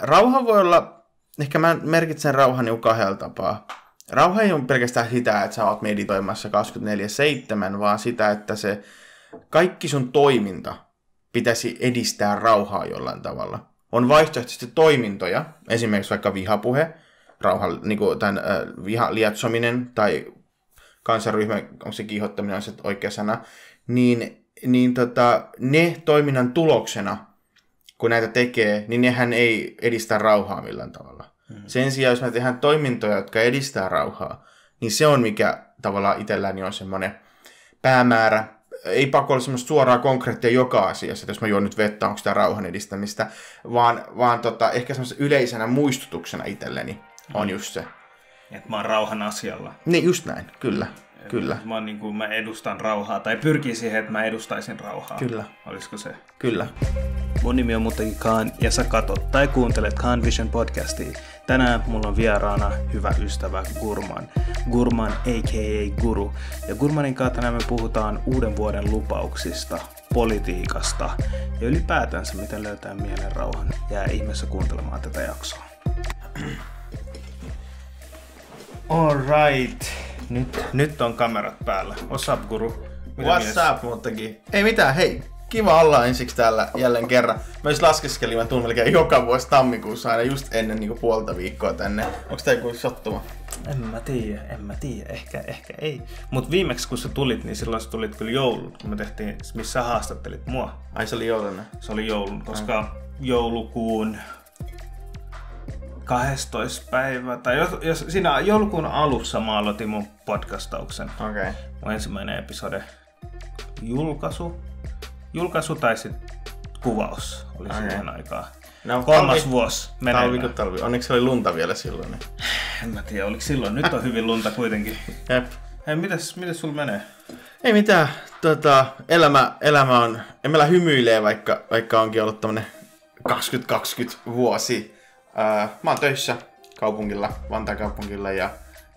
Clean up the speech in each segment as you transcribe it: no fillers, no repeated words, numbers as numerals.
rauha voi olla, ehkä mä merkitsen rauhan niin kahdella tapaa. Rauha ei ole pelkästään sitä, että sä oot meditoimassa 24/7, vaan sitä, että se kaikki sun toiminta pitäisi edistää rauhaa jollain tavalla. On vaihtoehtoisesti toimintoja, esimerkiksi vaikka vihapuhe, niin vihan lietsominen tai kansanryhmä, onko se kiihottaminen on se oikea sana, ne toiminnan tuloksena, kun näitä tekee, niin nehän ei edistä rauhaa millään tavalla. Sen sijaan, jos me tehdään toimintoja, jotka edistää rauhaa, niin se on mikä tavallaan itselläni on semmoinen päämäärä. Ei pakko olla semmoista suoraa konkreettia joka asiassa, että jos mä juon nyt vettä, onko sitä rauhan edistämistä, vaan ehkä semmoisena yleisenä muistutuksena itselleni on just se. Että mä oon rauhan asialla. Niin, just näin, kyllä. Kyllä. Mä edustan rauhaa, tai pyrkii siihen, että mä edustaisin rauhaa. Kyllä. Olisiko se? Kyllä. Mun nimi on muutenkin Kaan, ja sä katot tai kuuntelet Kaan Vision podcastia. Tänään mulla on vieraana hyvä ystävä Gurman. Gurman a.k.a. Guru. Ja Gurmanin kanssa tänään me puhutaan uuden vuoden lupauksista, politiikasta ja ylipäätänsä miten löytää mielen rauhan. Jää ihmeessä kuuntelemaan tätä jaksoa. Alright. Nyt on kamerat päällä. What's up, Guru? What's up, muttakin? Ei mitään, hei. Kiva olla ensiksi täällä jälleen kerran. Mä just laskeskelin, mä tuun melkein joka vuosi tammikuussa aina just ennen niin puolta viikkoa tänne. Onks tää joku sattuma? En mä tiedä. Ehkä ei. Mut viimeksi kun sä tulit, niin silloin sä tulit kyllä joulun, kun me tehtiin, missä sä haastattelit mua. Ai se oli jouluna? Se oli joulun, koska joulukuun 12. päivä, tai jos siinä joulukuun alussa mä aloitin mun podcastauksen. Okei. Mun ensimmäinen episode julkaisu tai sitten kuvaus oli siihen aikaan. No, 3. vuosi meneillään. Talvi. Onneksi se oli lunta vielä silloin. Niin. En mä tiedä, oliko silloin. Nyt on hyvin lunta kuitenkin. Jep. Hei, mites sulla menee? Ei mitään. Elämä on... En meillä hymyilee, vaikka onkin ollut tämmönen 2020 vuosi. Mä oon töissä kaupungilla, Vantaan kaupungilla ja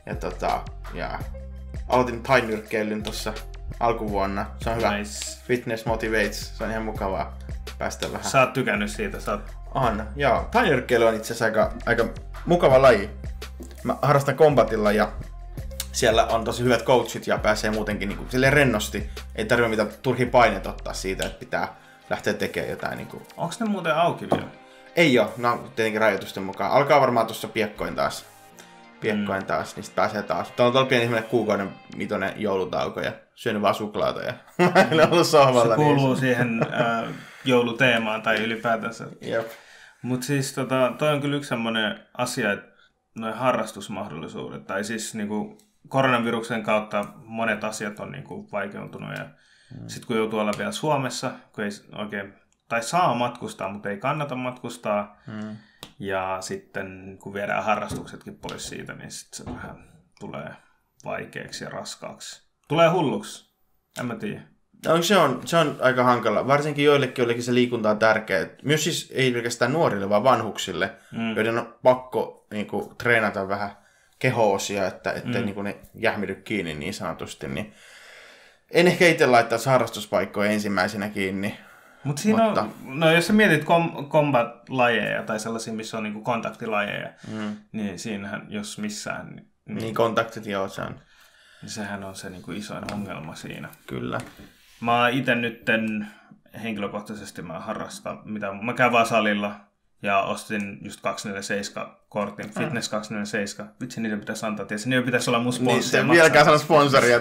aloitin thai-nyrkkeilyn tuossa alkuvuonna. Se on hyvä. Nice. Fitness motivates. Se on ihan mukavaa päästä vähän. Sä oot tykännyt siitä? On, joo. Thai-nyrkkeily on itse asiassa aika mukava laji. Mä harrastan kombatilla ja siellä on tosi hyvät coachit ja pääsee muutenkin niin kuin, silleen rennosti. Ei tarvitse mitään turhia paineita ottaa siitä, että pitää lähteä tekemään jotain. Niin kuin. Onks ne muuten auki vielä? Ei oo, no tietenkin rajoitusten mukaan. Alkaa varmaan tuossa piekkoin taas, niin sit pääsee taas. Täällä on pieni kuukauden mitoinen joulutauko ja syönyt vaan suklaata ja ollut sohvalla. Se kuuluu siihen jouluteemaan tai ylipäätänsä. Jep. Mut siis toi on kyllä yksi semmonen asia, että noin harrastusmahdollisuudet, tai siis niinku koronaviruksen kautta monet asiat on niinku vaikeutunut ja sit kun joutuu olla vielä Suomessa, kun ei oikein tai saa matkustaa, mutta ei kannata matkustaa. Ja sitten kun viedään harrastuksetkin pois siitä, niin sitten se vähän tulee vaikeaksi ja raskaaksi. Tulee hulluksi. En mä tiedä. No, se on aika hankala. Varsinkin joillekin se liikunta on tärkeää. Myös siis ei pelkästään nuorille, vaan vanhuksille, joiden on pakko niinku, treenata vähän keho-osia, ettei niinku, ne jähmidy kiinni niin sanotusti. Niin en ehkä itse laittaisi harrastuspaikkoja ensimmäisenä kiinni. Mutta siinä on, jos sä mietit combat-lajeja tai sellaisia, missä on niinku kontaktilajeja, niin siinähän, jos missään... Niin kontaktit, joo, se on. Niin sehän on se niinku isoin ongelma siinä. Kyllä. Mä itse nytten henkilökohtaisesti mä harrastan, mä käyn vaan salilla ja ostin just 247-kortin, Fitness 247. Vitsi, niiden pitäisi antaa, tietysti niiden pitäisi olla mun sponssia. Niin, vieläkään sano sponsoria.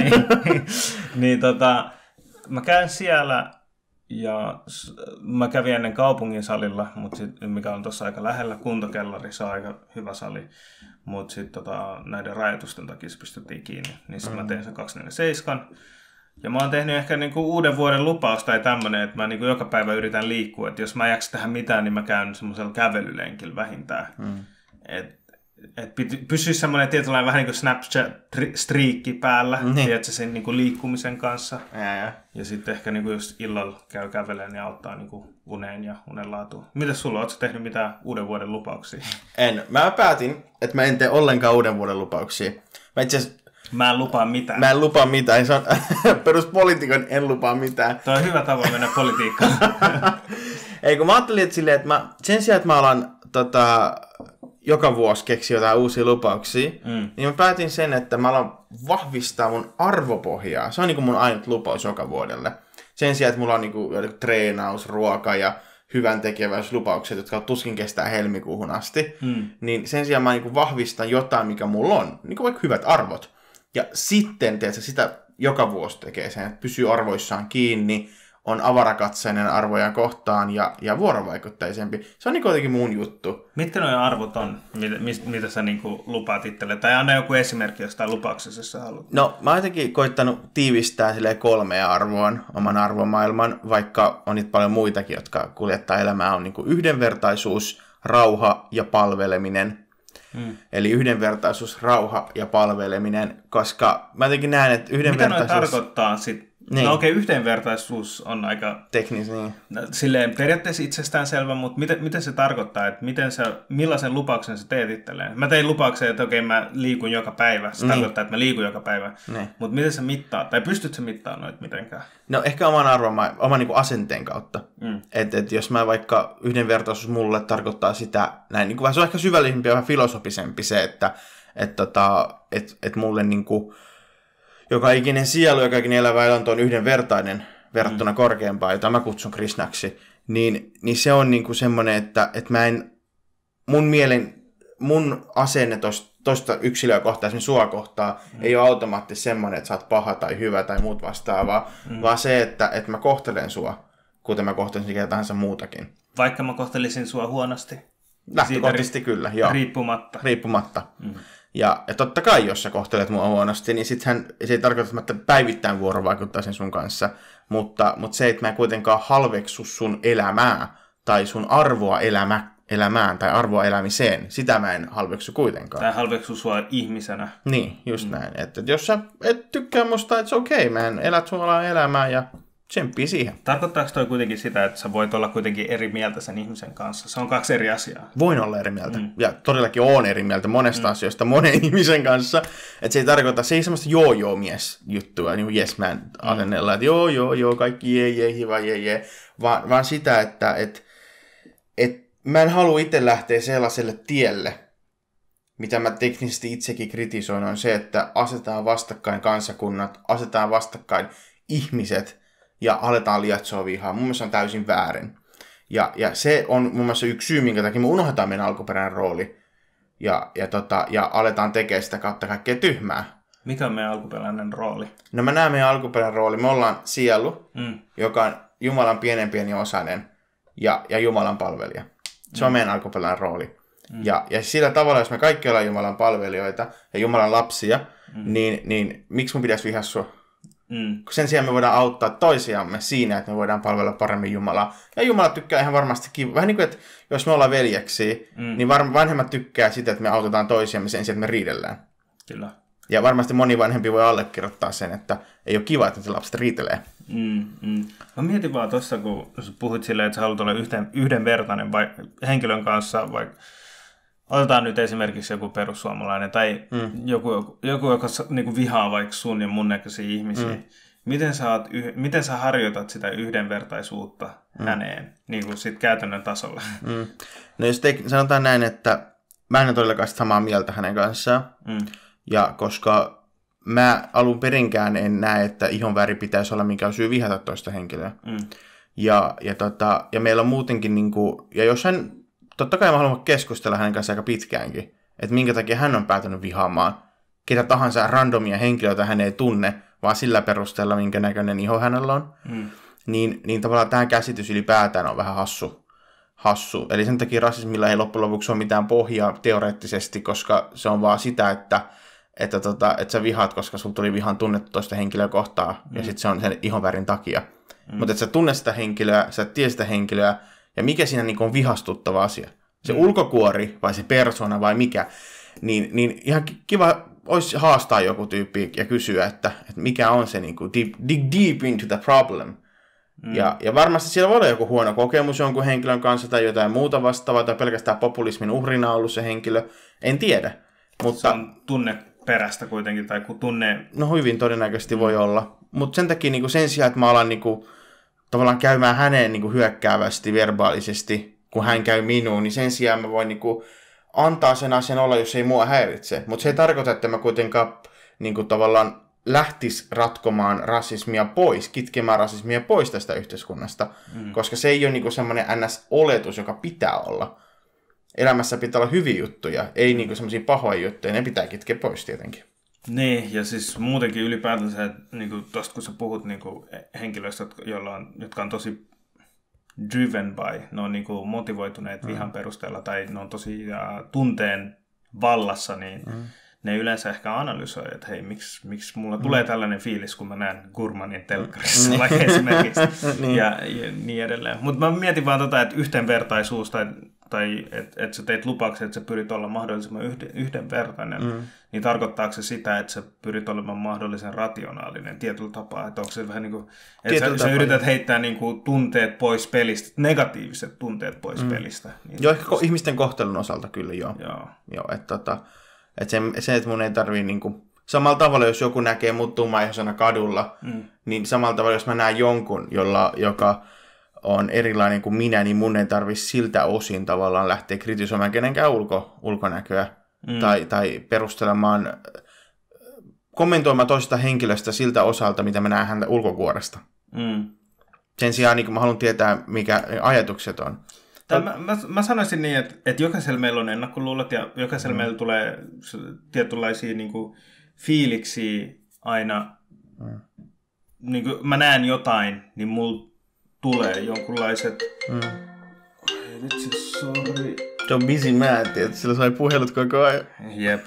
niin mä käyn siellä... Ja mä kävin ennen kaupungin salilla, mikä on tuossa aika lähellä, kuntokellari, se on aika hyvä sali. Mutta sitten näiden rajoitusten takia se pistettiin kiinni, niin sitten mä tein sen 247. Ja mä oon tehnyt ehkä niinku uuden vuoden lupaus tai tämmönen, että mä niinku joka päivä yritän liikkua. Että jos mä en jaksa tehdä mitään, niin mä käyn semmoisella kävelylenkillä vähintään. Että pysyisi semmoinen tietynlainen vähän niin kuin Snapchat-striikki päällä, tiedätkö, sen niin kuin liikkumisen kanssa. Ja sitten ehkä niin kuin jos illalla käy kävelemään, niin auttaa niin kuin uneen ja unenlaatuun. Mitäs sulla? Ootko tehnyt mitään uuden vuoden lupauksia? En. Mä päätin, että mä en tee ollenkaan uuden vuoden lupauksia. Mä en lupaa mitään. Mä en lupaa mitään. Se on peruspoliitikon, en lupaa mitään. Tuo on hyvä tapa mennä politiikkaan. Ei, kun mä ajattelin, että sen sijaan, että mä alan joka vuosi keksi jotain uusia lupauksia, niin mä päätin sen, että mä alan vahvistaa mun arvopohjaa. Se on niinku mun ainut lupaus joka vuodelle. Sen sijaan, että mulla on niinku treenaus, ruoka ja hyvän tekeväislupaukset, jotka tuskin kestää helmikuuhun asti, niin sen sijaan mä niinku vahvistan jotain, mikä mulla on, niinku vaikka hyvät arvot. Ja sitten, tiedätkö, sitä joka vuosi tekee sen, että pysyy arvoissaan kiinni, on avarakatseinen arvoja kohtaan ja vuorovaikutteisempi. Se on niin jotenkin mun juttu. Mitkä nuo arvot on, mitä sä niin lupaat itselle? Tai anna joku esimerkki jostain lupauksessa, jos sä haluat. No, mä oon jotenkin koittanut tiivistää 3 arvoon, oman arvomaailman, vaikka on niitä paljon muitakin, jotka kuljettaa elämää. On niin yhdenvertaisuus, rauha ja palveleminen. Eli yhdenvertaisuus, rauha ja palveleminen, koska mä jotenkin näen, että yhdenvertaisuus... Mitä noi tarkoittaa sitten? Niin. No okei, yhdenvertaisuus on aika... Teknis, niin. Silleen periaatteessa itsestäänselvä, mutta miten se tarkoittaa, että millaisen lupauksen sä teet itselleen? Mä tein lupauksen, että okei, mä liikun joka päivä. Se tarkoittaa, että mä liikun joka päivä. Niin. Mutta miten sä mittaat? Tai pystyt sä mittaamaan noita mitenkään? No ehkä oman niin asenteen kautta. Et jos mä vaikka yhdenvertaisuus mulle tarkoittaa sitä, näin, niin se on ehkä syvällisempi ja vähän filosofisempi se, että mulle niin kuin, joka ikinen sielu, joka ikinen elävä eläntö on yhdenvertainen verrattuna korkeampaan, jota mä kutsun Krishnaksi, niin se on niinku semmoinen, että mä en, mun asenne tosta yksilöä kohtaan, esimerkiksi sua kohtaan, ei ole automaattisesti semmoinen, että sä oot paha tai hyvä tai muut vastaavaa, vaan se, että mä kohtelen sua, kuten mä kohtelisin ketä tahansa muutakin. Vaikka mä kohtelisin sua huonosti? Lähtökohtaisesti kyllä, joo. Riippumatta. Ja totta kai, jos sä kohtelet mua huonosti, niin sittenhän se ei tarkoita, että päivittäin vuorovaikuttaa sen sun kanssa, mutta se, että mä en kuitenkaan halveksu sun elämää tai sun arvoa elämään tai arvoa elämiseen, sitä mä en halveksu kuitenkaan. Tai halveksu sua ihmisenä. Niin, just näin. Että jos sä et tykkää musta, että se okei, mä en elät sun elämää ja tsemppii siihen. Tarkoittaako toi kuitenkin sitä, että sä voit olla kuitenkin eri mieltä sen ihmisen kanssa? Se on 2 eri asiaa. Voin olla eri mieltä. Ja todellakin oon eri mieltä monesta asioista monen ihmisen kanssa. Että se ei tarkoita, se ei semmoista joo-joo-mies juttua, niin kuin yes man asennella, että joo, kaikki jee, hiva, jee. Vaan sitä, että mä en halua itse lähteä sellaiselle tielle, mitä mä teknisesti itsekin kritisoin, on se, että asetetaan vastakkain kansakunnat, asetetaan vastakkain ihmiset, ja aletaan lietsoa vihaa. Mun mielestä on täysin väärin. Ja se on mun mielestä yksi syy, minkä takia me unohdetaan meidän alkuperäinen rooli. Ja aletaan tekemään sitä kautta kaikkea tyhmää. Mikä on meidän alkuperäinen rooli? No mä näen meidän alkuperäinen rooli. Me ollaan sielu, joka on Jumalan pieni osainen ja Jumalan palvelija. Se on meidän alkuperäinen rooli. Ja sillä tavalla, jos me kaikki ollaan Jumalan palvelijoita ja Jumalan lapsia, niin miksi mun pitäisi vihaa sua? Sen sijaan me voidaan auttaa toisiamme siinä, että me voidaan palvella paremmin Jumalaa. Ja Jumala tykkää ihan varmasti vähän niin kuin, että jos me ollaan veljeksiä, niin vanhemmat tykkää sitä, että me autetaan toisiamme sen sijaan, että me riidellään. Kyllä. Ja varmasti moni vanhempi voi allekirjoittaa sen, että ei ole kiva, että se lapset riitelee. Mä mietin vaan tuossa, kun puhuit silleen, että sä haluat olla yhdenvertainen henkilön kanssa, vaikka otetaan nyt esimerkiksi joku perussuomalainen tai joku joka niin vihaa vaikka sun ja mun näköisiä ihmisiä. Miten sä harjoitat sitä yhdenvertaisuutta häneen niin kuin sit käytännön tasolla? No jos sanotaan näin, että mä en ole todellakaan samaa mieltä hänen kanssaan. Ja koska mä alun perinkään en näe, että ihonväri pitäisi olla mikä on syy vihata toista henkilöä. Ja meillä on muutenkin, niin kuin, ja jos hän, totta kai mä haluan keskustella hänen kanssaan aika pitkäänkin, että minkä takia hän on päätynyt vihaamaan ketä tahansa randomia henkilöitä hän ei tunne, vaan sillä perusteella, minkä näköinen iho hänellä on. Niin tavallaan tämä käsitys ylipäätään on vähän hassu. Eli sen takia rasismilla ei loppujen lopuksi ole mitään pohjaa teoreettisesti, koska se on vaan sitä, että sä vihaat, koska sulla tuli vihan tunnettu toista henkilöä kohtaan, ja sitten se on sen ihonvärin takia. Mutta että sä tunnet sitä henkilöä, sä et tiedä sitä henkilöä, ja mikä siinä niin on vihastuttava asia? Se ulkokuori vai se persona vai mikä? Niin ihan kiva olisi haastaa joku tyyppi ja kysyä, että mikä on se, niin kuin, dig deep into the problem. Ja varmasti siellä voi olla joku huono kokemus jonkun henkilön kanssa tai jotain muuta vastaavaa, tai pelkästään populismin uhrina ollut se henkilö. En tiedä. Mutta se on tunneperäistä kuitenkin, tai kun tunne... No hyvin todennäköisesti voi olla. Mutta sen takia niin sen sijaan, että mä alan niin kuin, tavallaan käymään häneen niin kuin hyökkäävästi, verbaalisesti, kun hän käy minuun, niin sen sijaan mä voin niin kuin antaa sen asian olla, jos ei mua häiritse. Mutta se ei tarkoita, että mä kuitenkaan niin kuin tavallaan lähtisi ratkomaan rasismia pois, kitkemään rasismia pois tästä yhteiskunnasta, koska se ei ole niin kuin semmoinen NS-oletus, joka pitää olla. Elämässä pitää olla hyviä juttuja, ei niin kuin semmoisia pahoja juttuja, ne pitää kitkeä pois tietenkin. Niin, ja siis muutenkin ylipäätänsä, niin tuosta kun sä puhut niin henkilöistä, jotka on tosi driven by, ne on niin kuin motivoituneet vihan perusteella tai ne on tosi tunteen vallassa, niin ne yleensä ehkä analysoi, että hei, miksi mulla tulee tällainen fiilis, kun mä näen Gurmanin telkkarissa vaikka esimerkiksi ja niin edelleen. Mutta mä mietin vaan että yhdenvertaisuus tai että sä teet lupauksen, että sä pyrit olla mahdollisimman yhdenvertainen, niin tarkoittaako se sitä, että sä pyrit olemaan mahdollisen rationaalinen tietyllä tapaa? Että onko se vähän niin kuin, että sä yrität heittää niin kuin tunteet pois pelistä, negatiiviset tunteet pois pelistä? Niin joo, ehkä ihmisten kohtelun osalta kyllä joo. Että se, että mun ei tarvii niinku samalla tavalla, jos joku näkee mut tummaihoisena kadulla, niin samalla tavalla, jos mä näen jonkun, joka on erilainen kuin minä, niin mun ei tarvitse siltä osin tavallaan lähteä kritisoimaan kenenkään ulkonäköä tai perustelemaan, kommentoimaan toisesta henkilöstä siltä osalta, mitä mä näen häntä ulkokuoresta. Sen sijaan niin mä haluan tietää, mikä ajatukset on. Mä sanoisin niin, että jokaisella meillä on ennakkoluulot ja jokaisella meillä tulee tietynlaisia niin kuin fiiliksiä aina. Niin kuin mä näen jotain, niin mulla tulee jonkunlaiset... Ai vitsi, sorry. Se on busy man, että sillä sai puhelut koko ajan. Jep.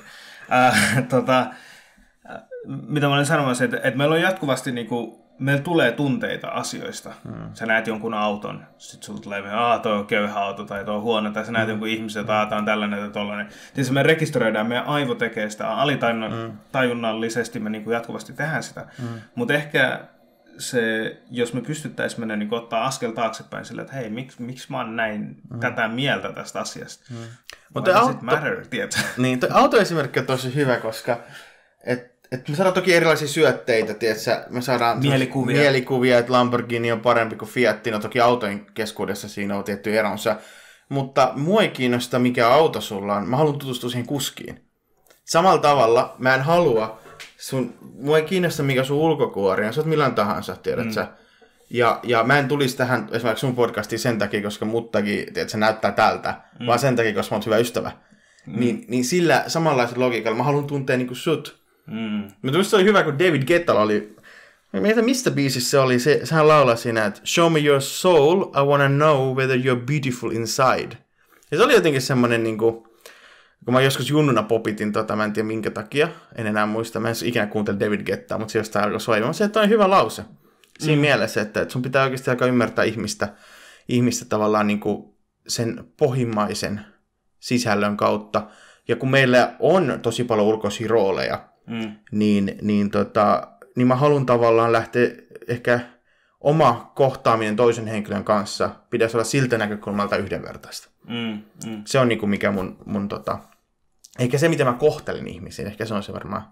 Mitä mä olen sanomassa, että meillä on jatkuvasti niinku, meillä tulee tunteita asioista. Sä näet jonkun auton, sit sulla tulee toi on köyhä auto tai toi on huono, tai sä näet jonkun ihmisen, että tää on tällainen tai tollainen. Siis me rekisteröidään, meidän aivo tekee sitä alitajunnallisesti, me niinku jatkuvasti tehdään sitä. Mutta ehkä se, jos me pystyttäisiin mennä niin ottaa askel taaksepäin sillä, että hei, miksi mä oon näin tätä mieltä tästä asiasta? Mutta niin, toi autoesimerkki on tosi hyvä, koska me saadaan toki erilaisia syötteitä, tiedätkö? Me saadaan mielikuvia, että Lamborghini on parempi kuin Fiat, no toki autojen keskuudessa siinä on tietty eronsa, mutta mua ei kiinnosta mikä auto sulla on, mä haluan tutustua siihen kuskiin. Samalla tavalla mä en halua, mua ei kiinnosta mikä sun ulkokuori on, sä oot millään tahansa, tiedät sä. Ja mä en tulisi tähän esimerkiksi sun podcastiin sen takia, koska muttakin, tiedät, se näyttää tältä, vaan sen takia, koska mä oon hyvä ystävä. Niin sillä samanlaisella logiikalla mä haluan tuntea niinku sut. Mutta minusta se oli hyvä, kun David Guettalla oli, mistä biisissä se oli, sehän laulaa siinä, että show me your soul, I wanna know whether you're beautiful inside. Ja se oli jotenkin semmoinen, niin kuin, kun mä joskus junnuna popitin, mä en tiedä minkä takia, en enää muista, mä en ikinä kuuntele David Guettaa, mutta se jostain alkoi soimaan. Se on hyvä lause. Siinä mielessä, että sun pitää oikeasti alkaa ymmärtää ihmistä tavallaan niin kuin sen pohjimmaisen sisällön kautta. Ja kun meillä on tosi paljon ulkoisia rooleja, niin mä haluan tavallaan lähteä ehkä oma kohtaaminen toisen henkilön kanssa pitäisi olla siltä näkökulmalta yhdenvertaista. Se on niinku mikä mun eikä se miten mä kohtelen ihmisiä, ehkä se on se varmaan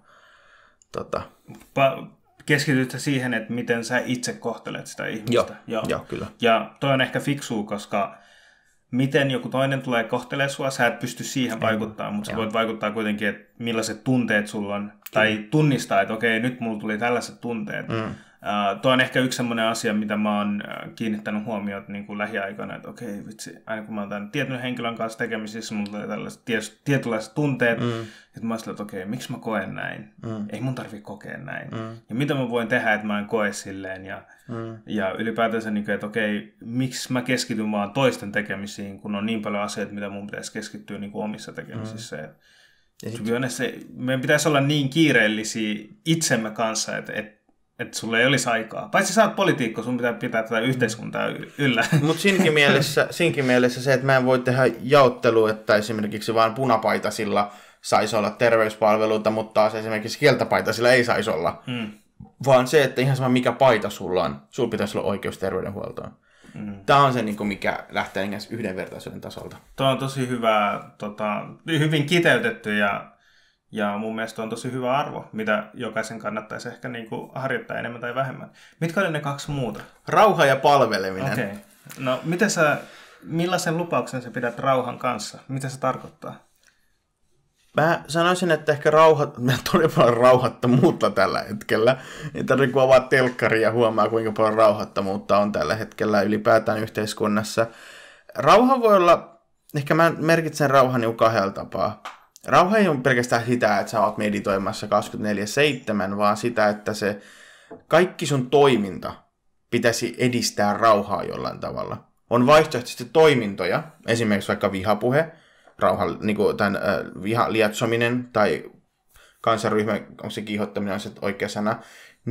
keskityt siihen, että miten sä itse kohtelet sitä ihmistä. Joo, kyllä. Ja toi on ehkä fiksua, koska miten joku toinen tulee kohtelemaan sua, sä et pysty siihen vaikuttamaan, mutta sä voit vaikuttaa kuitenkin, että millaiset tunteet sulla on, tai tunnistaa, että okei, nyt mulla tuli tällaiset tunteet. Tuo on ehkä yksi semmoinen asia, mitä mä oon kiinnittänyt huomioon niin kuin lähiaikana, että okei, vitsi, aina kun mä oon tämän tietyn henkilön kanssa tekemisissä, mulla tulee tällaiset tietynlaiset tunteet, että mä oon sillä, että okei, miksi mä koen näin? Ei mun tarvitse kokea näin. Ja mitä mä voin tehdä, että mä en koe silleen, ja ylipäätänsä, niin kuin, että okei, miksi mä keskityn vaan toisten tekemisiin, kun on niin paljon asioita, mitä mun pitäisi keskittyä niin kuin omissa tekemisissä. Meidän pitäisi olla niin kiireellisiä itsemme kanssa, että sulla ei olisi aikaa. Paitsi sä oot poliitikko, sun pitää pitää tätä yhteiskuntaa yllä. Mutta siinkin mielessä se, että mä en voi tehdä jaottelua, että esimerkiksi vaan punapaitasilla saisi olla terveyspalveluita, mutta taas esimerkiksi keltapaitasilla ei saisi olla. Vaan se, että ihan sama mikä paita sulla on, sulla pitäisi olla oikeus terveydenhuoltoon. Tämä on se, mikä lähtee yhdenvertaisuuden tasolta. Tuo on tosi hyvä, hyvin kiteytetty ja mun mielestä on tosi hyvä arvo, mitä jokaisen kannattaisi ehkä harjoittaa enemmän tai vähemmän. Mitkä oli ne kaksi muuta? Rauha ja palveleminen. Okei. No, miten sä millaisen lupauksen sä pidät rauhan kanssa? Mitä se tarkoittaa? Mä sanoisin, että ehkä meillä on todella paljon rauhattomuutta tällä hetkellä. Ei tarvitse kun avaa telkkaria ja huomaa, kuinka paljon rauhattomuutta on tällä hetkellä ylipäätään yhteiskunnassa. Rauha voi olla, ehkä mä merkitsen rauhan niin kahdella tapaa. Rauha ei ole pelkästään sitä, että sä oot meditoimassa 24/7, vaan sitä, että se kaikki sun toiminta pitäisi edistää rauhaa jollain tavalla. On vaihtoehtoisesti toimintoja, esimerkiksi vaikka vihapuhe, niin vihan lietsominen tai kansanryhmä, onko se kiihottaminen on se oikea sana,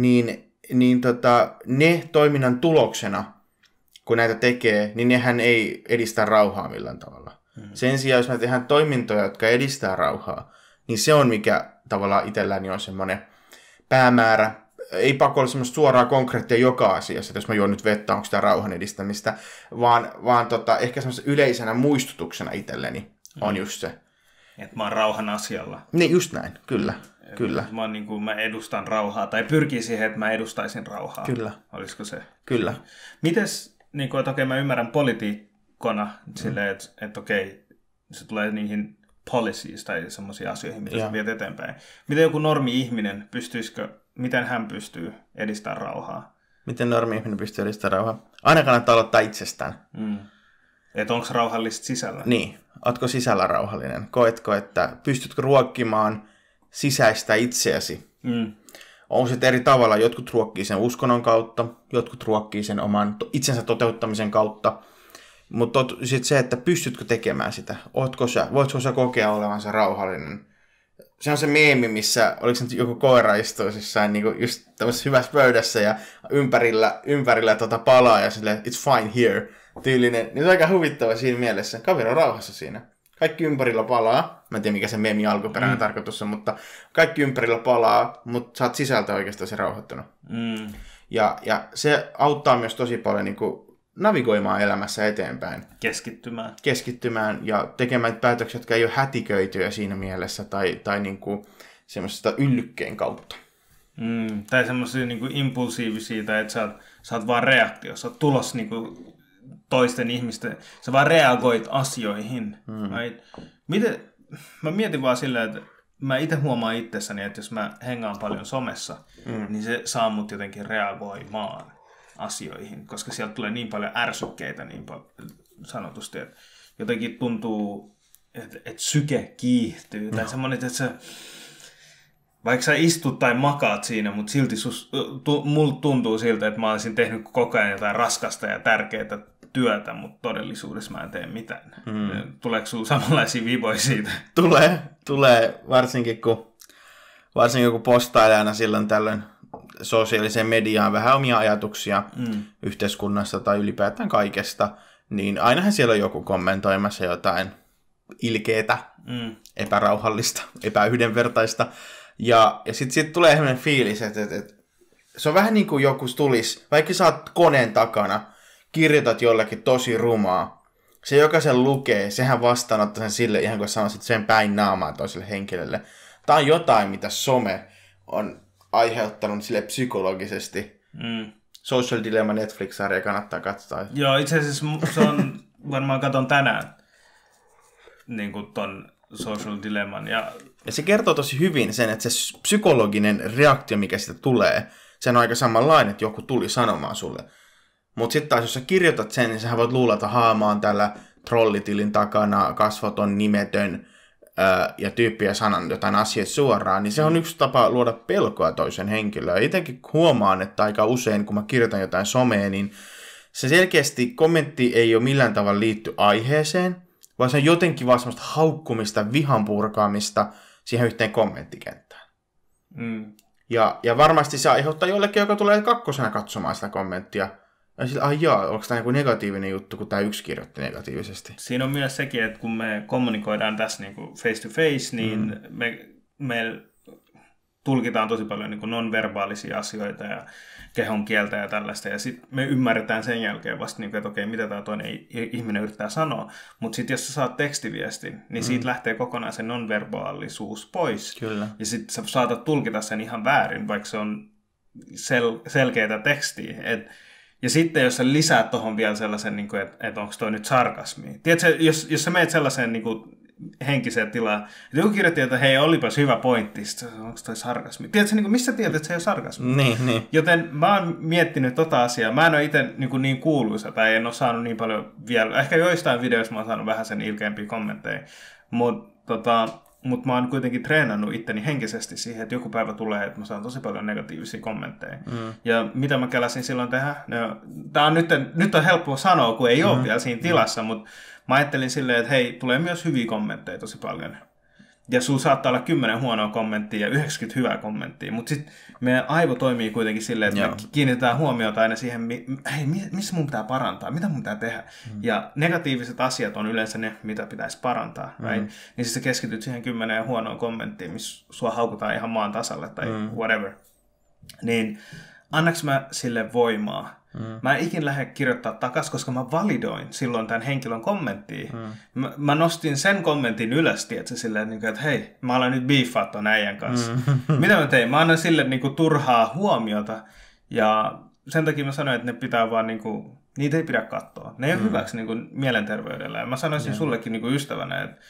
ne toiminnan tuloksena, kun näitä tekee, niin nehän ei edistä rauhaa millään tavalla. Sen sijaan, jos me tehdään toimintoja, jotka edistää rauhaa, niin se on mikä tavallaan itselläni on semmoinen päämäärä. Ei pakko olla semmoista suoraa konkreettia joka asiassa, että jos mä juon nyt vettä, onko sitä rauhan edistämistä, vaan ehkä semmoisena yleisenä muistutuksena itselleni on just se. Että mä oon rauhan asialla. Niin, just näin, kyllä. Kyllä. Mä edustan rauhaa, tai pyrkii siihen, että mä edustaisin rauhaa. Kyllä. Olisiko se? Kyllä. Mites, että okei, mä ymmärrän politiikkona silleen, että okei, se tulee niihin policies tai semmoisiin asioihin, mitä sä viet eteenpäin. Miten joku normi-ihminen, miten hän pystyy edistämään rauhaa? Miten normi-ihminen pystyy edistämään rauhaa? Aina kannattaa aloittaa itsestään. Että onko rauhallista sisällä? Niin. Ootko sisällä rauhallinen? Koetko, että pystytkö ruokkimaan sisäistä itseäsi? On se eri tavalla. Jotkut ruokkii sen uskonnon kautta, jotkut ruokkii sen oman itsensä toteuttamisen kautta. Mutta sitten se, että pystytkö tekemään sitä? Voitko sä kokea olevansa rauhallinen? Se on se meemi, missä oliko se nyt joku koira istuu jossain niin just tämmöisessä hyvässä pöydässä ja ympärillä palaa ja silleen, it's fine here, tyylinen. Niin se on aika huvittava siinä mielessä. Kaveri on rauhassa siinä. Kaikki ympärillä palaa. Mä en tiedä, mikä se meemi alkuperäinen tarkoitus on, mutta kaikki ympärillä palaa, mutta sä oot sisältä oikeastaan se rauhoittunut. Ja se auttaa myös tosi paljon niin kuin navigoimaan elämässä eteenpäin. Keskittymään ja tekemään päätöksiä, jotka ei ole hätiköityjä siinä mielessä tai niin kuin semmoisesta yllykkeen kautta. Tai semmoisia niin kuin impulsiivisia, tai että sä oot vaan reaktiossa, sä oot tulos niin kuin toisten ihmisten, sä vaan reagoit asioihin. Mä mietin vaan silleen, että mä itse huomaan itsessäni, että jos mä hengaan paljon somessa, niin se saa mut jotenkin reagoimaan asioihin, koska sieltä tulee niin paljon ärsykkeitä niin paljon sanotusti, että jotenkin tuntuu, että syke kiihtyy. Tai semmoinen, että vaikka sä istut tai makaat siinä, mutta silti mulla tuntuu siltä, että mä olisin tehnyt koko ajan jotain raskasta ja tärkeää työtä, mutta todellisuudessa mä en tee mitään. Tuleeko sulla samanlaisia viboja siitä? Tulee varsinkin kun postailee aina silloin tällöin sosiaaliseen mediaan vähän omia ajatuksia yhteiskunnasta tai ylipäätään kaikesta, niin ainahan siellä on joku kommentoimassa jotain ilkeetä, epärauhallista, epäyhdenvertaista. Ja sitten tulee sellainen fiilis, että se on vähän niin kuin joku tulisi, vaikka sä oot koneen takana, kirjoitat jollekin tosi rumaa, se joka sen lukee, sehän vastaanottaa sen sille ihan kuin sanoisit sen päin naamaa toiselle henkilölle. Tämä on jotain, mitä some on aiheuttanut sille psykologisesti. Social Dilemma Netflix-sarja kannattaa katsoa. Joo, itse asiassa se on, varmaan katon tänään niin kuin ton Social Dilemman. Ja se kertoo tosi hyvin sen, että se psykologinen reaktio, mikä siitä tulee, se on aika samanlainen, että joku tuli sanomaan sulle. Mutta sitten taas, jos sä kirjoitat sen, niin sä voit luulla, että haamaan tällä trollitilin takana, kasvoton, nimetön ja tyyppiä sanan jotain asiat suoraan, niin se on yksi tapa luoda pelkoa toisen henkilöön. Itsekin huomaan, että aika usein, kun mä kirjoitan jotain someen, niin se selkeästi kommentti ei ole millään tavalla liitty aiheeseen, vaan se on jotenkin vaan semmoista haukkumista, vihan purkaamista siihen yhteen kommenttikenttään. Ja varmasti se aiheuttaa jollekin, joka tulee kakkosena katsomaan sitä kommenttia. Ja sillä, onko tämä joku negatiivinen juttu, kun tämä yksi kirjoitti negatiivisesti? Siinä on myös sekin, että kun me kommunikoidaan tässä niin kuin face to face, niin me tulkitaan tosi paljon niin kuin non-verbaalisia asioita ja kehon kieltä ja tällaista. Ja sitten me ymmärretään sen jälkeen vasta, niin kuin, että okei, mitä tämä toinen ihminen yrittää sanoa. Mutta sitten jos sä saat tekstiviestin, niin siitä lähtee kokonaan se non-verbaalisuus pois. Kyllä. Ja sitten sä saatat tulkita sen ihan väärin, vaikka se on selkeää tekstiä. Ja sitten jos sä lisäät tuohon vielä sellaisen, niin kuin, että onko toi nyt sarkasmi. Tiedätkö, jos sä meet sellaiseen niin kuin, henkiseen tilaan, että joku kirjoitti, että hei, olipas hyvä pointti, onko toi sarkasmi. Tiedätkö, niin kuin, missä tiedät, että se ei ole sarkasmi? Niin. Joten mä oon miettinyt tota asiaa. Mä en ole itse niin kuuluisa tai en ole saanut niin paljon vielä. Ehkä joistain videoissa mä oon saanut vähän sen ilkeämpiä kommentteja. Mutta mä oon kuitenkin treenannut itteni henkisesti siihen, että joku päivä tulee, että mä saan tosi paljon negatiivisia kommentteja. Ja mitä mä käläsin silloin tehdä? Tää on nyt on helppo sanoa, kun ei ole vielä siinä tilassa, mutta mä ajattelin silleen, että hei, tulee myös hyviä kommentteja tosi paljon. Ja sulla saattaa olla 10 huonoa kommenttia ja 90 hyvää kommenttia, mutta sitten meidän aivo toimii kuitenkin silleen, että me kiinnitetään huomiota aina siihen, hei, missä mun pitää parantaa, mitä mun pitää tehdä. Ja negatiiviset asiat on yleensä ne, mitä pitäisi parantaa. Right? Niin siis sä keskityt siihen 10 huonoon kommenttiin, missä sua haukutaan ihan maan tasalle tai whatever. Niin annaks mä sille voimaa? Mä en ikin lähde kirjoittaa takas, koska mä validoin silloin tämän henkilön kommenttia. Mä nostin sen kommentin ylös, tietysti, silleen, että hei, mä alan nyt beefaa ton äijän kanssa. Mitä mä tein? Mä annan sille niin kuin, turhaa huomiota. Ja sen takia mä sanoin, että ne pitää vaan, niin kuin, niitä ei pidä katsoa. Ne ei ole hyväksi niin kuin, mielenterveydellä. Ja mä sanoisin sullekin niin kuin ystävänä, että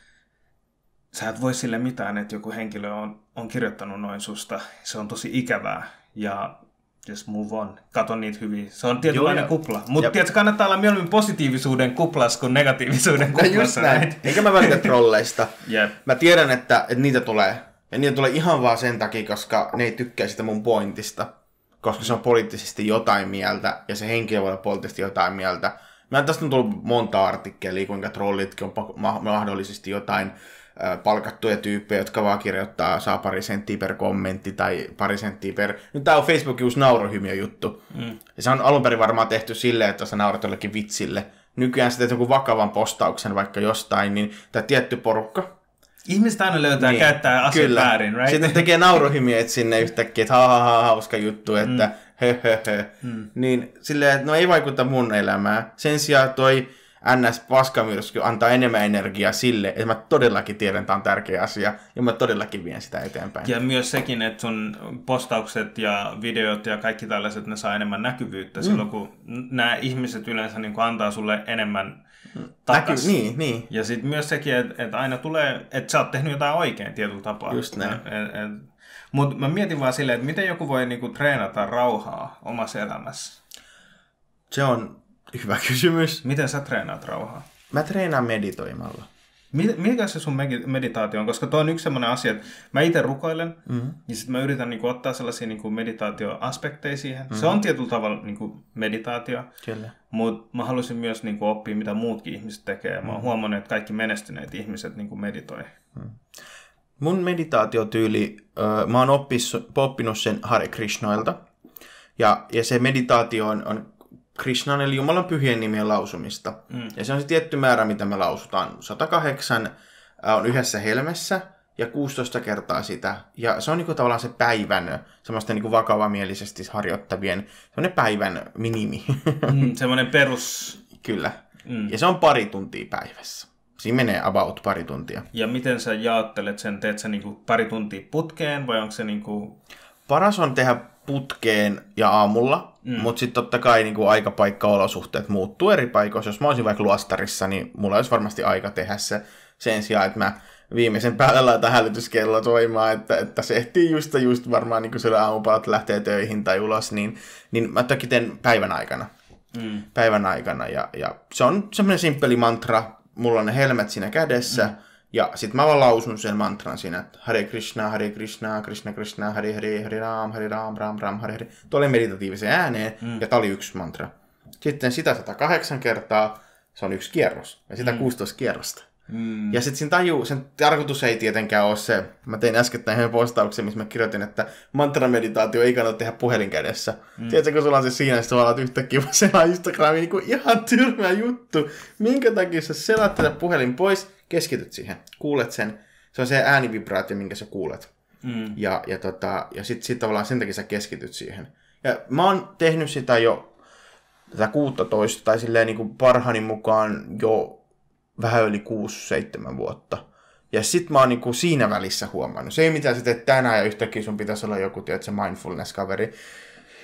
sä et voi sille mitään, että joku henkilö on kirjoittanut noin susta. Se on tosi ikävää. Ja just move on. Kato niitä hyviä. Se on tietynlainen kupla. Mutta tiedätkö, kannattaa olla mieluummin positiivisuuden kuplas kuin negatiivisuuden kuplassa. Just näin. Eikä mä välitä trolleista. Mä tiedän, että niitä tulee. Ja niitä tulee ihan vaan sen takia, koska ne ei tykkää sitä mun pointista. Koska se on poliittisesti jotain mieltä. Ja se henkilö voi olla poliittisesti jotain mieltä. Tästä on tullut monta artikkelia, kuinka trollitkin on mahdollisesti jotain palkattuja tyyppejä, jotka vaan kirjoittaa, saa pari senttiä per kommentti tai pari senttiä per... Nyt tää on Facebookin uusi nauruhymiö juttu. Ja se on alun perin varmaan tehty silleen, että sä naurat jollekin vitsille. Nykyään sä teet jonkun vakavan postauksen vaikka jostain, niin tämä tietty porukka. Ihmiset aina löytää käyttää asiat väärin, right? Sitten tekee nauruhymiöt sinne yhtäkkiä, että hauska juttu, että höhöhö. Niin silleen, että no ei vaikuta mun elämään. Sen sijaan toi NS-paskamyrsky antaa enemmän energiaa sille, että mä todellakin tiedän, että tämä on tärkeä asia, ja mä todellakin vien sitä eteenpäin. Ja myös sekin, että sun postaukset ja videot ja kaikki tällaiset, ne saa enemmän näkyvyyttä silloin, kun nämä ihmiset yleensä niin kuin antaa sulle enemmän takas. Niin. Ja sitten myös sekin, että aina tulee, että sä oot tehnyt jotain oikein tietyllä tapaa. Just näin. Mutta mä mietin vaan silleen, että miten joku voi niinku treenata rauhaa omassa elämässä? Se on hyvä kysymys. Miten sä treenaat rauhaa? Mä treenaan meditoimalla. Mikä se sun meditaatio on? Koska toi on yksi sellainen asia, että mä itse rukoilen, ja sitten mä yritän niinku ottaa sellaisia niinku meditaatioaspekteja siihen. Se on tietyllä tavalla niinku meditaatio, mutta mä haluaisin myös niinku oppia, mitä muutkin ihmiset tekee. Mä oon huomannut, että kaikki menestyneet ihmiset niinku meditoi. Mun meditaatiotyyli, mä oon oppinut sen Hare Krishnoilta. Ja se meditaatio on Krishnan eli Jumalan pyhien nimien lausumista. Ja se on se tietty määrä, mitä me lausutaan. 108 on yhdessä helmessä ja 16 kertaa sitä. Ja se on niinku tavallaan se päivän, semmoista niinku vakavamielisesti harjoittavien, semmoinen päivän minimi. Semmoinen perus. Kyllä. Ja se on 2 tuntia päivässä. Siinä menee about 2 tuntia. Ja miten sä jaottelet sen? Teet sä niinku 2 tuntia putkeen vai onko se niinku... Paras on tehdä putkeen ja aamulla, mutta sitten totta kai niin aikapaikka-olosuhteet muuttuu eri paikoissa. Jos mä olisin vaikka luostarissa, niin mulla olisi varmasti aika tehdä se sen sijaan, että mä viimeisen päälle laitan hälytyskello soimaan, että se ehtii just varmaan niin kun siellä aamupalat lähtee töihin tai ulos, niin mä toki teen päivän aikana. Päivän aikana ja se on semmoinen simppeli mantra, mulla on ne helmet siinä kädessä, ja sitten mä vaan lausun sen mantran siinä, että Hare Krishna, Krishna Krishna, Hare Ram, Ram, Hare. Tuo oli meditatiivisen ääneen, ja tää oli 1 mantra. Sitten sitä 108 kertaa, se on 1 kierros, ja sitä 16 kierrosta. Ja sitten sen tarkoitus ei tietenkään ole se, mä tein äskettäin yhden postauksen, missä mä kirjoitin, että mantrameditaatio ei kannata tehdä puhelin kädessä. Tiedätkö, kun sulla on se siinä, että sä alat yhtäkkiä selaa Instagramiin, niin kuin ihan tyrmä juttu. Minkä takia sä selaat tätä puhelin pois, keskityt siihen, kuulet sen. Se on se äänivibraatio, minkä sä kuulet. Ja sit tavallaan sen takia sä keskityt siihen. Ja mä oon tehnyt sitä jo tätä 16, tai silleen niin kuin parhaani mukaan jo vähän yli 6-7 vuotta. Ja sit mä oon niinku siinä välissä huomannut. Se ei mitään sä teet tänään ja yhtäkkiä sun pitäisi olla joku, tiedätkö, mindfulness-kaveri.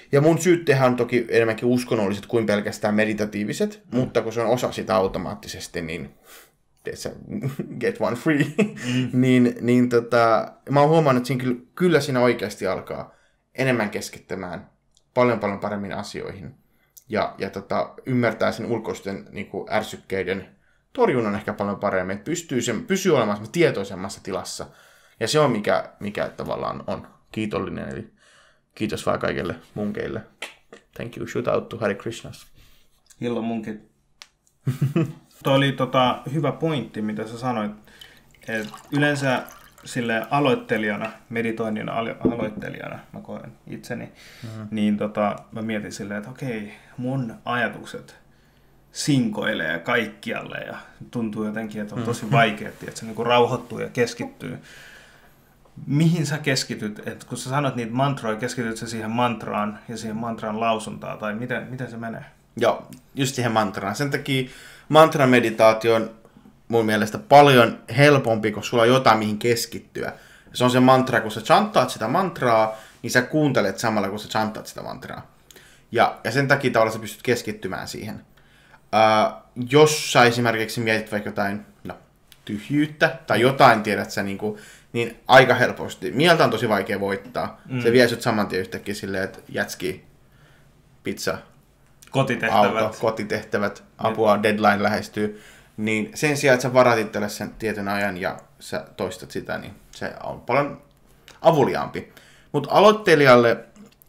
Ja mun syyttehän on toki enemmänkin uskonnolliset kuin pelkästään meditatiiviset, mutta kun se on osa sitä automaattisesti, niin get one free, niin mä oon huomannut, että kyllä siinä oikeasti alkaa enemmän keskittämään paljon paremmin asioihin. Ja ymmärtää sen ulkoisten niin kuin ärsykkeiden torjunnan ehkä paljon paremmin, että pysyy olemaan tietoisemmassa tilassa. Ja se on mikä tavallaan on kiitollinen, eli kiitos vaan kaikille munkeille. Thank you, shout out to Hare Krishnas. Hillo munkit. Tuo oli hyvä pointti, mitä sä sanoit, että yleensä sille aloittelijana, meditoinnin aloittelijana, mä koen itseni, niin mä mietin silleen, että okei, mun ajatukset sinkoilee kaikkialle ja tuntuu jotenkin, että on tosi vaikea, että se niinku rauhoittuu ja keskittyy. Mihin sä keskityt? Et kun sä sanot niitä mantroja, keskityt sä siihen mantraan ja siihen mantran lausuntaan, tai miten se menee? Joo, just siihen mantraan. Sen takia mantrameditaatio on mun mielestä paljon helpompi, kun sulla on jotain, mihin keskittyä. Se on se mantra, kun sä chanttaat sitä mantraa, niin sä kuuntelet samalla, kun sä chanttaat sitä mantraa. Ja sen takia tavallaan sä pystyt keskittymään siihen. Jos sä esimerkiksi mietit vaikka jotain tyhjyyttä tai jotain, tiedät sä, niin aika helposti. Mieltä on tosi vaikea voittaa. Se vie sut saman tien yhtäkkiä silleen, että jätski, pizza, kotitehtävät, apua, deadline lähestyy. Niin sen sijaan, että sä varat itselle sen tietyn ajan ja sä toistat sitä, niin se on paljon avuliaampi. Mutta aloittelijalle,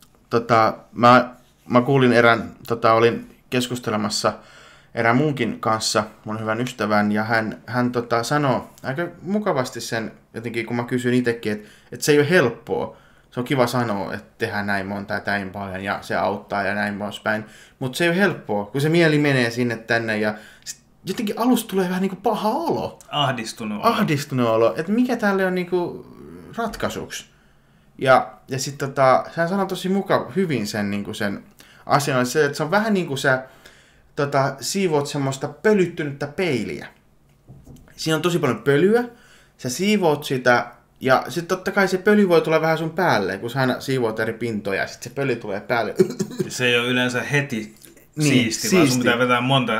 mä kuulin olin keskustelemassa erään munkin kanssa, mun hyvän ystävän, ja hän sanoi aika mukavasti sen, jotenkin kun mä kysyin itsekin, että se ei ole helppoa. Se on kiva sanoa, että tehdään näin monta ja näin paljon, ja se auttaa ja näin poispäin. Mutta se ei ole helppoa, kun se mieli menee sinne tänne, ja jotenkin alusta tulee vähän niin kuin paha olo. Ahdistunut olo. Että mikä tälle on niin kuin ratkaisuksi. Ja sitten hän sanoi tosi hyvin sen, niin kuin sen asian, että se on vähän niin kuin sä siivoat semmoista pölyttynyttä peiliä. Siinä on tosi paljon pölyä, sä siivoat sitä, ja sitten totta kai se pöly voi tulla vähän sun päälle, kun sä aina siivoat eri pintoja, ja sitten se pöly tulee päälle. Se ei ole yleensä heti siisti, vaan sun pitää vetää monta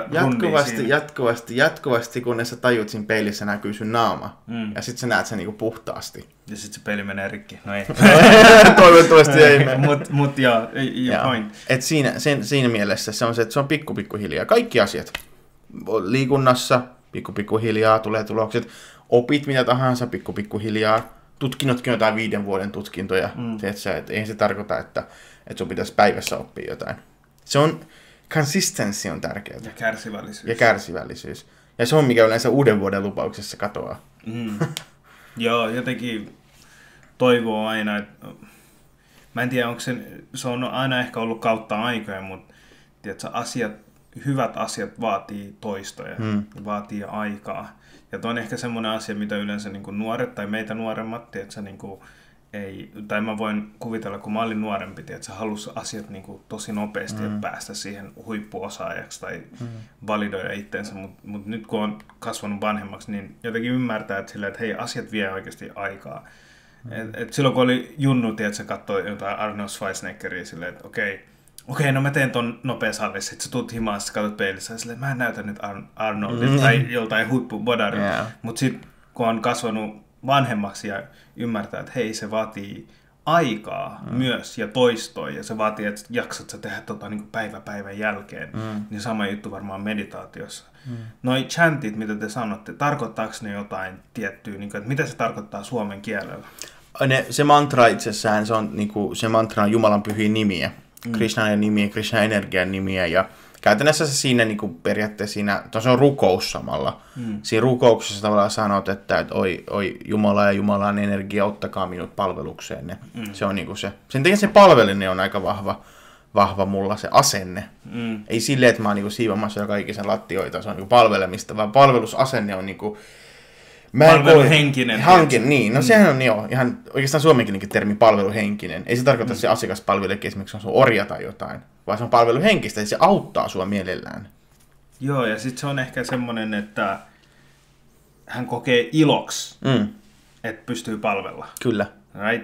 jatkuvasti, kunnes sä tajut siinä peilissä näkyy sun naama. Ja sit sä näet sen niinku puhtaasti. Ja sit se peili menee rikki. No ei. Toivottavasti ei mene. Mut joo, point. Et siinä mielessä se on se, että se on pikkuhiljaa. Kaikki asiat. Liikunnassa, pikkuhiljaa tulee tulokset. Opit mitä tahansa, pikkuhiljaa. Tutkinnotkin jotain 5 vuoden tutkintoja. Et eihän se tarkoita, että sun pitäisi päivässä oppia jotain. Se on consistency on tärkeää. Ja kärsivällisyys. Ja se on mikä yleensä uuden vuoden lupauksessa katoaa. Joo, jotenkin toivoo aina, että mä en tiedä, onko se on aina ehkä ollut kautta aikoja, mutta tiedätkö, hyvät asiat vaatii toistoja, vaatii aikaa. Ja toi on ehkä semmoinen asia, mitä yleensä niin kuin nuoret tai meitä nuoremmat, tiedätkö, niin kuin ei, tai mä voin kuvitella, kun mä olin nuorempi, että sä halusi asiat niin kuin tosi nopeasti ja päästä siihen huippuosaajaksi tai validoida itsensä, mutta nyt kun on kasvanut vanhemmaksi, niin jotenkin ymmärtää, että hei, asiat vie oikeasti aikaa. Et silloin kun oli junnu, että sä katsoi jotain Arnold Schwarzeneggeria silleen, että okei, no mä teen ton nopea salissa, että sä tuut himaan, sä katsot peilissä ja silleen, että mä en näytä nyt Arnoldilta tai joltain huippubodarilta, mutta sitten kun on kasvanut vanhemmaksi ja ymmärtää, että hei, se vaatii aikaa myös ja toistoa ja se vaatii, että jaksat sä tehdä niin kuin päivän jälkeen. Niin sama juttu varmaan meditaatiossa. Noi chantit, mitä te sanotte, tarkoittaako ne jotain tiettyä, niin kuin, että mitä se tarkoittaa suomen kielellä? Se mantra itsessään, se mantra on Jumalan pyhiä nimiä. Krishnan nimiä, Krishnan energian nimiä ja käytännössä se siinä niin kuin periaatteessa se on rukous samalla. Siinä rukouksessa tavallaan sanot, että oi Jumala ja Jumalan energia, ottakaa minut palvelukseenne. Se on niin kuin se. Sen takia se palveleminen on aika vahva mulla se asenne. Ei silleen, että mä oon niin kuin siivomassa joka ikisen lattioita, se on niin kuin palvelemista, vaan palvelusasenne on niin kuin palveluhenkinen. Niin, no sehän on jo ihan oikeastaan suomenkielenkin termi palveluhenkinen. Ei se tarkoita, että se asiakas palvelee esimerkiksi on sun orja tai jotain, vaan se on palveluhenkistä ja se auttaa sua mielellään. Joo, ja sitten se on ehkä semmoinen, että hän kokee iloksi, että pystyy palvella. Kyllä. Right?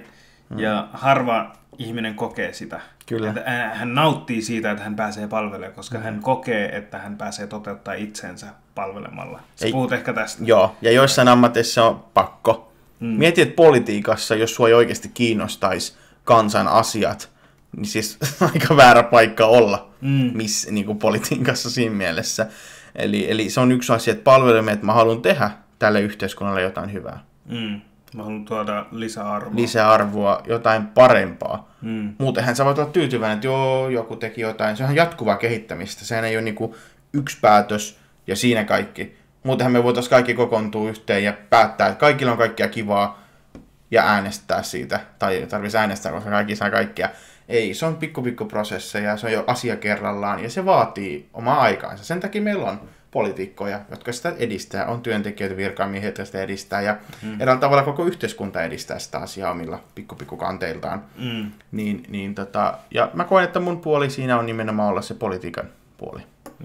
Ja harva ihminen kokee sitä. Kyllä. Että hän nauttii siitä, että hän pääsee palvelemaan, koska hän kokee, että hän pääsee toteuttamaan itsensä palvelemalla. Sä puhut ehkä tästä. Joo, ja joissain ammateissa on pakko. Mieti, että politiikassa, jos sua ei oikeasti kiinnostaisi kansan asiat, niin siis aika väärä paikka olla niin kuin politiikassa siinä mielessä. Eli se on yksi asia, että palvelemme, että mä haluan tehdä tälle yhteiskunnalle jotain hyvää. Mä haluan tuoda lisäarvoa. Lisäarvoa, jotain parempaa. Muutenhan sä voit olla tyytyväinen, että joo, joku teki jotain. Se on jatkuvaa kehittämistä. Sehän ei ole niin kuin yksi päätös ja siinä kaikki. Muutenhan me voitaisiin kaikki kokoontua yhteen ja päättää, että kaikilla on kaikkea kivaa ja äänestää siitä. Tai ei tarvitsisi äänestää, koska kaikki saa kaikkea. Ei, se on pikku prosesseja ja se on jo asia kerrallaan ja se vaatii omaa aikaansa. Sen takia meillä on poliitikkoja, jotka sitä edistää, on työntekijöitä, virkamiehiä, jotka sitä edistää ja eräällä tavalla koko yhteiskunta edistää sitä asiaa omilla pikku kanteiltaan. Ja mä koen, että mun puoli siinä on nimenomaan olla se politiikan puoli.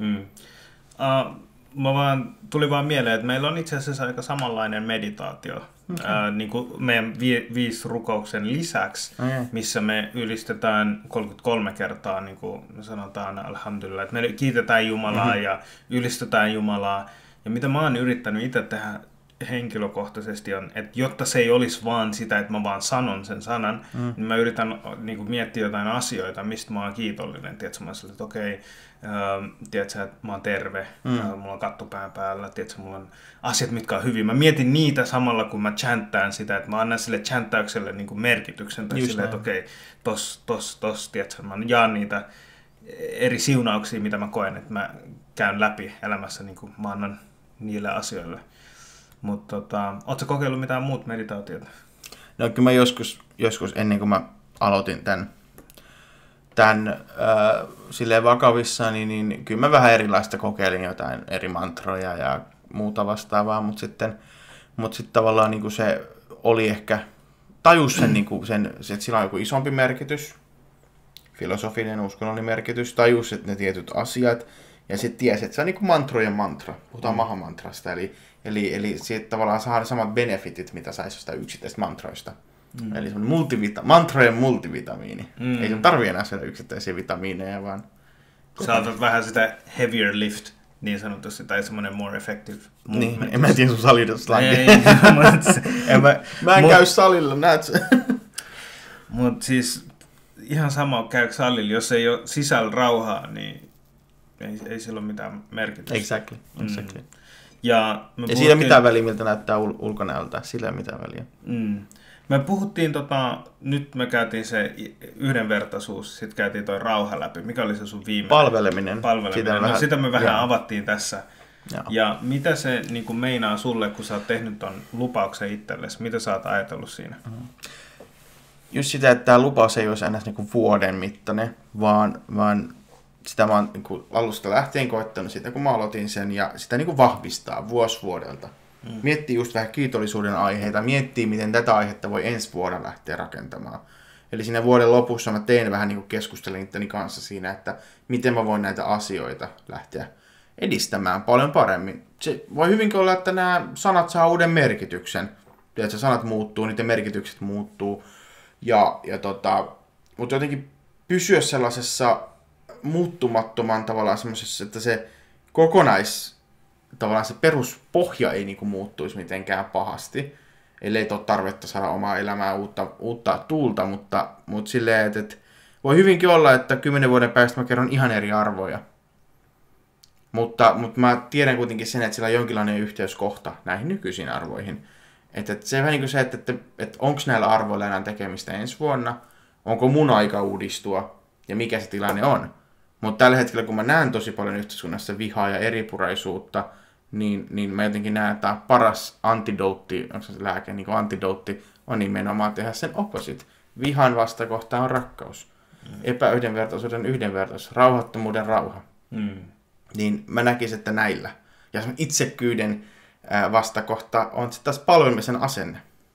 Tuli vaan mieleen, että meillä on itse asiassa aika samanlainen meditaatio niin kuin meidän 5 rukouksen lisäksi, missä me ylistetään 33 kertaa, niin kuin sanotaan alhamdulillah, että me kiitetään Jumalaa ja ylistetään Jumalaa. Ja mitä mä oon yrittänyt itse tehdä henkilökohtaisesti on, että jotta se ei olisi vaan sitä, että mä vaan sanon sen sanan, niin mä yritän niin kuin miettiä jotain asioita, mistä mä oon kiitollinen. Tiedätkö, mä sanoin, että okei, tiedätkö, että mä oon terve, mulla on katto pään päällä, tiedätkö, mulla on asiat, mitkä on hyvin. Mä mietin niitä samalla, kun mä chanttään sitä, että mä annan sille chanttaukselle niin kuin merkityksen, tai silleen, että okei, tos, tiedätkö, mä jaan niitä eri siunauksia, mitä mä koen, että mä käyn läpi elämässä, niin kuin mä annan niille asioille. Mutta ootko kokeillut mitään muut meditaatiota? No kyllä mä joskus ennen kuin mä aloitin tämän silleen vakavissa, niin kyllä mä vähän erilaista kokeilin jotain eri mantroja ja muuta vastaavaa, mutta sitten tavallaan niin kuin se oli ehkä, tajus sen, niin kuin sen, että sillä on joku isompi merkitys, filosofinen, uskonnollinen merkitys, tajus, että ne tietyt asiat, ja sitten tiesi, että se on niin kuin mantrojen mantra, puhutaan mahamantrasta, eli siitä tavallaan saa samat benefitit, mitä saisi jostain yksittäisistä mantroista. Eli mantrojen multivitamiini. Ei sun tarvii enää syödä yksittäisiä vitamiineja, vaan... Saatat vähän sitä heavier lift, niin sanotusti, tai semmoinen more effective movement. Niin, en mä tiedä sun salidoslangia. Mä en käy salilla, näet sä? Mut siis ihan sama käy salilla, jos ei ole sisällä rauhaa, niin ei sillä ole mitään merkitystä. Exactly. Ja siitä ei mitään väliä, miltä näyttää ulkonäöltä. Sillä ei mitään väliä. Me puhuttiin, nyt me käytiin se yhdenvertaisuus, sitten käytiin toi rauha läpi. Mikä oli se sun viimeinen? Palveleminen. Sitä me vähän avattiin tässä. Ja mitä se niin kuin meinaa sulle, kun sä oot tehnyt ton lupauksen itsellesi? Mitä sä oot ajatellut siinä? Just sitä, että tämä lupaus ei olisi aina niin kuin vuoden mittainen, vaan sitä mä oon niin alusta lähtien koettanut sitä, kun mä aloitin sen, ja sitä niin kuin vahvistaa vuodelta. Miettii just vähän kiitollisuuden aiheita, miettii, miten tätä aihetta voi ensi vuonna lähteä rakentamaan. Eli siinä vuoden lopussa mä tein vähän niin kuin keskustelin itteni kanssa siinä, että miten mä voin näitä asioita lähteä edistämään paljon paremmin. Se voi hyvinkin olla, että nämä sanat saa uuden merkityksen. Että sanat muuttuu, niiden merkitykset muuttuu. Mutta jotenkin pysyä sellaisessa muuttumattoman tavallaan semmoisessa, että se tavallaan se peruspohja ei niinku muuttuisi mitenkään pahasti, ellei ole tarvetta saada omaa elämää uutta tuulta, mutta silleen, että voi hyvinkin olla, että 10 vuoden päästä mä kerron ihan eri arvoja. Mutta mä tiedän kuitenkin sen, että sillä on jonkinlainen yhteyskohta näihin nykyisiin arvoihin. Että se on vähän niin kuin se, että onko näillä arvoilla enää tekemistä ensi vuonna, onko mun aika uudistua ja mikä se tilanne on. Mutta tällä hetkellä, kun mä näen tosi paljon yhteiskunnassa vihaa ja eripuraisuutta, niin mä jotenkin näen, että paras antidootti, onko se lääke, niin kuin antidootti, on nimenomaan tehdä sen opposite. Vihan vastakohta on rakkaus. Epäyhdenvertaisuuden yhdenvertaisuus. Rauhattomuuden rauha. Niin mä näkisin, että näillä. Ja sen itsekkyyden vastakohta on sitten taas palvelemisen asenne.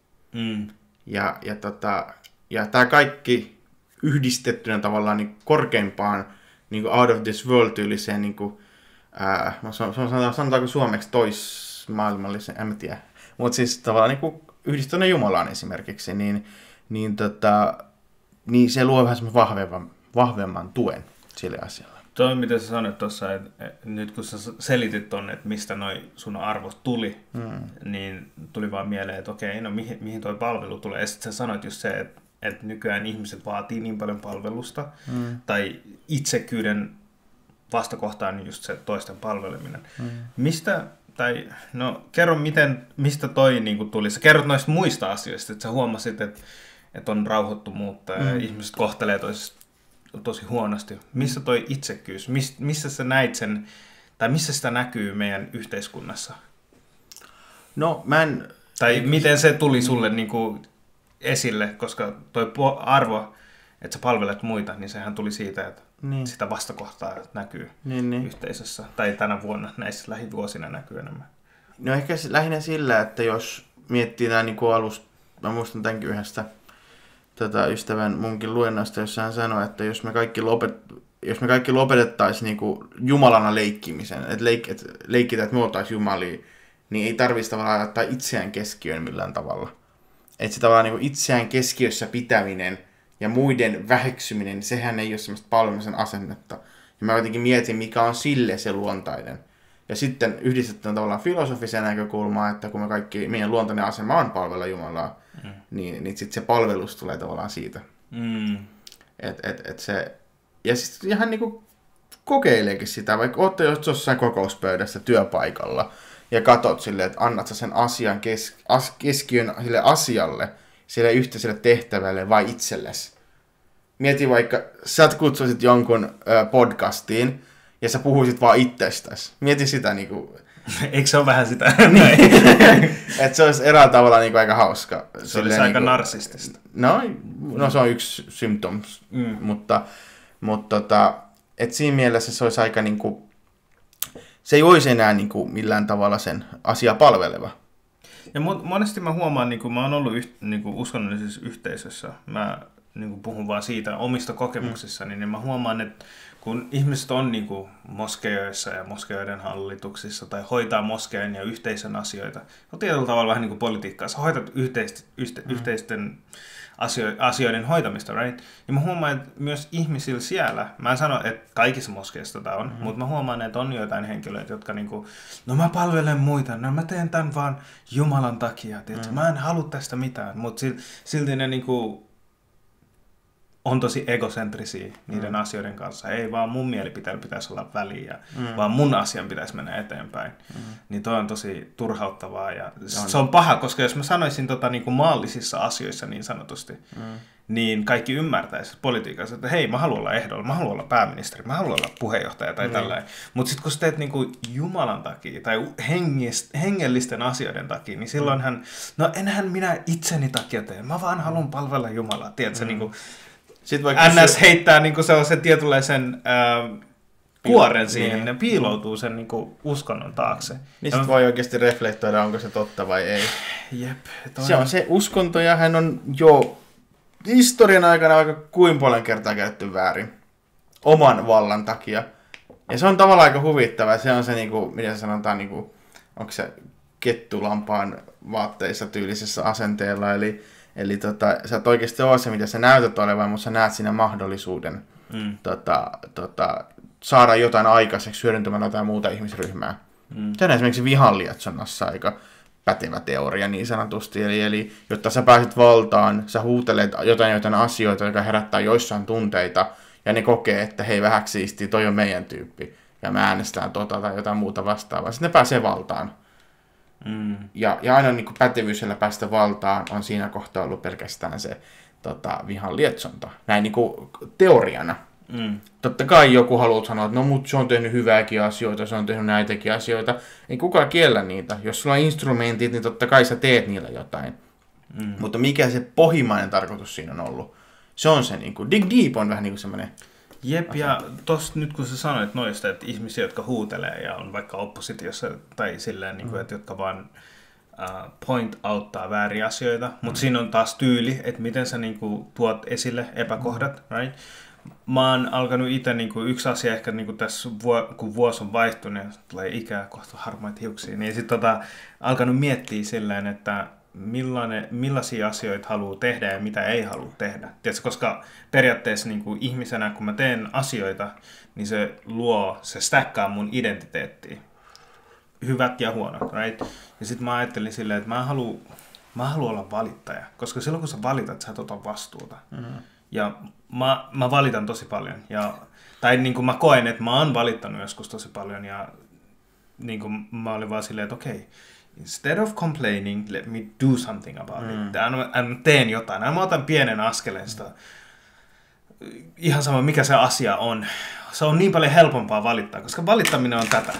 Ja tää kaikki yhdistettynä tavallaan niin korkeimpaan niin kuin out of this world-tyyliseen, niin kuin, sanotaanko suomeksi toismaailmallisen, en mä tiedä. Mutta siis tavallaan niin yhdistyneen Jumalaan esimerkiksi, niin niin se luo vähän semmoinen vahvemman tuen sille asialle. Toi, mitä sä sanoit tuossa, että nyt kun sä selitit tonne, että mistä noi sun arvot tuli, niin tuli vaan mieleen, että okei, no mihin toi palvelu tulee. Ja sitten sä sanoit just se, että nykyään ihmiset vaatii niin paljon palvelusta, tai itsekyyden vastakohtaan just se toisten palveleminen. Mistä, tai no kerro mistä toi niinku tuli. Sä kerrot noista muista asioista, että sä huomasit, että on rauhoittomuutta ja ihmiset kohtelee tosi huonosti. Missä toi itsekkyys, missä sä näit sen, tai missä sitä näkyy meidän yhteiskunnassa? No Tai miten se tuli sulle niinku esille, koska toi arvo, että sä palvelet muita, niin sehän tuli siitä, että sitä vastakohtaa näkyy yhteisössä. Tai tänä vuonna, näissä lähivuosina näkyy enemmän. No ehkä lähinnä sillä, että jos miettii nämä niin alusta, mä muistan tämänkin yhdestä ystävän munkin luennosta, jossa hän sanoi, että jos me kaikki lopetettaisiin niin kuin Jumalana leikkimisen, että leikitään, että me oltaisiin jumalia, niin ei tarvitsisi tavallaan laittaa itseään keskiöön millään tavalla. Että se tavallaan niin kuin itseään keskiössä pitäminen ja muiden väheksyminen, sehän ei ole semmoista palvelemisen asennetta. Ja mä jotenkin mietin, mikä on sille se luontainen. Ja sitten yhdistetään tavallaan filosofiseen näkökulmaan, että kun meidän luontainen asema on palvella Jumalaa, niin sitten se palvelus tulee tavallaan siitä. Ja sitten ihan niinku kokeileekin sitä, vaikka ootte jossain kokouspöydässä työpaikalla ja katot silleen, että annat sä sen asian keskiön sille asialle, sille yhteiselle tehtävälle vai itsellesi. Mieti vaikka, sä kutsuisit jonkun podcastiin ja sä puhuisit vaan itsestäsi. Mieti sitä niinku... Eikö se ole vähän sitä? Että se olisi eräällä tavalla niinku aika hauska. Se olisi aika narsistista. No se on yksi symptoms, mutta et siinä mielessä se olisi aika niinku, se ei olisi enää niinku millään tavalla sen asia palveleva. Ja monesti mä huomaan, niinku mä oon ollut niinku uskonnollisessa yhteisössä, mä niinku puhun vaan siitä omista kokemuksissani, niin mä huomaan, että kun ihmiset on niinku moskeijoissa ja moskeijoiden hallituksissa tai hoitaa moskeijan ja yhteisön asioita, on tietyllä tavalla vähän niin kuin politiikkaa. Sä hoitat yhteisten asioiden hoitamista, right? Ja mä huomaan, että myös ihmisillä siellä, mä en sano, että kaikissa moskeissa tätä on, mutta mä huomaan, että on joitain henkilöitä, jotka niinku, no mä palvelen muita, no mä teen tämän vaan Jumalan takia, mä en halua tästä mitään, mutta silti ne niinku on tosi egocentrisiä niiden asioiden kanssa. Ei vaan mun mielipiteellä pitäisi olla väliä, vaan mun asian pitäisi mennä eteenpäin. Niin toi on tosi turhauttavaa. Ja se on paha, koska jos mä sanoisin niin kuin maallisissa asioissa niin sanotusti, niin kaikki ymmärtäisi politiikassa, että hei, mä haluan olla ehdolla, mä haluan olla pääministeri, mä haluan olla puheenjohtaja tai tällainen. Mutta sitten kun sä teet niinku Jumalan takia tai hengellisten asioiden takia, niin silloinhan, no enhän minä itseni takia tee, mä vaan haluan palvella Jumalaa. Tiedätkö, niinku, NS heittää niinku sellaisen tietynlaisen kuoren siihen, ja piiloutuu sen niinku uskonnon taakse. Niin sitten voi oikeasti reflektoida, onko se totta vai ei. Jep. Se on se uskonto, ja hän on jo historian aikana aika kuin paljon kertaa käytetty väärin oman vallan takia. Ja se on tavallaan aika huvittava. Se on se, niinku, mitä sanotaan, niinku, onko se kettulampaan vaatteissa tyylisessä asenteella. Eli sä et oikeasti ole se, mitä sä näytät olevan, mutta sä näet siinä mahdollisuuden saada jotain aikaiseksi hyödyntämällä jotain muuta ihmisryhmää. Se on esimerkiksi vihan lietsonnassa aika pätevä teoria niin sanotusti. Eli jotta sä pääset valtaan, sä huutelet jotain asioita, jotka herättää joissain tunteita, ja ne kokee, että hei, vähäksi siistiä, toi on meidän tyyppi, ja mä äänestään tai jotain muuta vastaavaa. Sitten ne pääsee valtaan. Ja aina niin kuin pätevyysellä päästä valtaan on siinä kohtaa ollut pelkästään se vihan lietsonta. Näin niin kuin teoriana. Totta kai joku haluaa sanoa, että no mut se on tehnyt hyvääkin asioita, se on tehnyt näitäkin asioita. Ei kukaan kiellä niitä. Jos sulla on instrumentit, niin totta kai sä teet niillä jotain. Mutta mikä se pohjimmainen tarkoitus siinä on ollut? Se on se, niin kuin, dig deep on vähän niin kuin semmoinen. Jep, ja tossa nyt kun sä sanoit noista, että ihmisiä, jotka huutelee ja on vaikka oppositiossa tai silleen, niin kuin, että jotka vaan point outtaa vääriä asioita, mutta siinä on taas tyyli, että miten sä niin kuin, tuot esille epäkohdat, right? Mä oon alkanut itse, niin kuin, yksi asia ehkä niin kuin tässä, kun vuosi on vaihtunut ja tulee ikää kohta harmaita hiuksia, niin sitten alkanut miettiä silleen, että millaisia asioita haluaa tehdä ja mitä ei halua tehdä. Tiedätkö, koska periaatteessa niin kuin ihmisenä, kun mä teen asioita, niin se stackkaa mun identiteettiä. Hyvät ja huonot, right? Ja sitten mä ajattelin silleen, että mä haluan olla valittaja, koska silloin kun sä valitat, sä et ota vastuuta. Mm-hmm. Ja mä valitan tosi paljon. Tai niin kuin mä koen, että mä oon valittanut joskus tosi paljon ja niin kuin mä olin vaan silleen, että okei, instead of complaining, let me do something about it. Mä teen jotain. Mä otan pienen askeleen sitä. Ihan sama, mikä se asia on. Se on niin paljon helpompaa valittaa, koska valittaminen on tätä.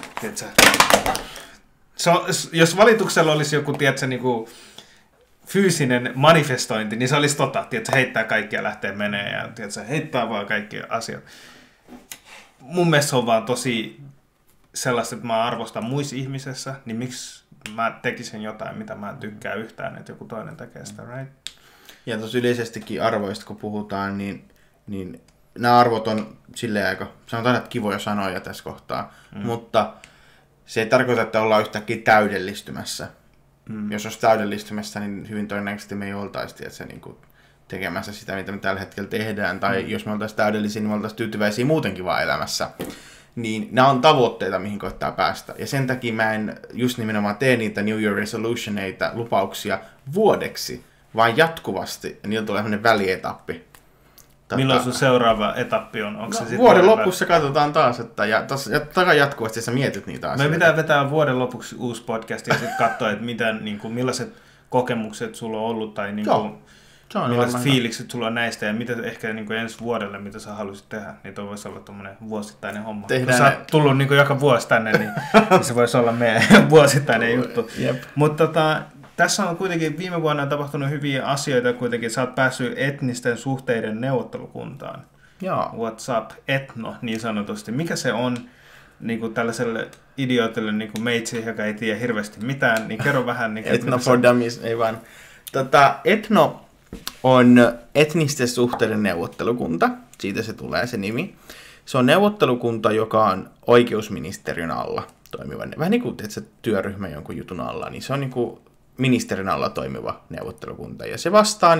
Jos valituksella olisi joku, tiedätkö, niin kuin fyysinen manifestointi, niin se olisi tiedätkö, heittää kaikkia lähtee menee ja tiedätkö, heittää vaan kaikki asiat. Mun mielestä se on vaan tosi sellaista, että mä arvostan muissa ihmisessä, niin miksi mä tekisin jotain, mitä mä en tykkää yhtään, että joku toinen tekee sitä, right? Ja tuossa yleisestikin arvoista, kun puhutaan, niin nämä arvot on silleen aika, sanotaan, että kivoja sanoja tässä kohtaa, mutta se ei tarkoita, että ollaan yhtäkkiä täydellistymässä. Jos olisi täydellistymässä, niin hyvin todennäköisesti me ei oltaisi niin kuin tekemässä sitä, mitä me tällä hetkellä tehdään, tai jos me oltaisiin täydellisiä, niin me oltaisiin tyytyväisiä muutenkin vaan elämässä. Niin nämä on tavoitteita, mihin koittaa päästä. Ja sen takia mä en just nimenomaan tee niitä New Year Resolutioneita, lupauksia vuodeksi, vaan jatkuvasti. Ja niillä tulee sellainen välietappi. Milloin sun seuraava etappi on? Onko se vuoden lopussa katsotaan taas, että jatkuvasti sä mietit niitä asioita. Me pitää vetää vuoden lopuksi uusi podcast ja sitten katsoa, että millaiset kokemukset sulla on ollut tai millaiset fiilikset sulla on näistä ja mitä ehkä ensi vuodelle, mitä sä haluaisit tehdä, niin toi voisi olla tommoinen vuosittainen homma. Kun sä oot tullut joka vuosi tänne, niin se voisi olla meidän vuosittainen juttu. Mutta tässä on kuitenkin viime vuonna tapahtunut hyviä asioita kuitenkin. Sä oot päässyt etnisten suhteiden neuvottelukuntaan. Joo. What's up, etno, niin sanotusti. Mikä se on tällaiselle idiootille meitsi, joka ei tiedä hirveästi mitään, niin kerro vähän. Etno for dummies, ei vaan. Etno on etnisten suhteiden neuvottelukunta, siitä se tulee se nimi. Se on neuvottelukunta, joka on oikeusministeriön alla toimiva. Vähän niin kuin työryhmä jonkun jutun alla, niin se on niin kuin ministerin alla toimiva neuvottelukunta. Ja se vastaa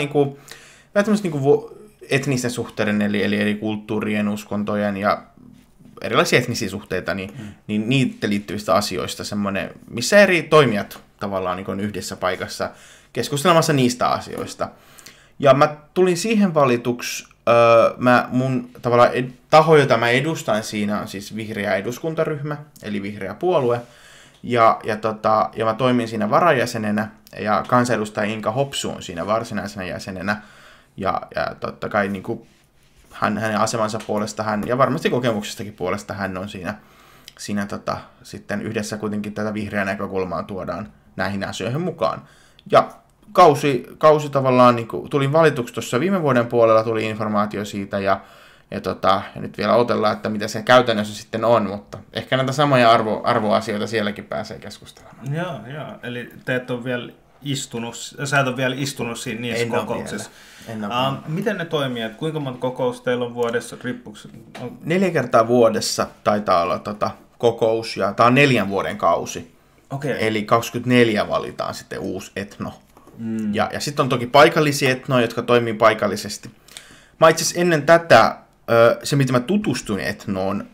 etnisten suhteiden, eli eri kulttuurien, uskontojen ja erilaisia etnisiä suhteita, niin niitä liittyvistä asioista semmoinen, missä eri toimijat tavallaan on yhdessä paikassa keskustelemassa niistä asioista. Ja mä tulin siihen valituksi, mun tavallaan taho, jota mä edustan siinä on siis vihreä eduskuntaryhmä, eli vihreä puolue. Ja mä toimin siinä varajäsenenä ja kansanedustaja Inka Hopsu on siinä varsinaisena jäsenenä. Ja totta kai niin kuin hänen asemansa puolesta ja varmasti kokemuksestakin puolesta hän on siinä sitten yhdessä kuitenkin tätä vihreää näkökulmaa tuodaan näihin asioihin mukaan. Ja kausi tavallaan, niin kuin, tulin valituksi tuossa viime vuoden puolella, tuli informaatio siitä ja nyt vielä odotellaan, että mitä se käytännössä sitten on, mutta ehkä näitä samoja arvoasioita sielläkin pääsee keskustelemaan. Joo, eli te et ole vielä sä et ole vielä istunut siinä niissä kokouksissa. Miten ne toimii? Kuinka monta kokousta teillä on vuodessa? 4 kertaa vuodessa taitaa olla kokous, ja tämä on 4 vuoden kausi. Okay. Eli 24 valitaan sitten uusi etno. Ja sitten on toki paikallisia etnoja, jotka toimii paikallisesti. Mä itse asiassa ennen tätä, se mitä mä tutustuin etnoon,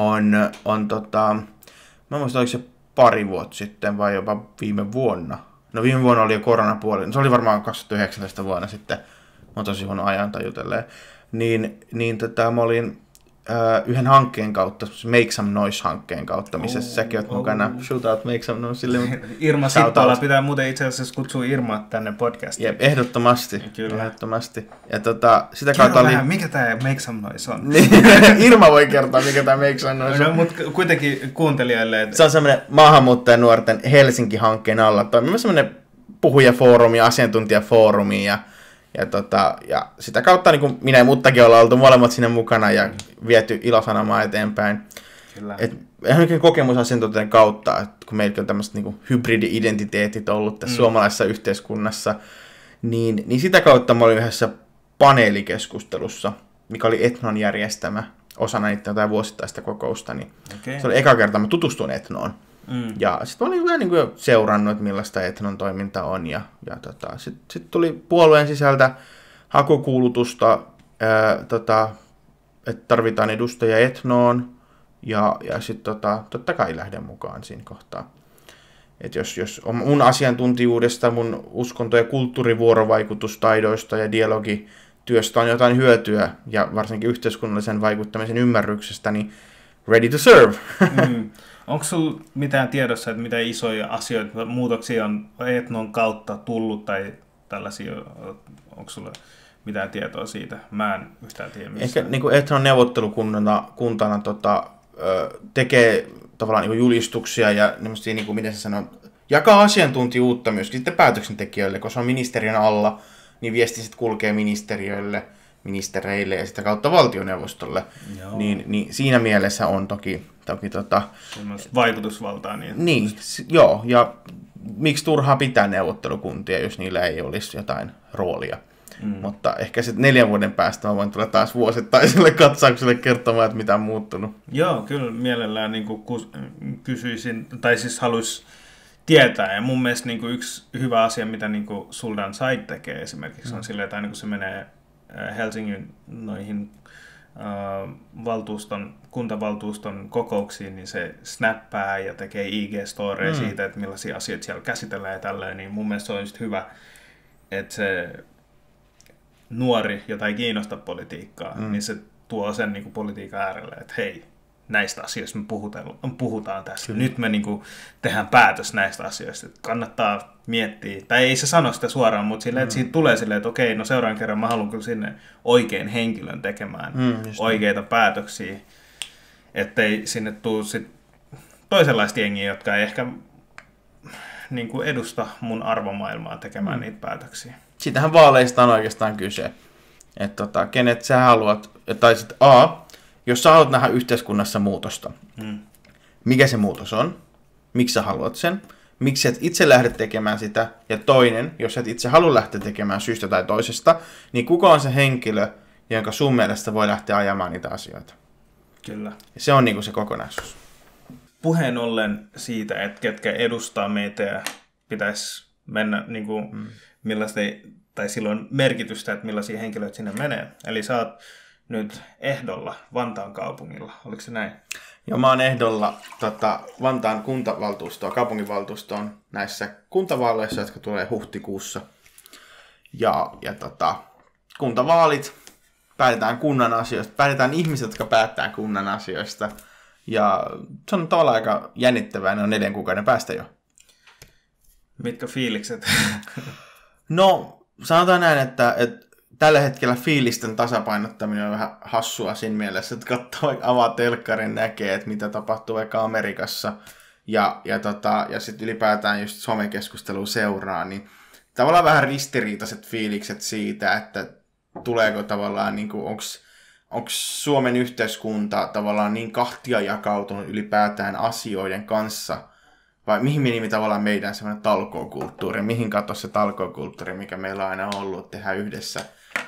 mä muistan, oliko se pari vuotta sitten vai jopa viime vuonna. No viime vuonna oli jo koronapuoli, se oli varmaan 2019 vuonna sitten, mä oon tosi huono ajantajutelleen. Mä olin yhden hankkeen kautta, Make Some Noise-hankkeen kautta, missä säkin oot mukana. Shootout Make Some Noise. Irma Sippala, pitää muuten itse asiassa kutsua Irma tänne podcastiin. Jep, ehdottomasti. Kyllä. Ehdottomasti. Ja sitä kautta oli... mikä tämä Make Some Noise on? Irma voi kertoa, mikä tämä Make Some Noise on. Mutta kuitenkin kuuntelijoille... Että... Se on semmoinen maahanmuuttajanuorten Helsinki-hankkeen alla toimiva semmoinen puhujafoorumi, asiantuntijafoorumi ja sitä kautta niin minä ja muttakin ollaan oltu molemmat siinä mukana ja viety ilosanomaa eteenpäin. Kyllä. Ihan kokemusasiantuntijan kautta, että kun meillä on tämmöiset niin hybridi-identiteetit ollut tässä suomalaisessa yhteiskunnassa, niin sitä kautta mä olin yhdessä paneelikeskustelussa, mikä oli Etnon järjestämä osana niitä jotain vuosittaista kokousta. Niin Se oli eka kerta, mä tutustuin Etnoon. Ja sitten mä olin vähän niin kuin jo seurannut, että millaista Ethnon toiminta on. Ja sitten tuli puolueen sisältä hakukuulutusta, että tarvitaan edustajia Ethnoon. Ja sitten totta kai lähden mukaan siinä kohtaa. Että jos on mun asiantuntijuudesta, mun uskonto- ja kulttuurivuorovaikutustaidoista ja dialogityöstä on jotain hyötyä, ja varsinkin yhteiskunnallisen vaikuttamisen ymmärryksestä, niin ready to serve. Onko sinulla mitään tiedossa, että mitä isoja asioita, muutoksia on Ethnon kautta tullut, tai tällaisia, onko sinulla mitään tietoa siitä? Mä en yhtään tiedä mistä. Ehkä niin Ethnon neuvottelukuntana tekee tavallaan niin julistuksia ja niin kuin, miten se sanoo, jakaa asiantuntijuutta myöskin sitten päätöksentekijöille, koska se on ministeriön alla, niin viesti sitten kulkee ministeriöille, ministereille ja sitä kautta valtioneuvostolle. Niin siinä mielessä on toki vaikutusvaltaa. Niin, joo, ja miksi turhaa pitää neuvottelukuntia, jos niillä ei olisi jotain roolia. Mutta ehkä sitten 4 vuoden päästä mä voin tulla taas vuosittaiselle katsaukselle kertomaan, että mitä on muuttunut. Joo, kyllä mielellään niin kysyisin, tai siis haluais tietää. Ja mun mielestä niin yksi hyvä asia, mitä niin Suldan Said tekee esimerkiksi, on silleen, että aina kun se menee Helsingin noihin kuntavaltuuston kokouksiin, niin se snappaa ja tekee IG-storeja siitä, että millaisia asioita siellä käsitellään ja tälleen. Niin mun mielestä se on just hyvä, että se nuori, jota ei kiinnosta politiikkaa, niin se tuo sen niin kuin politiikan äärelle, että hei, näistä asioista me puhutaan tässä. Kyllä. Nyt me niin kuin tehdään päätös näistä asioista. Että kannattaa miettiä, tai ei se sano sitä suoraan, mutta silleen, että siitä tulee silleen, että okei, no seuraavan kerran mä haluan kyllä sinne oikein henkilön tekemään oikeita päätöksiä, ettei sinne tule sit toisenlaista jengiä, jotka ei ehkä niin kuin edusta mun arvomaailmaa tekemään niitä päätöksiä. Siitähän vaaleista on oikeastaan kyse. Että kenet sä haluat, tai sitten jos sä haluat nähdä yhteiskunnassa muutosta, mikä se muutos on, miksi sä haluat sen, miksi et itse lähde tekemään sitä, ja toinen, jos et itse halua lähteä tekemään syystä tai toisesta, niin kuka on se henkilö, jonka sun mielestä voi lähteä ajamaan niitä asioita. Kyllä. Ja se on niinku se kokonaisuus. Puheen ollen siitä, että ketkä edustaa meitä ja pitäisi mennä, niin kuin, millaista, tai silloin merkitystä, että millaisia henkilöitä sinne menee. Eli sä oot nyt ehdolla Vantaan kaupungilla, oliko se näin? Joo, mä oon ehdolla Vantaan kuntavaltuustoon, kaupunginvaltuustoon näissä kuntavaaleissa, jotka tulee huhtikuussa. Ja kuntavaalit, päätetään kunnan asioista, päätetään ihmiset, jotka päättää kunnan asioista. Ja se on tavallaan aika jännittävää, ne on 4 kuukauden päästä jo. Mitkä fiilikset? No, sanotaan näin, että tällä hetkellä fiilisten tasapainottaminen on vähän hassua siinä mielessä, että katsoo, avaa telkkarin, näkee, että mitä tapahtuu vaikka Amerikassa ja sitten ylipäätään just somekeskustelua seuraa, niin tavallaan vähän ristiriitaiset fiilikset siitä, että tuleeko tavallaan, niin onko Suomen yhteiskunta tavallaan niin kahtia jakautunut ylipäätään asioiden kanssa, vai mihin meni tavallaan meidän semmoinen talkookulttuuri, mihin katosi se talkookulttuuri, mikä meillä on aina ollut, tehdään yhdessä,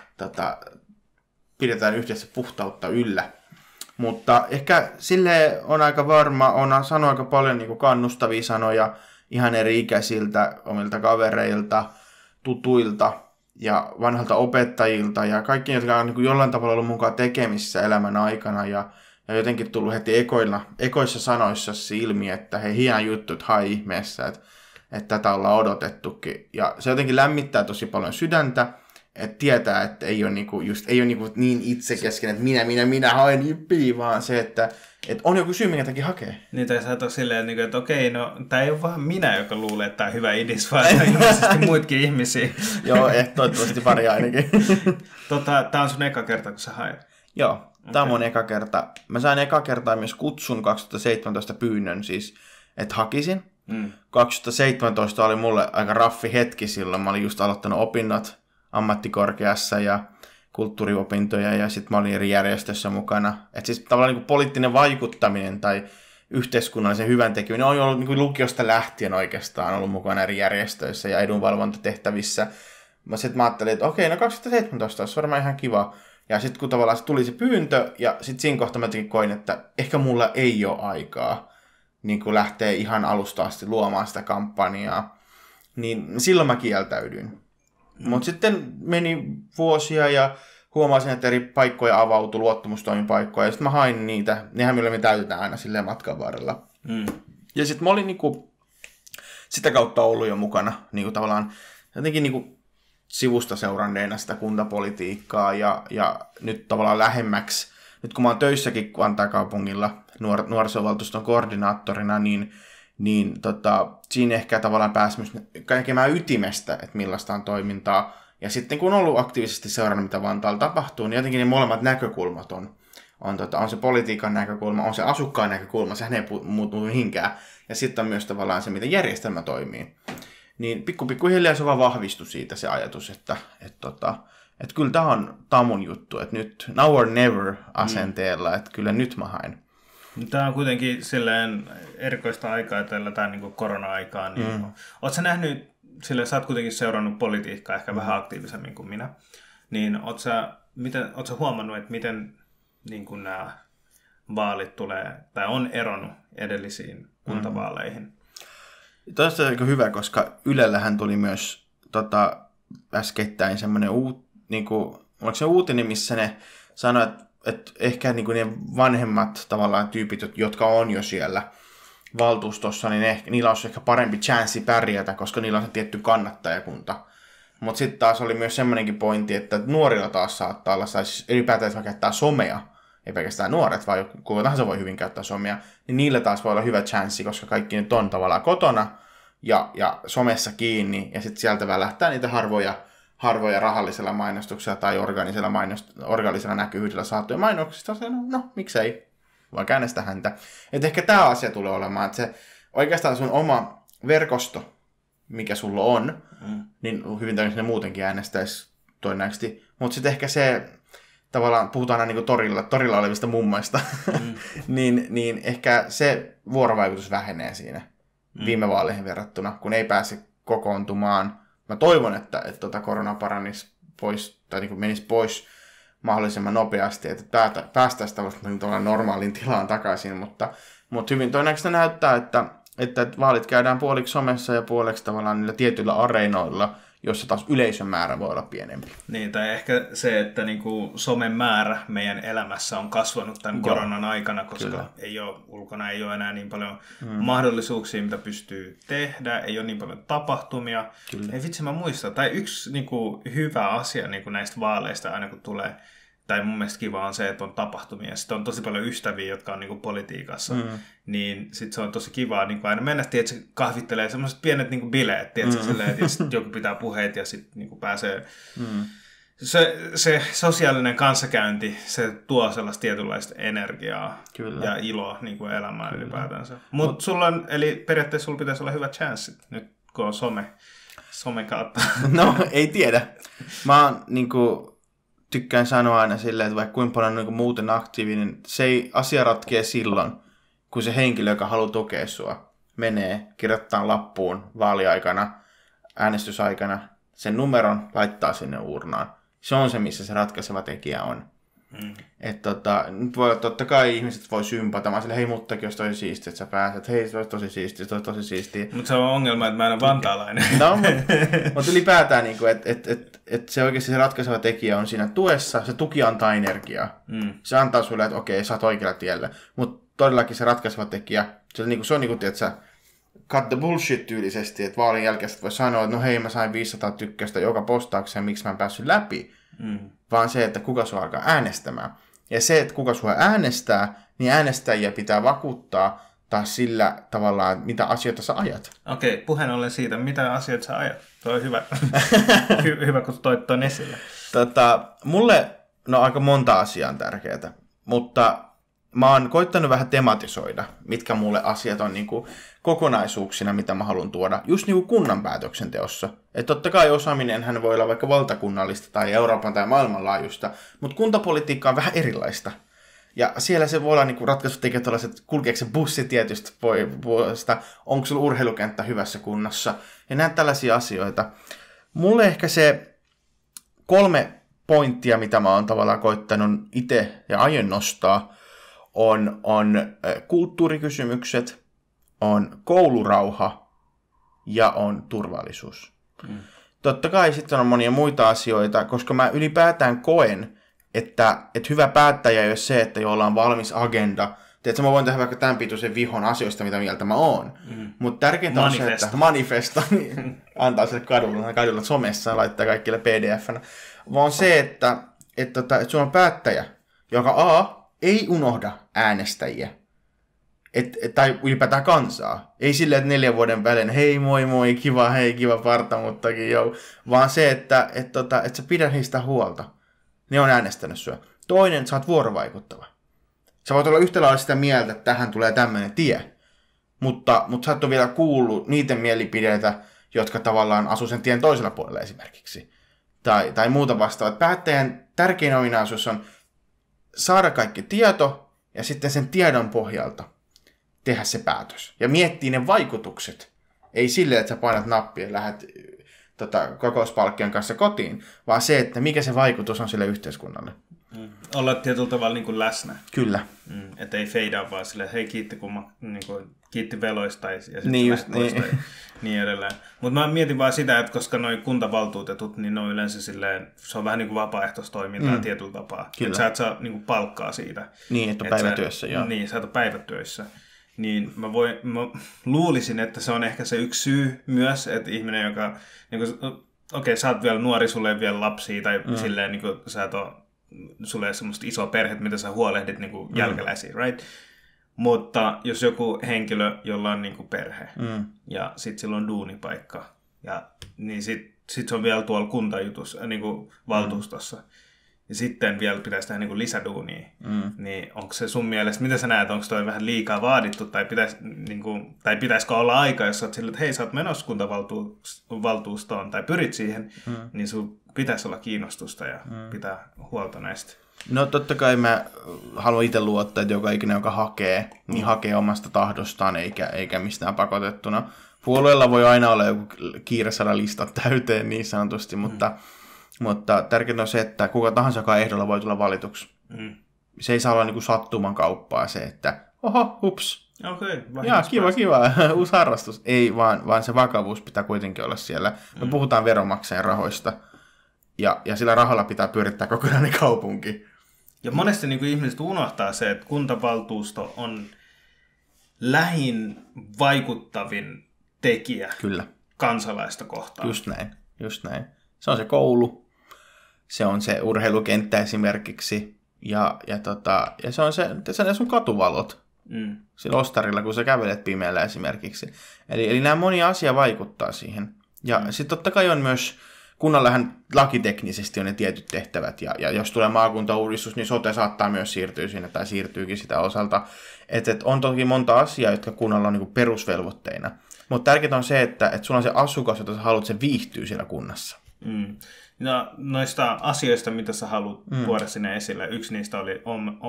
pidetään yhdessä puhtautta yllä. Mutta ehkä sille on aika varma, on sanonut aika paljon niin kuin kannustavia sanoja ihan eri ikäisiltä, omilta kavereilta, tutuilta ja vanhalta opettajilta ja kaikki, jotka on niin kuin jollain tavalla ollut mukaan tekemissä elämän aikana ja jotenkin tullut heti ekoissa sanoissa ilmi, että hei, hieno juttu, että hai ihmeessä, että tätä ollaan odotettukin. Ja se jotenkin lämmittää tosi paljon sydäntä, että tietää, että ei ole, niin itsekesken, että minä haen jippiä, vaan se, että on joku syy, minkä takia hakee. Niin, tai sä oot silleen, että okei, no tämä ei ole vaan minä, joka luulee, että tämä on hyvä idis, vaan tämä on ilmeisesti muitakin ihmisiä. Joo, toivottavasti pari ainakin. Tämä on sun eka kerta, kun sä haet? Joo, tämä on mun eka kerta. Mä sain eka kertaa myös kutsun 2017 pyynnön siis, että hakisin. 2017 oli mulle aika raffi hetki silloin. Mä olin just aloittanut opinnot ammattikorkeassa ja kulttuuriopintoja ja sitten mä olin eri järjestössä mukana. Että siis tavallaan niin kuin poliittinen vaikuttaminen tai yhteiskunnallisen hyvän tekeminen on ollut niin kuin lukiosta lähtien oikeastaan ollut mukana eri järjestöissä ja edunvalvontatehtävissä. Mä ajattelin, että okei, no 2017 olisi varmaan ihan kiva. Ja sitten kun tavallaan tuli se pyyntö ja sitten siinä kohtaa mä koin, että ehkä mulla ei ole aikaa. niin kuin lähtee ihan alusta asti luomaan sitä kampanjaa, niin silloin mä kieltäydyin. Mutta sitten meni vuosia ja huomasin, että eri paikkoja avautui, luottamustoimipaikkoja, ja sitten mä hain niitä. Nehän me täytetään aina silleen matkan varrella. Ja sitten mä olin niinku sitä kautta ollut jo mukana niinku tavallaan jotenkin niinku sivusta seuranneena sitä kuntapolitiikkaa ja nyt tavallaan lähemmäksi. Nyt kun mä oon töissäkin Vantaakaupungilla nuorisovaltuuston koordinaattorina, niin siinä ehkä tavallaan pääsi myös näkemään ytimestä, että millaista on toimintaa. Ja sitten kun on ollut aktiivisesti seurannut, mitä Vantaalla tapahtuu, niin jotenkin ne molemmat näkökulmat on se politiikan näkökulma, on se asukkaan näkökulma, sehän ei muutu mihinkään. Ja sitten on myös tavallaan se, miten järjestelmä toimii. Niin pikkuhiljaa se vaan vahvistui siitä se ajatus, että kyllä tämä on mun juttu, että nyt now or never asenteella, että kyllä nyt mä haen. Tämä on kuitenkin silleen erikoista aikaa tällä tai niin korona-aikaa. Niin ootko sä nähnyt, silleen sä oot kuitenkin seurannut politiikkaa ehkä vähän aktiivisemmin kuin minä, niin ootko sä huomannut, että miten niin kuin nämä vaalit tulee, tai on eronnut edellisiin kuntavaaleihin? Toista on hyvä, koska Ylellähän tuli myös äskettäin semmoinen oliko se uutinen, missä ne sanoi, että ehkä niin kuin ne vanhemmat tavallaan tyypit, jotka on jo siellä valtuustossa, niin niillä olisi ehkä parempi chanssi pärjätä, koska niillä on se tietty kannattajakunta. Mutta sitten taas oli myös semmoinenkin pointti, että nuorilla taas saattaa olla, tai siis ylipäätään voi käyttää somea, ei pelkästään nuoret, vaan kuka tahansa voi hyvin käyttää somea, niin niillä taas voi olla hyvä chanssi, koska kaikki nyt on tavallaan kotona ja somessa kiinni, ja sitten sieltä välähtää niitä harvoja rahallisella mainostuksella tai organisella näkyvyydellä saatuja mainoksista, no miksei, vaan käännästä häntä. Että ehkä tämä asia tulee olemaan, että se oikeastaan sun oma verkosto, mikä sulla on, niin hyvin todennäköisesti ne muutenkin äänestäisi todennäköisesti, mutta sitten ehkä se, tavallaan puhutaan aina niin kuin torilla olevista mummoista, niin ehkä se vuorovaikutus vähenee siinä viime vaaleihin verrattuna, kun ei pääse kokoontumaan. Mä toivon, että korona paranisi pois, tai niin kuin menisi pois mahdollisimman nopeasti, että päästäisiin tavallaan normaaliin tilaan takaisin, mutta hyvin todennäköisesti näyttää, että vaalit käydään puoliksi somessa ja puoliksi tavallaan niillä tietyillä areenoilla, jossa taas yleisön määrä voi olla pienempi. Niin, tai ehkä se, että niinku somen määrä meidän elämässä on kasvanut tämän koronan aikana, koska ulkona ei ole enää niin paljon mahdollisuuksia, mitä pystyy tehdä, ei ole niin paljon tapahtumia. Kyllä. Ei vitsi, mä muistan. Tai yksi niinku hyvä asia niinku näistä vaaleista aina kun tulee, tai mun mielestä kiva on se, että on tapahtumia. Sitten on tosi paljon ystäviä, jotka on niinku politiikassa. Niin sitten se on tosi kivaa niinku aina mennä, että se kahvittelee semmoiset pienet niinku bileet, silleen, että sit joku pitää puheet ja sitten niinku pääsee. Se sosiaalinen kanssakäynti, se tuo sellaista tietynlaista energiaa ja iloa niinku elämään ylipäätänsä. Mutta eli periaatteessa sulla pitäisi olla hyvä chanssi nyt, kun on some kautta. No, ei tiedä. Mä oon niinku tykkään sanoa aina silleen, että vaikka kuinka paljon niin muuten aktiivinen, se ei asia ratkee silloin, kun se henkilö, joka haluaa tukea sua, menee, kirjoittaa lappuun vaaliaikana, äänestysaikana, sen numeron laittaa sinne urnaan. Se on se, missä se ratkaiseva tekijä on. Että nyt voi olla totta kai ihmiset voi sympata. Mä hei, muttakin olisi tosi siistiä, että sä pääset. Hei, se olisi tosi siistiä. Mutta se on ongelma, että mä en ole vantaalainen. No, mutta ylipäätään, niin että se oikeasti se ratkaiseva tekijä on siinä tuessa. Se tuki antaa energiaa. Se antaa sulle, että okei, sä oot oikealla tiellä. Mutta todellakin se ratkaiseva tekijä, se on niin kuin, että sä cut the bullshit tyylisesti, että vaalin jälkeen voi sanoa, että no hei, mä sain 500 tykkäystä joka postaukseen, miksi mä en päässyt läpi. Vaan se, että kuka sua alkaa äänestämään. Ja se, että kuka sua äänestää, niin äänestäjiä pitää vakuuttaa taas sillä tavallaan, mitä asioita sä ajat. Okei, puheen ollen siitä, mitä asioita sä ajat. Tuo on hyvä, hyvä kun toit tuon esille. Mulle aika monta asiaa on tärkeää, mutta mä oon koittanut vähän tematisoida, mitkä mulle asiat on niinku kokonaisuuksina, mitä mä haluan tuoda, just niinku kunnan päätöksenteossa. Että totta kai osaaminenhän voi olla vaikka valtakunnallista tai Euroopan tai maailmanlaajuista, mutta kuntapolitiikka on vähän erilaista. Ja siellä se voi olla niinku ratkaisutekijät tällaiset, kulkeeko se bussi tietystä puolesta, onko sulla urheilukenttä hyvässä kunnossa, ja näitä tällaisia asioita. Mulle ehkä se 3 pointtia, mitä mä oon tavallaan koittanut itse ja aion nostaa, on kulttuurikysymykset, on koulurauha ja on turvallisuus. Totta kai sitten on monia muita asioita, koska mä ylipäätään koen, että hyvä päättäjä ei ole se, että jolla on valmis agenda. Tiedätkö, mä voin tehdä vaikka tämän pituisen vihon asioista, mitä mieltä mä oon. Mutta tärkeintä on se, että manifesta niin antaa sille kadulla somessa ja laittaa kaikille pdf-nä. Vaan se, että sulla on päättäjä, joka ei unohda äänestäjiä. Tai ylipäätään kansaa. Ei silleen, että 4 vuoden välein, hei moi, kiva parta, muttakin joo. Vaan se, että sä pidät heistä huolta. Ne on äänestänyt sua. Toinen, että sä oot vuorovaikuttava. Sä voit olla yhtä lailla sitä mieltä, että tähän tulee tämmöinen tie. Mutta sä et ole vielä kuullut niiden mielipideitä, jotka tavallaan asuu sen tien toisella puolella esimerkiksi. Tai muuta vastaavaa. Päättäjän tärkein ominaisuus on saada kaikki tieto ja sitten sen tiedon pohjalta tehdä se päätös. Ja miettiä ne vaikutukset. Ei silleen, että sä painat nappia ja lähdet kokouspalkkion kanssa kotiin, vaan se, että mikä se vaikutus on sille yhteiskunnalle. Olla tietyllä tavalla niin kuin läsnä. Kyllä. Että ei feidaa vaan silleen, hei kiitti, kiitti veloista ja sitten niin ja niin edelleen. Mutta mä mietin vaan sitä, että koska noi kuntavaltuutetut, niin ne on yleensä silleen, se on vähän niin kuin vapaaehtoistoimintaa tietyllä tapaa. Että sä et saa niin kuin palkkaa siitä. Niin, että on päivätyössä, joo. Niin, sä et ole päivätyössä. Niin mä luulisin, että se on ehkä se yksi syy myös, että ihminen, joka niin okei, sä oot vielä nuori, sulle ei vielä lapsia, tai silleen niin kuin, sä et ole, sulle ei ole semmoista isoa perhettä, mitä sä huolehdit niin kuin jälkeläisiä, right? Mutta jos joku henkilö, jolla on niin kuin perhe, ja sit sillä on duunipaikka, niin sit se on vielä tuolla kuntajutussa, niin kuin valtuustossa, ja sitten vielä pitäisi tehdä niin kuin lisäduunia, niin onko se sun mielestä, mitä sä näet, onko toi vähän liikaa vaadittu, tai pitäisikö olla aika, jos sä oot sillä, että hei, sä oot menossa kuntavaltuustoon, tai pyrit siihen, niin sun pitäisi olla kiinnostusta ja pitää huolta näistä. No totta kai mä haluan itse luottaa, että joka ikinen, joka hakee, niin hakee omasta tahdostaan, eikä mistään pakotettuna. Puolueella voi aina olla joku kiire saada listat täyteen niin sanotusti, mutta tärkeintä on se, että kuka tahansa, joka ehdolla voi tulla valituksi. Se ei saa olla niin sattuman kauppaa se, että oho, hups. Okei, kiva, uusi harrastus. Ei, vaan se vakavuus pitää kuitenkin olla siellä. Me puhutaan veronmaksajan rahoista ja sillä rahalla pitää pyörittää kokonainen kaupunki. Ja monesti niin kuin ihmiset unohtaa se, että kuntavaltuusto on lähin vaikuttavin tekijä kansalaista kohtaan. Just näin. Se on se koulu, se on se urheilukenttä esimerkiksi, ja se on se sun katuvalot sillä ostarilla, kun sä kävelet pimeällä esimerkiksi. Eli nämä moni asia vaikuttaa siihen. Ja sitten totta kai on myös, kunnallahan lakiteknisesti on ne tietyt tehtävät, ja jos tulee maakuntauudistus, niin sote saattaa myös siirtyä sinne, tai siirtyykin sitä osalta. Että on toki monta asiaa, jotka kunnalla on niin kuin perusvelvoitteina. Mutta tärkeintä on se, että sulla on se asukas, jota sä haluat, se viihtyy siellä kunnassa. No, noista asioista, mitä sä haluat tuoda sinne esille, yksi niistä oli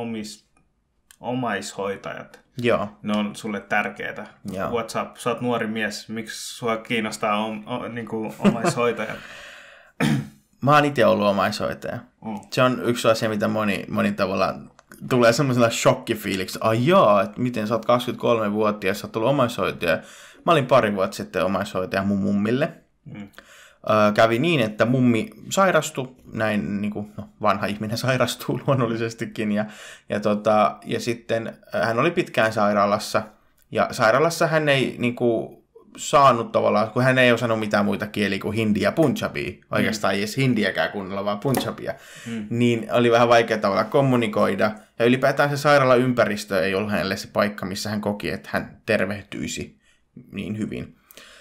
omaishoitajat. Joo. Ne on sulle tärkeitä. What's up? Sä oot nuori mies. Miksi sua kiinnostaa niinku omaishoitajat? Mä oon itse ollut omaishoitaja. Se on yksi asia, mitä moni tavallaan tulee semmoisella shokkifiiliksi. Että miten sä oot 23-vuotias, sä oot ollut omaishoitaja. Mä olin 2 vuotta sitten omaishoitaja mun mummille. Kävi niin, että mummi sairastui, näin niin kuin, vanha ihminen sairastuu luonnollisestikin, ja sitten hän oli pitkään sairaalassa, ja sairaalassa hän ei niin kuin, saanut tavallaan, kun hän ei osannut mitään muita kieliä kuin hindi ja punjabia, oikeastaan ei edes hindiäkään kunnolla, vaan punjabia, niin oli vähän vaikea tavallaan kommunikoida, ja ylipäätään se sairaalaympäristö ei ollut hänelle se paikka, missä hän koki, että hän tervehtyisi niin hyvin.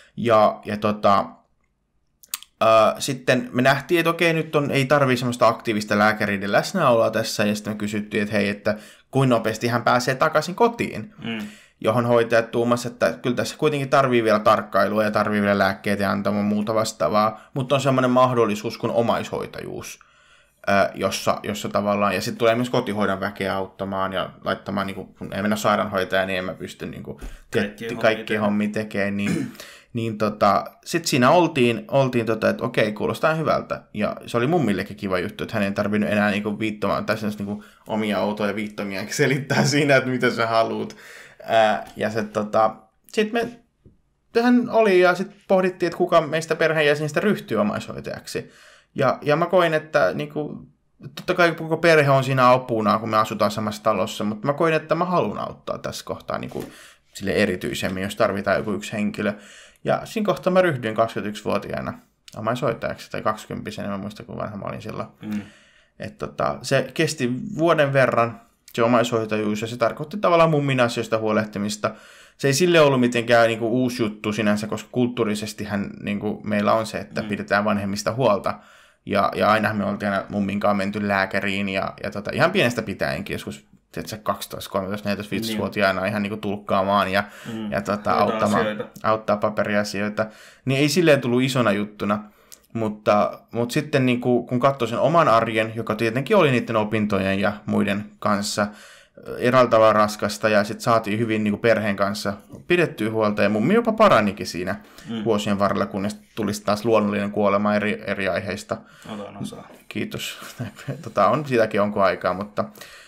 Sitten me nähtiin, että okei, nyt ei tarvitse semmoista aktiivista lääkäriiden läsnäoloa tässä, ja sitten me kysyttiin, että hei, että kuinka nopeasti hän pääsee takaisin kotiin, johon hoitajat tuumasivat, että kyllä tässä kuitenkin tarvii vielä tarkkailua ja tarvii vielä lääkkeitä ja antamaan muuta vastaavaa, mutta on semmoinen mahdollisuus kuin omaishoitajuus, jossa tavallaan, ja sitten tulee myös kotihoidon väkeä auttamaan ja laittamaan, niin kun ei mennä sairaanhoitajaan, niin en mä pysty niin kaikkia hommia tekemään, niin sitten siinä oltiin että okei, kuulostaa hyvältä. Ja se oli mummillekin kiva juttu, että hän ei tarvinnut enää niinku viittomaan, tai niinku omia outoja viittomia selittää siinä, että mitä sä haluut. sitten me tähän oli ja sitten pohdittiin, että kuka meistä perheenjäsenistä ryhtyy omaishoitajaksi. Ja mä koin, että niin kuin, totta kai koko perhe on siinä apuna, kun me asutaan samassa talossa, mutta mä koin, että mä haluan auttaa tässä kohtaa niin kuin, sille erityisemmin, jos tarvitaan joku yksi henkilö. Ja siinä kohtaa mä ryhdyin 21-vuotiaana omaishoitajaksi, tai 20-vuotiaana, en mä muista, kun vanha mä olin silloin. Se kesti vuoden verran, se omaishoitajuus, ja se tarkoitti tavallaan mummin asioista huolehtimista. Se ei sille ollut mitenkään niin kuin uusi juttu sinänsä, koska kulttuurisestihan niin kuin meillä on se, että pidetään vanhemmista huolta. Ja ainahan me oltiin aina mumminkaan menty lääkäriin, ja ihan pienestä pitäenkin, joskus 12, 13, 14, 15-vuotiaana ihan niin kuin tulkkaamaan ja auttaa paperiasioita. Niin ei silleen tullut isona juttuna. Mutta sitten niin kun katsoi sen oman arjen, joka tietenkin oli niiden opintojen ja muiden kanssa eräällä tavalla raskasta, ja sitten saatiin hyvin niin perheen kanssa pidettyä huolta, ja mummi jopa paranikin siinä vuosien varrella, kunnes tulisi taas luonnollinen kuolema eri aiheista. Otan osaa. Kiitos. Siitäkin onko aikaa, mutta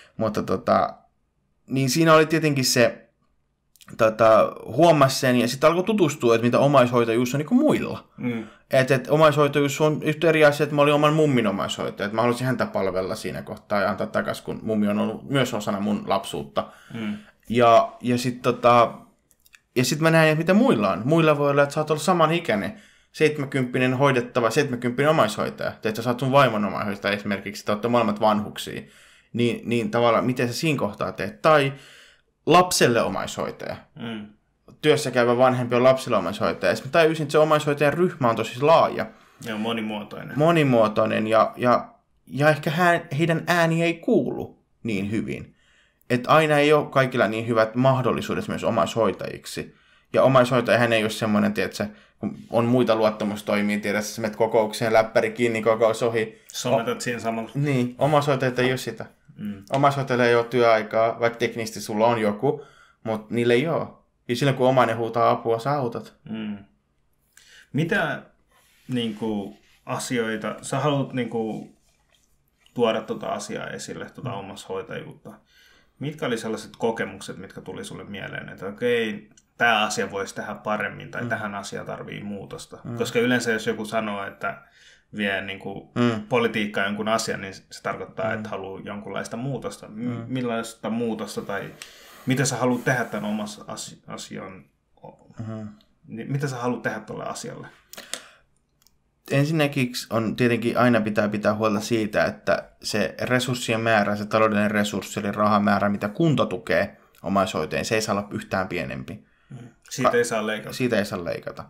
niin siinä oli tietenkin se, huomasi sen, ja sitten alkoi tutustua, että mitä omaishoitajuus on niin kuin muilla. Että omaishoitajuus on yhtä eri asia, että mä olin oman mummin omaishoitaja, että mä haluaisin häntä palvella siinä kohtaa ja antaa takaisin, kun mummi on ollut myös osana mun lapsuutta. Ja sitten mä näin, että mitä muilla on. Muilla voi olla, että sä oot ollut samanikäinen, 70 hoidettava, 70 omaishoitaja, että sä oot sun vaimon omaishoitaja esimerkiksi, että olette molemmat vanhuksia. Niin tavallaan, miten sä siinä kohtaa teet? Tai lapselle omaishoitaja. Työssä käyvä vanhempi on lapselle omaishoitaja. Mä tajusin, että se omaishoitajan ryhmä on tosi laaja. Ja monimuotoinen. Monimuotoinen ja ehkä heidän ääni ei kuulu niin hyvin. Että aina ei ole kaikilla niin hyvät mahdollisuudet myös omaishoitajiksi. Ja omaishoitajahan ei ole semmoinen, tiedätkö, kun on muita luottamustoimia, tiedätkö, sä menet kokoukseen, läppäri kiinni, kokous ohi. Sometat siinä samalla. Niin, omaishoitajat ei ole sitä. Omaishoitajilla ei ole työaikaa, vaikka teknisesti sulla on joku, mutta niillä ei ole. Ja silloin kun omainen huutaa apua, sä autat. Mitä asioita, sä haluat tuoda asiaa esille, omaishoitajuutta. Mitkä oli sellaiset kokemukset, mitkä tuli sulle mieleen, että okei, tämä asia voisi tehdä paremmin tai tähän asiaan tarvii muutosta? Koska yleensä jos joku sanoo, että vie politiikkaa jonkun asian, niin se tarkoittaa, että haluaa jonkunlaista muutosta. Millaista muutosta tai mitä sä haluat tehdä tämän omassa asian? Mitä sä haluat tehdä tuolle asialle? Ensinnäkin on tietenkin aina pitää huolta siitä, että se resurssien määrä, se taloudellinen resurssi, eli rahamäärä, mitä kunta tukee omaishoitajien, se ei saa olla yhtään pienempi. Siitä ei saa leikata. Siitä ei saa leikata.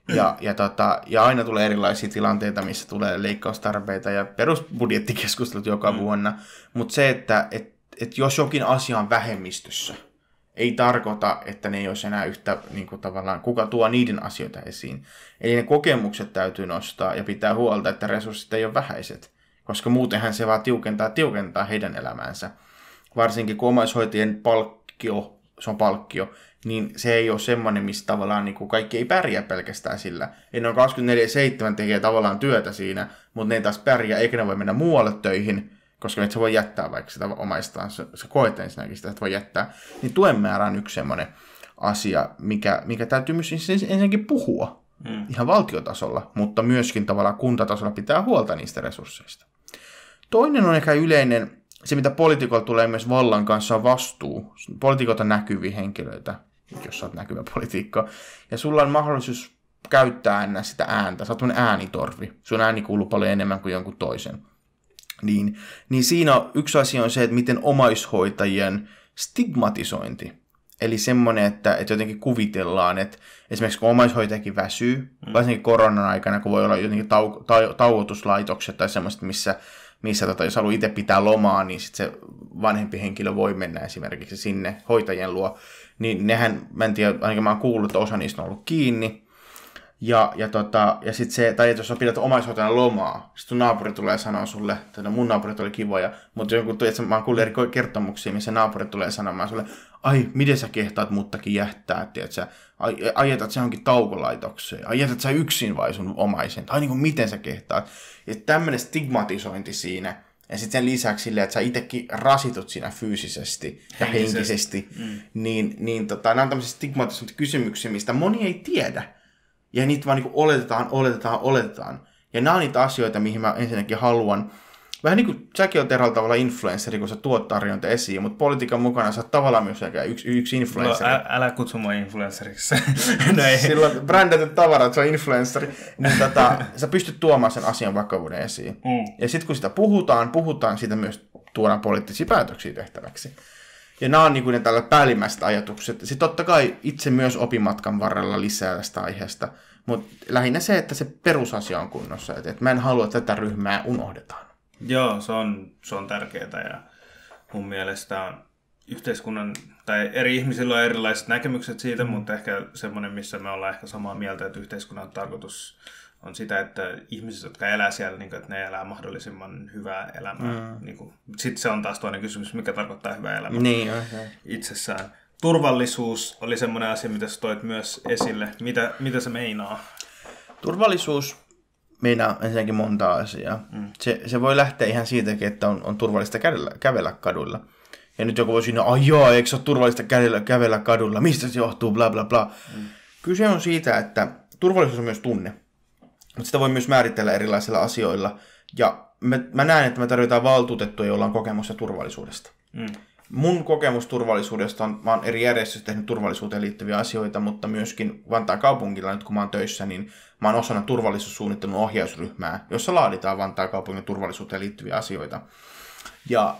Ja aina tulee erilaisia tilanteita, missä tulee leikkaustarpeita ja perusbudjettikeskustelut joka vuonna. Mutta se, että jos jokin asia on vähemmistössä, ei tarkoita, että ne ei olisi enää yhtä tavallaan, kuka tuo niiden asioita esiin. Eli ne kokemukset täytyy nostaa ja pitää huolta, että resurssit ei ole vähäiset, koska muutenhan se vaan tiukentaa heidän elämäänsä. Varsinkin kun omaishoitajien palkkio, se on palkkio, niin se ei ole semmoinen, missä tavallaan kaikki ei pärjää pelkästään sillä. Ei noin 24/7 tekee tavallaan työtä siinä, mutta ne ei taas pärjää, eikä ne voi mennä muualle töihin, koska et sä voi jättää vaikka sitä omaistaan, sä koet ensinnäkin sitä, että voi jättää. Niin tuen määrä on yksi semmoinen asia, mikä täytyy myös ensinnäkin puhua ihan valtiotasolla, mutta myöskin tavallaan kuntatasolla pitää huolta niistä resursseista. Toinen on ehkä yleinen, se mitä poliitikoilla tulee myös vallan kanssa on vastuu. Poliitikot on näkyviä henkilöitä, jos sä oot näkyvä poliitikko, ja sulla on mahdollisuus käyttää sitä ääntä, sä oot äänitorvi, sun ääni kuuluu paljon enemmän kuin jonkun toisen. Niin siinä yksi asia on se, että miten omaishoitajien stigmatisointi, eli semmoinen, että jotenkin kuvitellaan, että esimerkiksi kun omaishoitajakin väsyy, varsinkin koronan aikana, kun voi olla jotenkin tauotuslaitokset tai semmoiset, missä jos haluaa itse pitää lomaa, niin sit se vanhempi henkilö voi mennä esimerkiksi sinne hoitajien luo, niin nehän, mä en tiedä, ainakin mä oon kuullut, että osa niistä on ollut kiinni, ja sitten se, tai jos sä pidät omaishoitajana lomaa, sitten sun naapuri tulee sanoa sulle, että mun naapurit oli kivoja, mutta mä oon kuullut eri kertomuksia, missä naapuri tulee sanomaan sulle, ai, miten sä kehtaat muttakin jättää, tiedätkö, ai jätät sä johonkin taukolaitokseen, ai jätät sä yksin vai sun omaisen, tai miten sä kehtaat. Ja tämmöinen stigmatisointi siinä, Ja sitten sen lisäksi silleen, että sä itsekin rasitut siinä fyysisesti ja henkisesti. Niin nämä on tämmöisiä stigmatisointia kysymyksiä, mistä moni ei tiedä. Ja niitä vaan niin oletetaan. Ja nämä on niitä asioita, mihin mä ensinnäkin haluan. Vähän niin kuin säkin olet eräällä tavalla influenssari, kun sä tuot tarjonta esiin, mutta politiikan mukana sä oot tavallaan myös yksi influenssari. No, älä kutsu mua influenceriksi. No ei. Silloin brändätyt tavarat, se on influenssari. Niin sä pystyt tuomaan sen asian vakavuuden esiin. Ja sitten kun sitä puhutaan, siitä myös tuodaan poliittisia päätöksiä tehtäväksi. Ja nämä on niin kuin ne tällä päällimmäiset ajatukset. Sitten totta kai itse myös opimatkan varrella lisää tästä aiheesta. Mutta lähinnä se, että se perusasia on kunnossa. Että mä en halua, että tätä ryhmää unohdetaan. Joo, se on tärkeää ja mun mielestä yhteiskunnan, tai eri ihmisillä on erilaiset näkemykset siitä, mutta ehkä semmoinen, missä me ollaan ehkä samaa mieltä, että yhteiskunnan tarkoitus on sitä, että ihmiset, jotka elää siellä, niin kuin, että ne elää mahdollisimman hyvää elämää. Niin sitten se on taas toinen kysymys, mikä tarkoittaa hyvää elämää itsessään. Turvallisuus oli semmoinen asia, mitä sä toit myös esille. Mitä se meinaa? Turvallisuus meinaa ensinnäkin monta asiaa. Se voi lähteä ihan siitäkin, että on turvallista kävellä kadulla. Ja nyt joku voi siinä, eikö se ole turvallista kävellä kadulla? Mistä se johtuu? Bla bla bla. Kyse on siitä, että turvallisuus on myös tunne. Mutta sitä voi myös määritellä erilaisilla asioilla. Ja mä näen, että me tarvitaan valtuutettuja, joilla on kokemusta turvallisuudesta. Mun kokemus turvallisuudesta on, mä oon eri järjestöissä tehnyt turvallisuuteen liittyviä asioita, mutta myöskin Vantaan kaupungilla, nyt kun mä oon töissä, niin mä oon osana turvallisuussuunnittelun ohjausryhmää, jossa laaditaan Vantaan kaupungin turvallisuuteen liittyviä asioita. Ja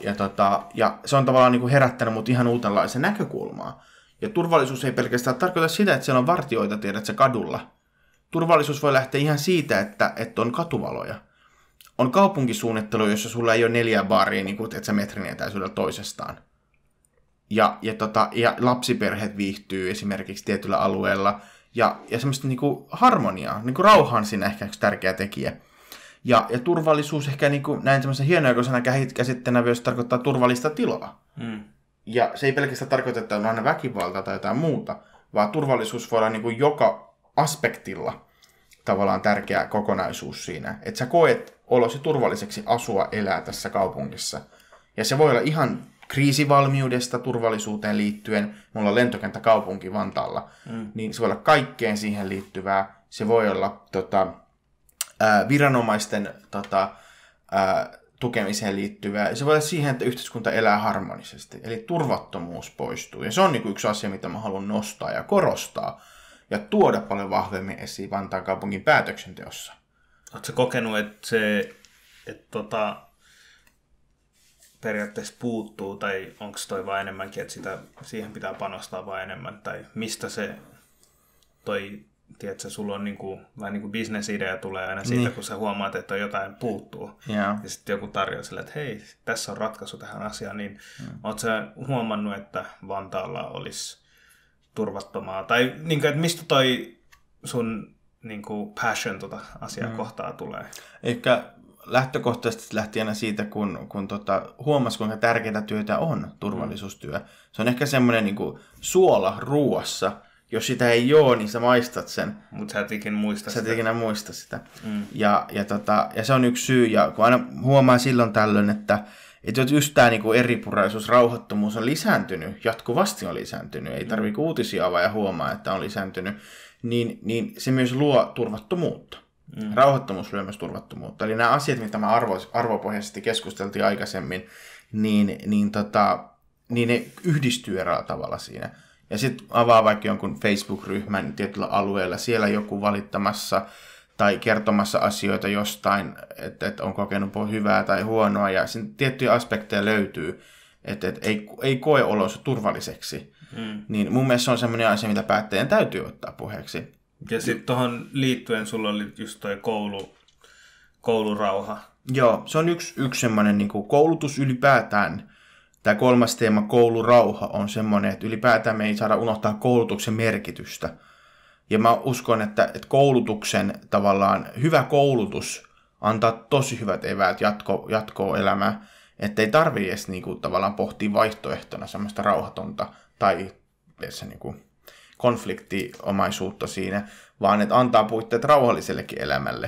se on tavallaan niin kuin herättänyt mut ihan uudenlaisen näkökulmaa. Ja turvallisuus ei pelkästään tarkoita sitä, että siellä on vartijoita, tiedätkö, kadulla. Turvallisuus voi lähteä ihan siitä, että on katuvaloja. On kaupunkisuunnittelu, jossa sulla ei ole 4 baaria, niin kuin, että sä metrin etäisyydellä toisestaan. Ja lapsiperheet viihtyy esimerkiksi tietyllä alueella. Ja semmoista niin kuin harmoniaa, niin kuin rauha on siinä ehkä yksi tärkeä tekijä. Ja turvallisuus ehkä niin kuin, näin semmoisen hienojakoisena käsitteenä myös tarkoittaa turvallista tilaa. Ja se ei pelkästään tarkoita, että on aina väkivaltaa tai jotain muuta, vaan turvallisuus voi olla niin kuin joka aspektilla tavallaan tärkeä kokonaisuus siinä. Että sä koet olosi turvalliseksi asua, elää tässä kaupungissa. Ja se voi olla ihan kriisivalmiudesta turvallisuuteen liittyen. Mulla on lentokenttäkaupunki Vantaalla. Niin se voi olla kaikkeen siihen liittyvää. Se voi olla viranomaisten tukemiseen liittyvää. Se voi olla siihen, että yhteiskunta elää harmonisesti. Eli turvattomuus poistuu. Ja se on niin kuin yksi asia, mitä mä haluan nostaa ja korostaa. Ja tuoda paljon vahvemmin esiin Vantaan kaupungin päätöksenteossa. Oletko kokenut, että periaatteessa puuttuu, tai onko toi vaan enemmänkin, että siihen pitää panostaa vaan enemmän, tai mistä se tiedätkö, sulla on vähän niin kuin bisnesidea tulee aina siitä, kun sä huomaat, että jotain puuttuu. Ja sitten joku tarjoaa sille, että hei, tässä on ratkaisu tähän asiaan, niin ootko sä huomannut, että Vantaalla olisi turvattomaa, tai niin kuin, että mistä toi sun niin kuin passion asiaa kohtaa tulee? Ehkä lähtökohtaisesti lähti aina siitä, kun huomasi, kuinka tärkeää työtä on turvallisuustyö. Se on ehkä semmoinen niin kuin suola ruuassa. Jos sitä ei ole, niin sä maistat sen. Mutta sä et ikinä muista sitä. Sä et ikinä muista sitä. Ja se on yksi syy. Ja kun aina huomaa silloin tällöin, että just tämä niinku eripuraisuus, rauhattomuus on lisääntynyt, jatkuvasti on lisääntynyt. Ei tarvitse uutisia avaa ja huomaa, että on lisääntynyt. Niin se myös luo turvattomuutta. Rauhattomuus luo myös turvattomuutta. Eli nämä asiat, mitä me arvopohjaisesti keskusteltiin aikaisemmin, niin ne yhdistyy eräällä tavalla siinä. Ja sitten avaa vaikka jonkun Facebook-ryhmän tietyllä alueella, siellä joku valittamassa tai kertomassa asioita jostain, että on kokenut hyvää tai huonoa, ja siinä tiettyjä aspekteja löytyy, että ei koe olonsa turvalliseksi. Niin mun mielestä se on semmoinen asia, mitä päättäjän täytyy ottaa puheeksi. Ja sitten tuohon liittyen sulla oli just toi koulurauha. Joo, se on yksi semmoinen niin kuin koulutus ylipäätään. Tämä 3. teema, koulurauha, on semmoinen, että ylipäätään me ei saada unohtaa koulutuksen merkitystä. Ja mä uskon, että koulutuksen tavallaan hyvä koulutus antaa tosi hyvät eväät jatkoa elämään. Että ei tarvitse edes niinku tavallaan pohtia vaihtoehtona semmoista rauhatonta tai niinku konfliktiomaisuutta siinä, vaan että antaa puitteet rauhallisellekin elämälle.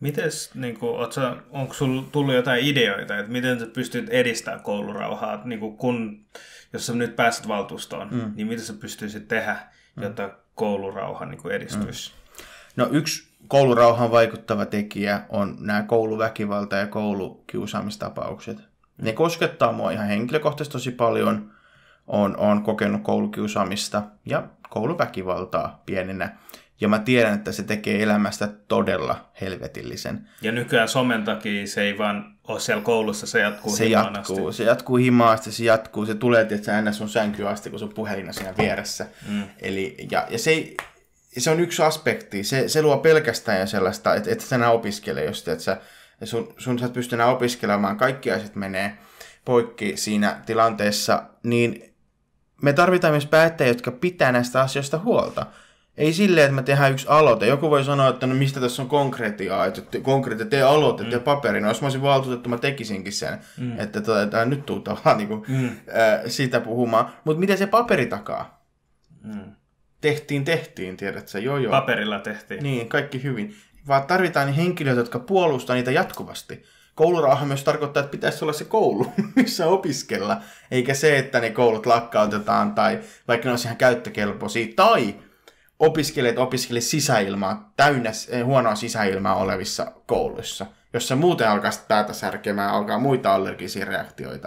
Mites, niin kuin, onko sulla tullut jotain ideoita, että miten sä pystyt edistämään koulurauhaa, niin kuin jos sä nyt pääset valtuustoon, niin mitä sä pystyisit tehdä, jotta koulurauha niin kuin edistyisi? No yksi koulurauhaan vaikuttava tekijä on nämä kouluväkivalta- ja koulukiusaamistapaukset. Ne koskettaa mua ihan henkilökohtaisesti tosi paljon. Olen kokenut koulukiusaamista ja kouluväkivaltaa pienenä. Ja mä tiedän, että se tekee elämästä todella helvetillisen. Ja nykyään somen takia se ei vaan ole siellä koulussa, se jatkuu himaan asti. Se jatkuu himaan asti, se tulee tietysti aina sun sänkyyn asti, kun sun puhelin on siinä vieressä. Eli, ja se on yksi aspekti. Se luo pelkästään jo sellaista, että sä enää opiskele, jos sä et pysty enää opiskelemaan, kaikki asiat menee poikki siinä tilanteessa, niin me tarvitaan myös päättäjiä, jotka pitää näistä asioista huolta. Ei silleen, että me tehdään yksi aloite. Joku voi sanoa, että no mistä tässä on konkretiaa, että tee aloite, tee paperi. No jos mä olisin valtuutettu, mä tekisinkin sen, että nyt tuu tavallaan niin siitä puhumaan. Mutta miten se paperi takaa? Tehtiin, tiedätkö? Joo. Paperilla tehtiin. Niin, kaikki hyvin. Vaan tarvitaan henkilöitä, jotka puolustaa niitä jatkuvasti. Koulurauha myös tarkoittaa, että pitäisi olla se koulu, missä opiskella. Eikä se, että ne koulut lakkautetaan tai vaikka ne olisi ihan käyttökelpoisia. Tai opiskelee sisäilmaa, täynnä huonoa sisäilmaa olevissa kouluissa, jossa muuten alkaa päätä särkemään, alkaa muita allergisia reaktioita.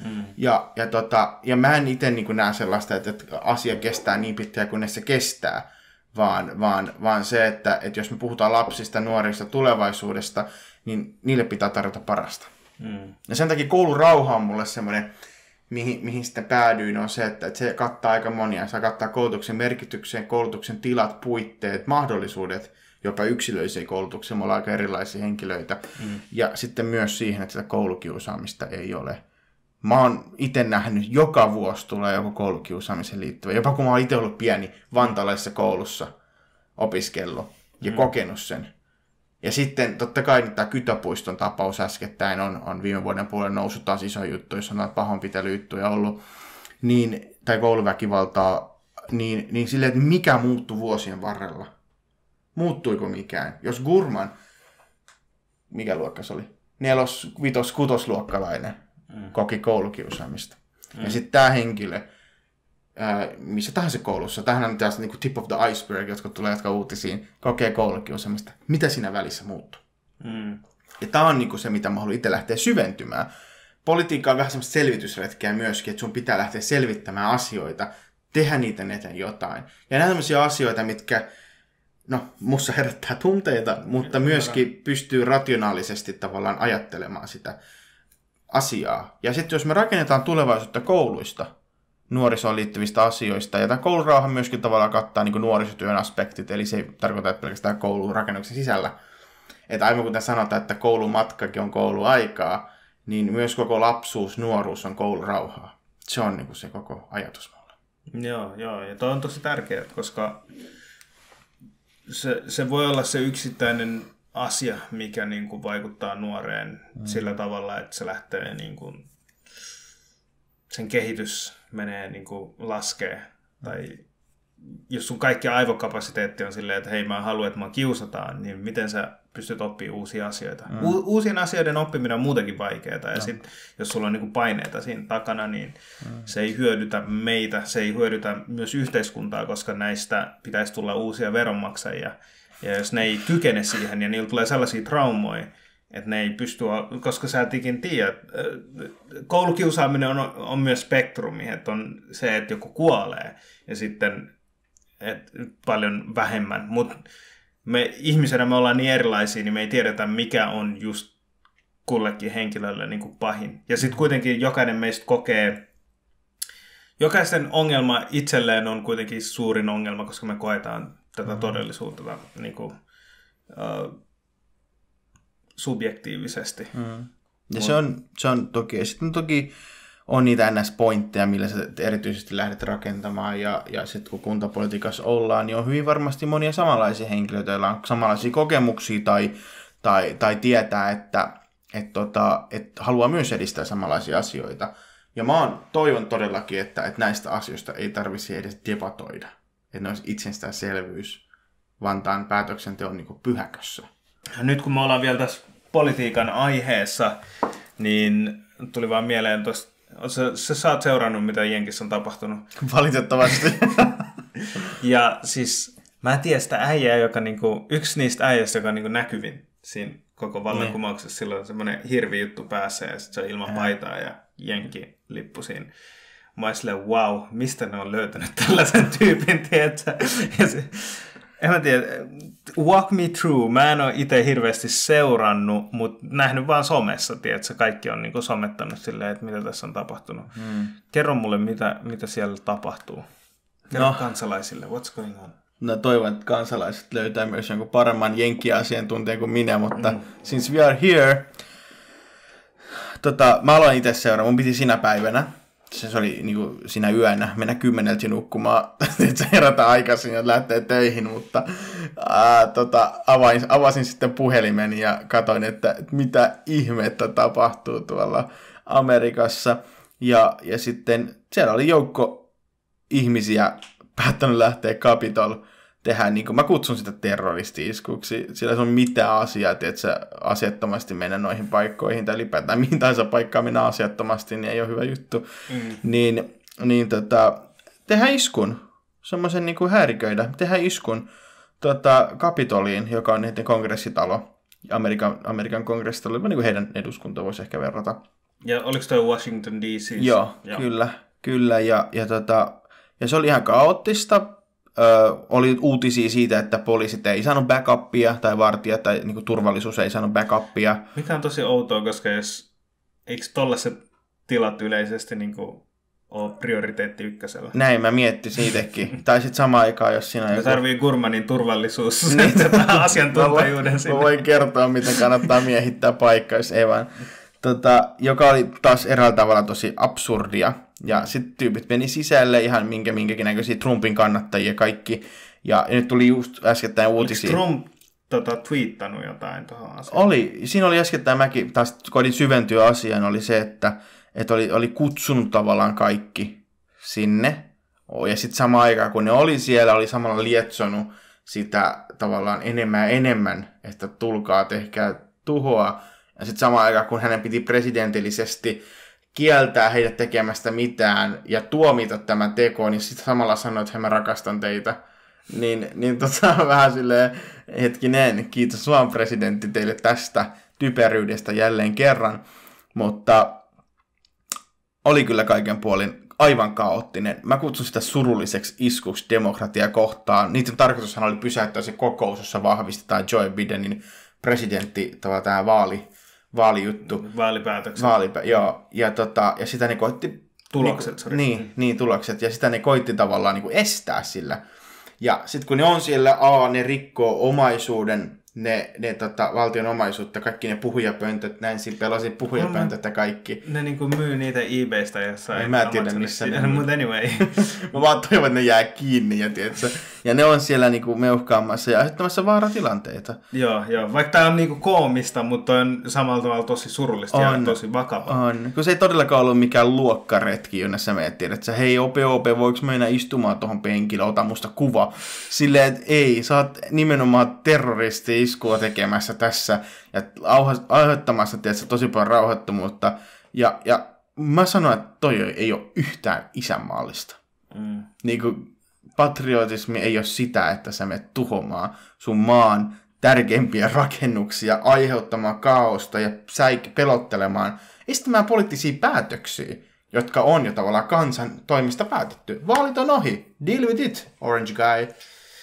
Ja mä en itse niin näe sellaista, että asia kestää niin pitkään, kunnes se kestää, vaan se, että jos me puhutaan lapsista, nuorista, tulevaisuudesta, niin niille pitää tarjota parasta. Ja sen takia koulurauha on mulle semmoinen, mihin sitten päädyin, on se, että se kattaa aika monia. Se kattaa koulutuksen merkityksen, koulutuksen tilat, puitteet, mahdollisuudet, jopa yksilöisiä koulutuksia. Me ollaan aika erilaisia henkilöitä. Ja sitten myös siihen, että sitä koulukiusaamista ei ole. Mä oon itse nähnyt, joka vuosi tulee joku koulukiusaamiseen liittyvä. Jopa kun mä oon itse ollut pieni vantalaisessa koulussa opiskellut ja kokenut sen. Ja sitten totta kai tämä Kytöpuiston tapaus äskettäin on viime vuoden puolella noussut taas iso juttu, jos on näitä pahoinpitelyjuttuja ollut, tai kouluväkivaltaa, niin silleen, että mikä muuttui vuosien varrella? Muuttuiko mikään? Jos Gurman, mikä luokka se oli? 4-5-6-luokkalainen koki koulukiusaamista. Ja sitten tämä henkilö, missä tahansa koulussa, tämähän on tällaista niin tip of the iceberg, jotka uutisiin, kokee koulukiusaamista. Mitä siinä välissä muuttuu? Ja tämä on niin se, mitä mä haluan itse lähteä syventymään. Politiikka on vähän semmoista selvitysretkeä myöskin, että sun pitää lähteä selvittämään asioita, tehdä niiden eteen jotain. Ja nämä sellaisia asioita, mitkä mussa herättää tunteita, mutta myöskin pystyy rationaalisesti tavallaan ajattelemaan sitä asiaa. Ja sitten jos me rakennetaan tulevaisuutta kouluista, nuorisoon liittyvistä asioista, ja tämä koulurauha myöskin tavallaan kattaa niin nuorisotyön aspektit, eli se ei tarkoita, että pelkästään koulurakennuksen sisällä. Että aivan kuten sanotaan, että koulumatkakin on kouluaikaa, niin myös koko lapsuus, nuoruus on koulurauhaa. Se on niin kuin se koko ajatus mulle. Joo, ja toi on tosi tärkeää, koska se voi olla se yksittäinen asia, mikä niin kuin vaikuttaa nuoreen sillä tavalla, että se lähtee niin kuin, sen kehitys menee niin kuin laskee. Tai jos sun kaikki aivokapasiteetti on silleen, että hei mä haluan, että mä kiusataan, niin miten sä pystyt oppimaan uusia asioita? Uusien asioiden oppiminen on muutenkin vaikeaa. Ja sitten jos sulla on niin kuin paineita siinä takana, niin se ei hyödytä meitä, se ei hyödytä myös yhteiskuntaa, koska näistä pitäisi tulla uusia veronmaksajia. Ja jos ne ei kykene siihen ja niillä tulee sellaisia traumoja, että ne ei pysty, koska sä et ikin tiedä. Koulukiusaaminen on myös spektrumi, että on se, että joku kuolee ja sitten paljon vähemmän. Mutta me ihmisenä me ollaan niin erilaisia, niin me ei tiedetä, mikä on just kullekin henkilölle niin kuin pahin. Ja sitten kuitenkin jokainen meistä kokee, jokaisen ongelma itselleen on kuitenkin suurin ongelma, koska me koetaan tätä todellisuutta niin kuin, subjektiivisesti. Ja se on toki, ja sitten toki on niitä NS-pointteja, millä sä erityisesti lähdet rakentamaan, ja sitten kun kuntapolitiikassa ollaan, niin on hyvin varmasti monia samanlaisia henkilöitä, joilla on samanlaisia kokemuksia tai tietää, että haluaa myös edistää samanlaisia asioita. Ja mä toivon todellakin, että näistä asioista ei tarvitse edes debatoida, että ne olisi itsestäänselvyys, vaan tämän päätöksenteon niin kuin pyhäkössä. Nyt kun me ollaan vielä tässä politiikan aiheessa, niin tuli vaan mieleen tuosta, sä oot seurannut, mitä Jenkissä on tapahtunut. Valitettavasti. Ja siis mä en tiedä sitä äijää, joka niinku, yksi niistä äijästä, joka on niinku näkyvin siinä koko vallankumouksessa. Silloin on semmoinen hirvi juttu päässä ja sitten se on ilman paitaa ja Jenkki-lippu siinä. Mä oon silleen, wow, mistä ne on löytänyt tällaisen tyypin, tiedätkö? En mä tiedä, walk me through. Mä en ole itse hirveästi seurannut, mutta nähnyt vaan somessa, tiedätkö? Kaikki on niinku somettanut silleen, että mitä tässä on tapahtunut. Kerro mulle, mitä siellä tapahtuu. Kerro kansalaisille, what's going on? No toivon, että kansalaiset löytää myös jonkun paremman jenkki-asiantuntijan kuin minä, mutta since we are here, mä aloin itse seuraa, mun piti sinä päivänä, se oli niin kuin sinä yönä, mennä 10 nukkumaan, että herätä aikaisin ja lähtee töihin, mutta avasin sitten puhelimen ja katsoin, että mitä ihmettä tapahtuu tuolla Amerikassa. Ja sitten siellä oli joukko ihmisiä päättänyt lähteä Capitol tehdä, niin kuin mä kutsun sitä terroristi-iskuksi, sillä se on mitään asiaa, että sä asiattomasti mennä noihin paikkoihin, tai ylipäätään mihin tahansa paikkaan mennä asiattomasti, niin ei ole hyvä juttu. Tehdään iskun, semmoisen niin kuin häiriköidä, tehdään iskun Capitoliin, joka on niiden kongressitalo, Amerikan kongressitalo, niin kuin heidän eduskunta voisi ehkä verrata. Ja oliko toi Washington DC? Joo. Kyllä, ja se oli ihan kaoottista. Oli uutisia siitä, että poliisit ei saanut backupia, tai vartijat, tai niin kuin turvallisuus ei saanut backupia. Mikä on tosi outoa, koska eikö tollaiset tilat yleisesti niin kuin ole prioriteetti ykkösellä? Näin mä miettisin itsekin. Tai sitten samaan aikaan, jos siinä on joku... tarvii Gurmanin turvallisuus asiantuntijuuden sinne. Mä voin kertoa, miten kannattaa miehittää paikka, jos ei vaan... joka oli taas eräällä tavalla tosi absurdia. Ja sitten tyypit meni sisälle ihan minkäkin näköisiä Trumpin kannattajia kaikki. Ja nyt tuli just äskettäin uutisia. Oliko Trump twiittannut jotain tuohon asiaan? Siinä oli äskettäin, mäkin taas koitin syventyä asiaan, oli se, että oli kutsunut tavallaan kaikki sinne. Ja sitten samaan aikaan, kun ne oli siellä, oli samalla lietsonut sitä tavallaan enemmän, että tulkaa, tehkää tuhoa. Ja sitten samaan aikaan, kun hänen piti presidentillisesti kieltää heidät tekemästä mitään ja tuomita tämän tekoon, niin sitten samalla sanoi, että mä rakastan teitä. Niin vähän silleen, hetkinen, kiitos vaan presidentti teille tästä typeryydestä jälleen kerran. Mutta oli kyllä kaiken puolin aivan kaoottinen. Mä kutsun sitä surulliseksi iskuksi demokratiaa kohtaan. Niiden tarkoitushan oli pysäyttää se kokous, jossa vahvistetaan Joe Bidenin presidentti, tämä vaalijuttu. Vaalipäätökset. Joo. Ja sitä ne koitti... Tulokset. Niin, tulokset. Ja sitä ne koitti tavallaan niin kuin estää sillä. Ja sitten kun ne on siellä, ne rikkoo omaisuuden, ne valtion omaisuutta, kaikki ne puhujapöntöt, Nancy Pelosin puhujapöntöt ja kaikki. Ne niinku myy niitä eBaystä jossain. Mä en tiedä missä ne Mutta anyway. Mä vaan toivon, että ne jää kiinni ja ne on siellä niinku meuhkaamassa ja aiheuttamassa vaaratilanteita. Joo. Vaikka tää on niinku koomista, mutta on samalla tavalla tosi surullista ja tosi vakavaa. On. Kun se ei todellakaan ollut mikään luokkaretki, jonne sä miettii, että hei OP, voiko mennä istumaan tuohon penkille, ota musta kuva. Silleen, että ei, sä oot nimenomaan terroristi-iskua tekemässä tässä ja aiheuttamassa tosi paljon rauhattomuutta. Ja mä sanoin, että toi ei ole yhtään isänmaallista. Niin kuin patriotismi ei ole sitä, että sä menet tuhoamaan sun maan tärkeimpiä rakennuksia, aiheuttamaan kaaosta ja pelottelemaan, estämään poliittisia päätöksiä, jotka on jo tavallaan kansan toimista päätetty. Vaalit on ohi. Deal with it, orange guy.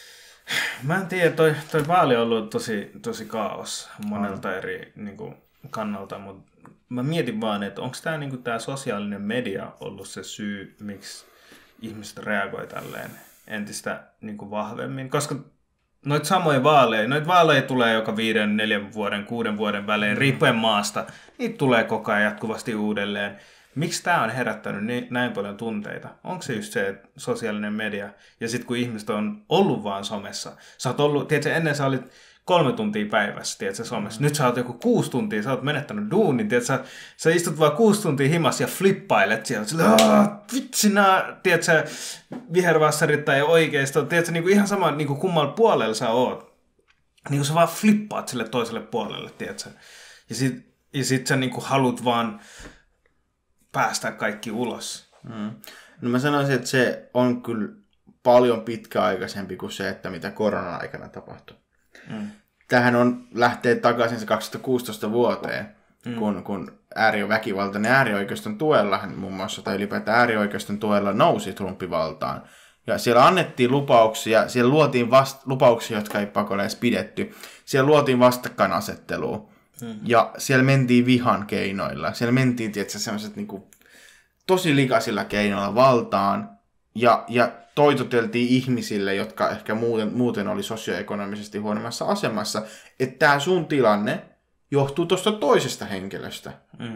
Mä en tiedä, toi vaali on ollut tosi kaos monelta eri niinku, kannalta, mutta mä mietin vaan, että onko tämä niinku, sosiaalinen media ollut se syy, miksi ihmiset reagoi tälleen entistä niinku, vahvemmin, koska noita samoja vaaleja tulee joka 5, 4 vuoden, 6 vuoden välein, riippuen maasta, niitä tulee koko ajan jatkuvasti uudelleen. Miksi tämä on herättänyt näin paljon tunteita? Onko se just se, että sosiaalinen media, ja sitten kun ihmiset on ollut vaan somessa, sä oot ollut, tiedätkö, ennen sä olit 3 tuntia päivässä, tiedätkö, somessa, nyt sä oot joku 6 tuntia, sä oot menettänyt duunin, tiedätkö, sä istut vaan 6 tuntia himas ja flippailet siellä, vitsi tiedätkö, vihervassarit tai oikeisto, tiedätkö, niin kuin ihan sama, niin kuin kummalla puolella sä oot. niin kuin sä vaan flippaat sille toiselle puolelle, tiedätkö? Ja sit sä niin kuin haluat vaan päästä kaikki ulos. No mä sanoisin, että se on kyllä paljon pitkäaikaisempi kuin se, että mitä koronan aikana tapahtui. Tämähän lähtee takaisin se 2016 vuoteen, kun väkivaltainen äärioikeiston tuella, muun muassa, tai ylipäätään äärioikeiston tuella nousi Trumpi valtaan. Ja siellä annettiin lupauksia, siellä luotiin lupauksia, jotka ei pakolla edes pidetty. Siellä luotiin vastakkainasettelua. Ja siellä mentiin vihan keinoilla. Siellä mentiin, tietysti, sellaiset niinku tosi likaisilla keinoilla valtaan. Ja toitoteltiin ihmisille, jotka ehkä muuten oli sosioekonomisesti huonommassa asemassa, että tämä sun tilanne johtuu tuosta toisesta henkilöstä.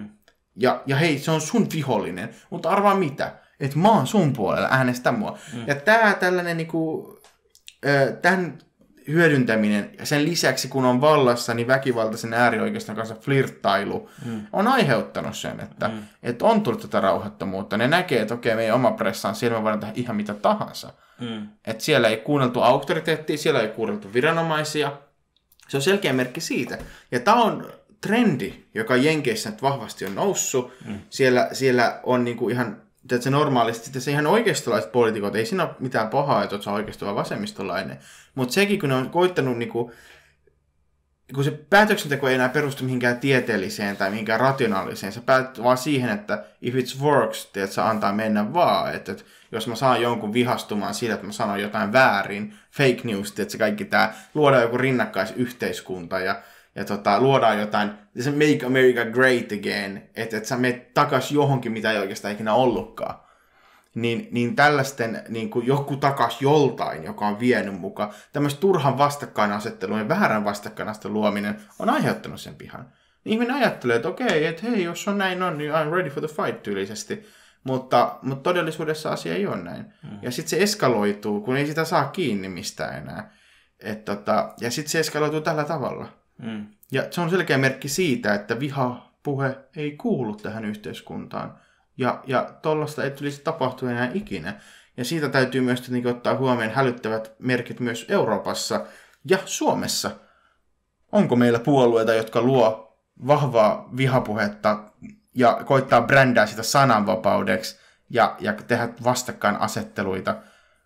Ja hei, se on sun vihollinen. Mutta arvaa mitä? Että mä oon sun puolella, äänestä mua. Ja tällainen niinku, tämän hyödyntäminen, ja sen lisäksi kun on vallassa, niin väkivaltaisen äärioikeiston kanssa flirttailu on aiheuttanut sen, että on tullut tätä rauhattomuutta. Ne näkee, että okei, meidän oma pressa on, siellä me voidaan tehdä ihan mitä tahansa. Että siellä ei kuunneltu auktoriteettia, siellä ei kuunneltu viranomaisia. Se on selkeä merkki siitä. Ja tämä on trendi, joka Jenkeissä nyt vahvasti on noussut. Siellä on niinku ihan, että normaalisti, se ihan oikeistolaiset poliitikot, ei siinä ole mitään pahaa, että olet oikeistova vasemmistolainen. Mutta sekin, kun ne on koittanut, niinku, kun se päätöksenteko ei enää perustu mihinkään tieteelliseen tai mihinkään rationaaliseen, se päätyy vaan siihen, että if it works, että se antaa mennä vaan. Että jos mä saan jonkun vihastumaan sillä, että mä sanon jotain väärin, fake news, että se kaikki tämä, luodaan joku rinnakkaisyhteiskunta ja luodaan jotain, se make America great again, että sä menet takaisin johonkin, mitä ei oikeastaan ikinä ollutkaan. Niin tällaisten, niin kuin joku takas joltain, joka on vienyt mukaan, tämmöistä turhan vastakkainasettelun ja väärän vastakkainasettelun luominen on aiheuttanut sen pihan. Ihminen ajattelee, että okei, että hei, jos on näin on, niin I'm ready for the fight tyylisesti. Mutta todellisuudessa asia ei ole näin. Ja sitten se eskaloituu, kun ei sitä saa kiinni mistään enää. Ja sitten se eskaloituu tällä tavalla. Ja se on selkeä merkki siitä, että vihapuhe ei kuulu tähän yhteiskuntaan. Ja tollaista ei tulisi tapahtua enää ikinä. Ja siitä täytyy myös ottaa huomioon hälyttävät merkit myös Euroopassa ja Suomessa. Onko meillä puolueita, jotka luo vahvaa vihapuhetta ja koittaa brändää sitä sananvapaudeksi ja tehdä vastakkainasetteluita?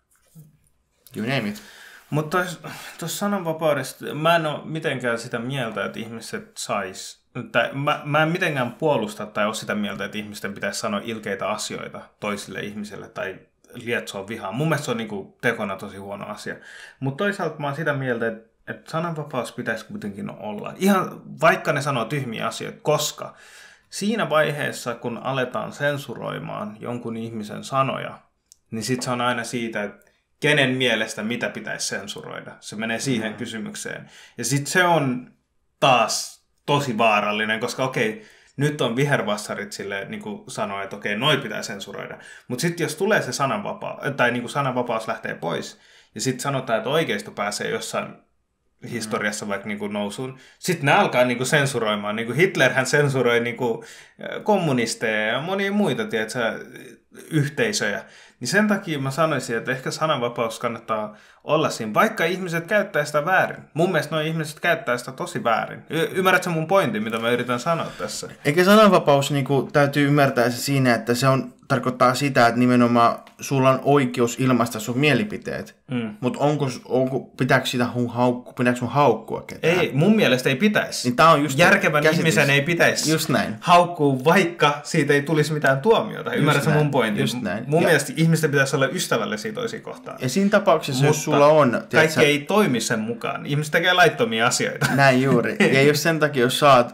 You name it. Mutta tuossa sananvapaudesta, mä en ole mitenkään sitä mieltä, että ihmiset mä en mitenkään puolusta tai ole sitä mieltä, että ihmisten pitäisi sanoa ilkeitä asioita toisille ihmisille tai lietsoa vihaa. Mun mielestä se on niinku tekona tosi huono asia. Mutta toisaalta mä oon sitä mieltä, että sananvapaus pitäisi kuitenkin olla. Ihan vaikka ne sanoo tyhmiä asioita, koska siinä vaiheessa, kun aletaan sensuroimaan jonkun ihmisen sanoja, niin sit se on aina siitä, että kenen mielestä mitä pitäisi sensuroida. Se menee siihen kysymykseen. Ja sitten se on taas tosi vaarallinen, koska okei, nyt on vihervassarit silleen, niin kuin sanoo, että okei, noi pitää sensuroida. Mutta sitten jos tulee se sananvapaus lähtee pois, ja sitten sanotaan, että oikeisto pääsee jossain historiassa vaikka niin kuin nousuun, sitten ne alkaa niin kuin sensuroimaan. Niin kuin Hitlerhän sensuroi niin kuin kommunisteja ja monia muita yhteisöjä. Niin sen takia mä sanoisin, että ehkä sananvapaus kannattaa olla siinä, vaikka ihmiset käyttää sitä väärin. Mun mielestä nuo ihmiset käyttää sitä tosi väärin. Ymmärrätkö mun pointin, mitä mä yritän sanoa tässä? Eikä sananvapaus täytyy ymmärtää se siinä, että se tarkoittaa sitä, että nimenomaan sulla on oikeus ilmaista sun mielipiteet. Mutta pitääkö sun haukkua ketään? Ei, mun mielestä ei pitäisi. Niin tää on just järkevän ihmisen ei pitäisi just näin. Haukkua, vaikka siitä ei tulisi mitään tuomiota. Ymmärrätkö mun pointin? Just näin. Mun mielestä ihmisten pitäisi olla ystävällisiä toisiin kohtaan. Ja siinä tapauksessa, jos sulla on... Kaikki ei toimi sen mukaan. Ihmiset tekee laittomia asioita. Näin juuri. Ja jos sen takia, jos saat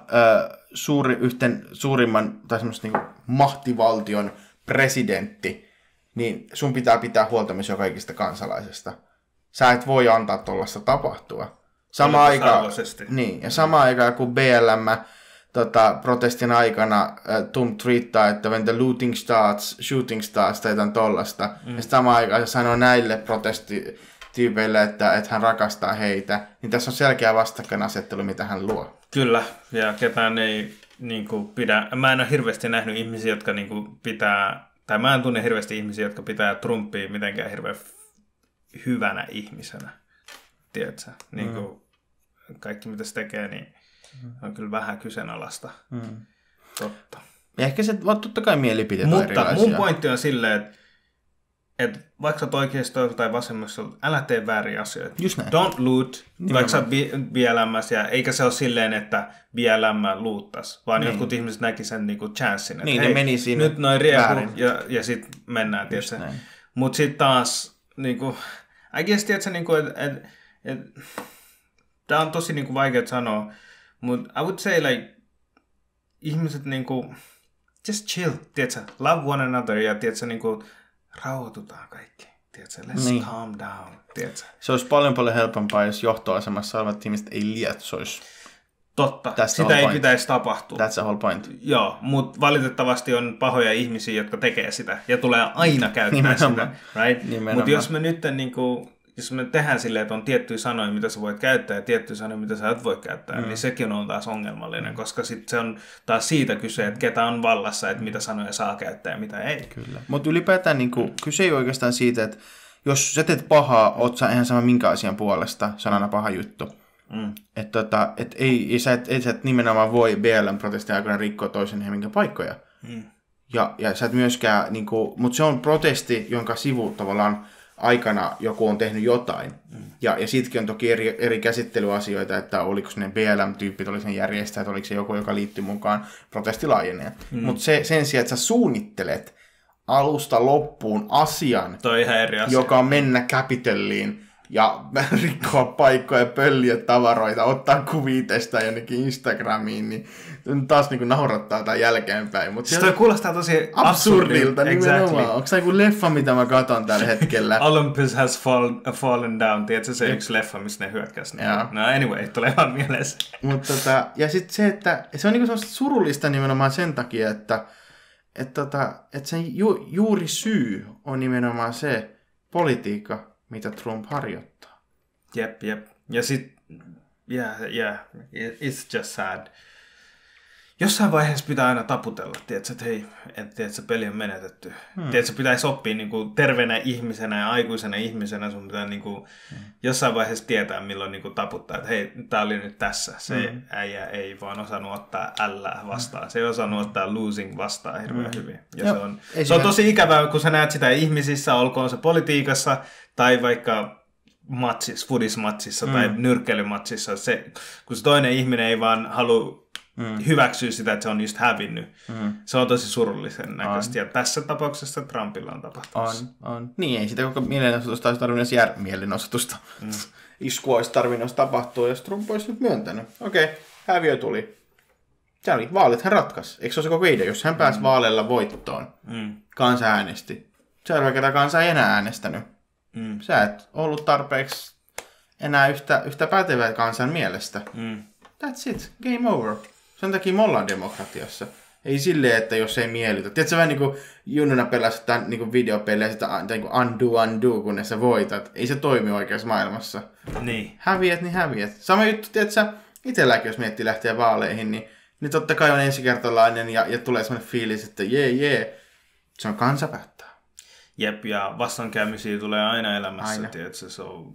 suurimman tai semmoista niinku mahtivaltion presidentti, niin sun pitää huolta myös jo kaikista kansalaisesta. Sä et voi antaa tuollaista tapahtua. Samaan aikaan, kun BLM protestin aikana Trump twiittaa, että when the looting starts, shooting starts, tai jotain tollasta. Ja samaan aikaan se sanoo näille protestityypeille, että hän rakastaa heitä. Niin tässä on selkeä vastakkainasettelu, mitä hän luo. Kyllä, ja ketään ei pidä. Mä en ole hirveästi nähnyt ihmisiä, jotka pitää, tai mä en tunne hirveästi ihmisiä, jotka pitää Trumpia mitenkään hirveän hyvänä ihmisenä. Tiedätkö? kaikki mitä se tekee, niin on kyllä vähän kyseenalaista. Totta. Ja ehkä se, totta kai mielipiteet on erilaisia. Mutta mun pointti on silleen, että vaikka sä oot oikeistoilla tai vasemmassa, älä tee vääriä asioita. Just näin. Don't loot, vaikka sä oot BLM:ssä, eikä se ole silleen, että BLM luuttas, vaan jotkut ihmiset näki sen niinku chanssin, että niin, ne meni siinä nyt noin riepu ja sit mennään, tietysti. Mut sit taas, niinku, I guess, tiedätkö, niinku, tää on tosi niinku vaikea sanoa, mut I would say like, ihmiset niinku, just chill, tiedätkö, love one another ja tiedätkö, niinku, rauhoitutaan kaikki. Tiedätkö? Let's calm down. Tiedätkö? Se olisi paljon helpompaa, jos johtoasemassa olevat ihmiset ei lietsoisi. Totta. Sitä ei pitäisi tapahtua. That's the whole point. Joo, mutta valitettavasti on pahoja ihmisiä, jotka tekee sitä. Ja tulee aina käyttää sitä. Right? Mutta jos me nyt jos me tehdään silleen, että on tiettyjä sanoja, mitä sä voit käyttää ja tiettyjä sanoja, mitä sä et voi käyttää, niin sekin on taas ongelmallinen, koska sit se on taas siitä kyse, että ketä on vallassa, että mitä sanoja saa käyttää ja mitä ei. Kyllä. Mutta ylipäätään kyse ei oikeastaan siitä, että jos sä teet pahaa, oot sä ihan sama minkä asian puolesta, se on aina paha juttu. Että ei sä et nimenomaan voi BLM-protestin aikana rikkoa toisen hengen paikkoja. Ja sä et myöskään, mutta se on protesti, jonka sivu tavallaan aikana joku on tehnyt jotain. Ja sitkin on toki eri käsittelyasioita, että oliko ne BLM-tyyppit, oliko ne järjestäjät, oliko se joku, joka liittyy mukaan, protesti laajenee. Mutta sen sijaan, että sä suunnittelet alusta loppuun asian, toi ihan eri asia, joka on mennä Capitoliin ja rikkoa paikkoja, pölliä tavaroita, ottaa kuvia tästä jonnekin Instagramiin, niin taas naurattaa tämän jälkeenpäin. Siis toi kuulostaa tosi absurdilta. Exactly. Onko se joku leffa, mitä mä katon tällä hetkellä? Olympus has fallen down. Tiedätkö se yksi leffa, missä ne hyökkäsi? No anyway, tulee vaan mielessä. Ja sitten se, että se on semmoista surullista nimenomaan sen takia, että sen juuri syy on nimenomaan se politiikka, mitä Trump harjoittaa. Jep. Ja sit, it's just sad. Jossain vaiheessa pitää aina taputella, tiedätkö, että hei, tiedätkö, peli on menetetty. Tiedätkö, pitäisi oppia terveenä ihmisenä ja aikuisena ihmisenä, sun pitää jossain vaiheessa tietää, milloin taputtaa, että hei, tää oli nyt tässä. Se äijä ei vaan osannut ottaa ällää vastaan. Se ei osannut ottaa losing vastaan hirveän hyvin. Ja se on tosi ikävää, kun sä näet sitä ihmisissä, olkoon se politiikassa tai vaikka fudismatsissa tai nyrkkeilymatsissa. Kun se toinen ihminen ei vaan halua hyväksyy sitä, että se on just hävinnyt. Se on tosi surullisen näköistä. Ja tässä tapauksessa Trumpilla on tapahtumassa. On. Niin, ei sitä koko mielenosoitusta olisi tarvinnut mielenosoitusta. Iskua olisi tarvinnut tapahtua, jos Trump olisi nyt myöntänyt. Okei, häviö tuli. Se oli, vaalithan ratkaisi. Eikö se ole se koko idea? Jos hän pääsi vaaleilla voittoon, kansa äänesti. Seuraava kerran kansa ei enää äänestänyt. Sä et ollut tarpeeksi enää yhtä pätevää kansan mielestä. That's it. Game over. Sen takia me ollaan demokratiassa. Ei silleen, että jos ei miellytä. Tiedätkö vähän niin kuin junnuna pelasi niin videopelejä, sitä undo, kunnes sä voitat. Ei se toimi oikeassa maailmassa. Niin. Häviät, niin häviät. Sama juttu, tiedätkö, itselläkin jos miettii lähteä vaaleihin, niin totta kai on ensikertalainen ja tulee semmoinen fiilis, että jee. Se on kansa päättää. Jep, ja vastoinkäymisiä tulee aina elämässä. Aina. Tiedätkö,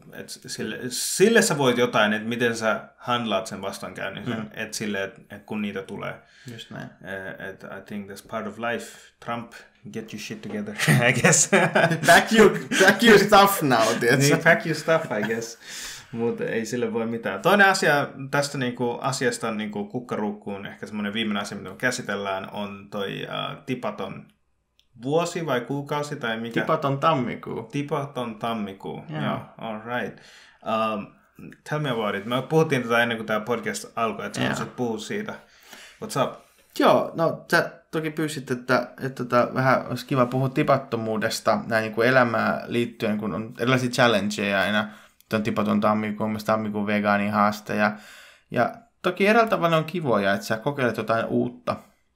sille sä voit jotain, että miten sä handlaat sen vastoinkäymisen, että sille, että kun niitä tulee. Just näin. I think that's part of life. Trump, get your shit together, I guess. Pack your stuff now, tiedätkö? Niin, pack your stuff, I guess. Mutta ei sille voi mitään. Toinen asia tästä asiasta kukkaruukkuun, ehkä semmoinen viimeinen asia, mitä me käsitellään, on toi tipaton vuosi vai kuukausi tai mikä? Tipaton tammikuu. Tipaton tammikuu, joo, all right. Tell me about it. Me puhuttiin tätä ennen kuin tämä podcast alkoi, että sä haluaisit puhua siitä. What's up? Joo, no sä toki pyysit, että vähän olisi kiva puhua tipattomuudesta näin elämään liittyen, kun on erilaisia challengeja aina. On tipaton tammikuun, myös tammikuun vegaanihaaste. Ja toki eräällä tavalla on kivoja, että sä kokeilet jotain uutta.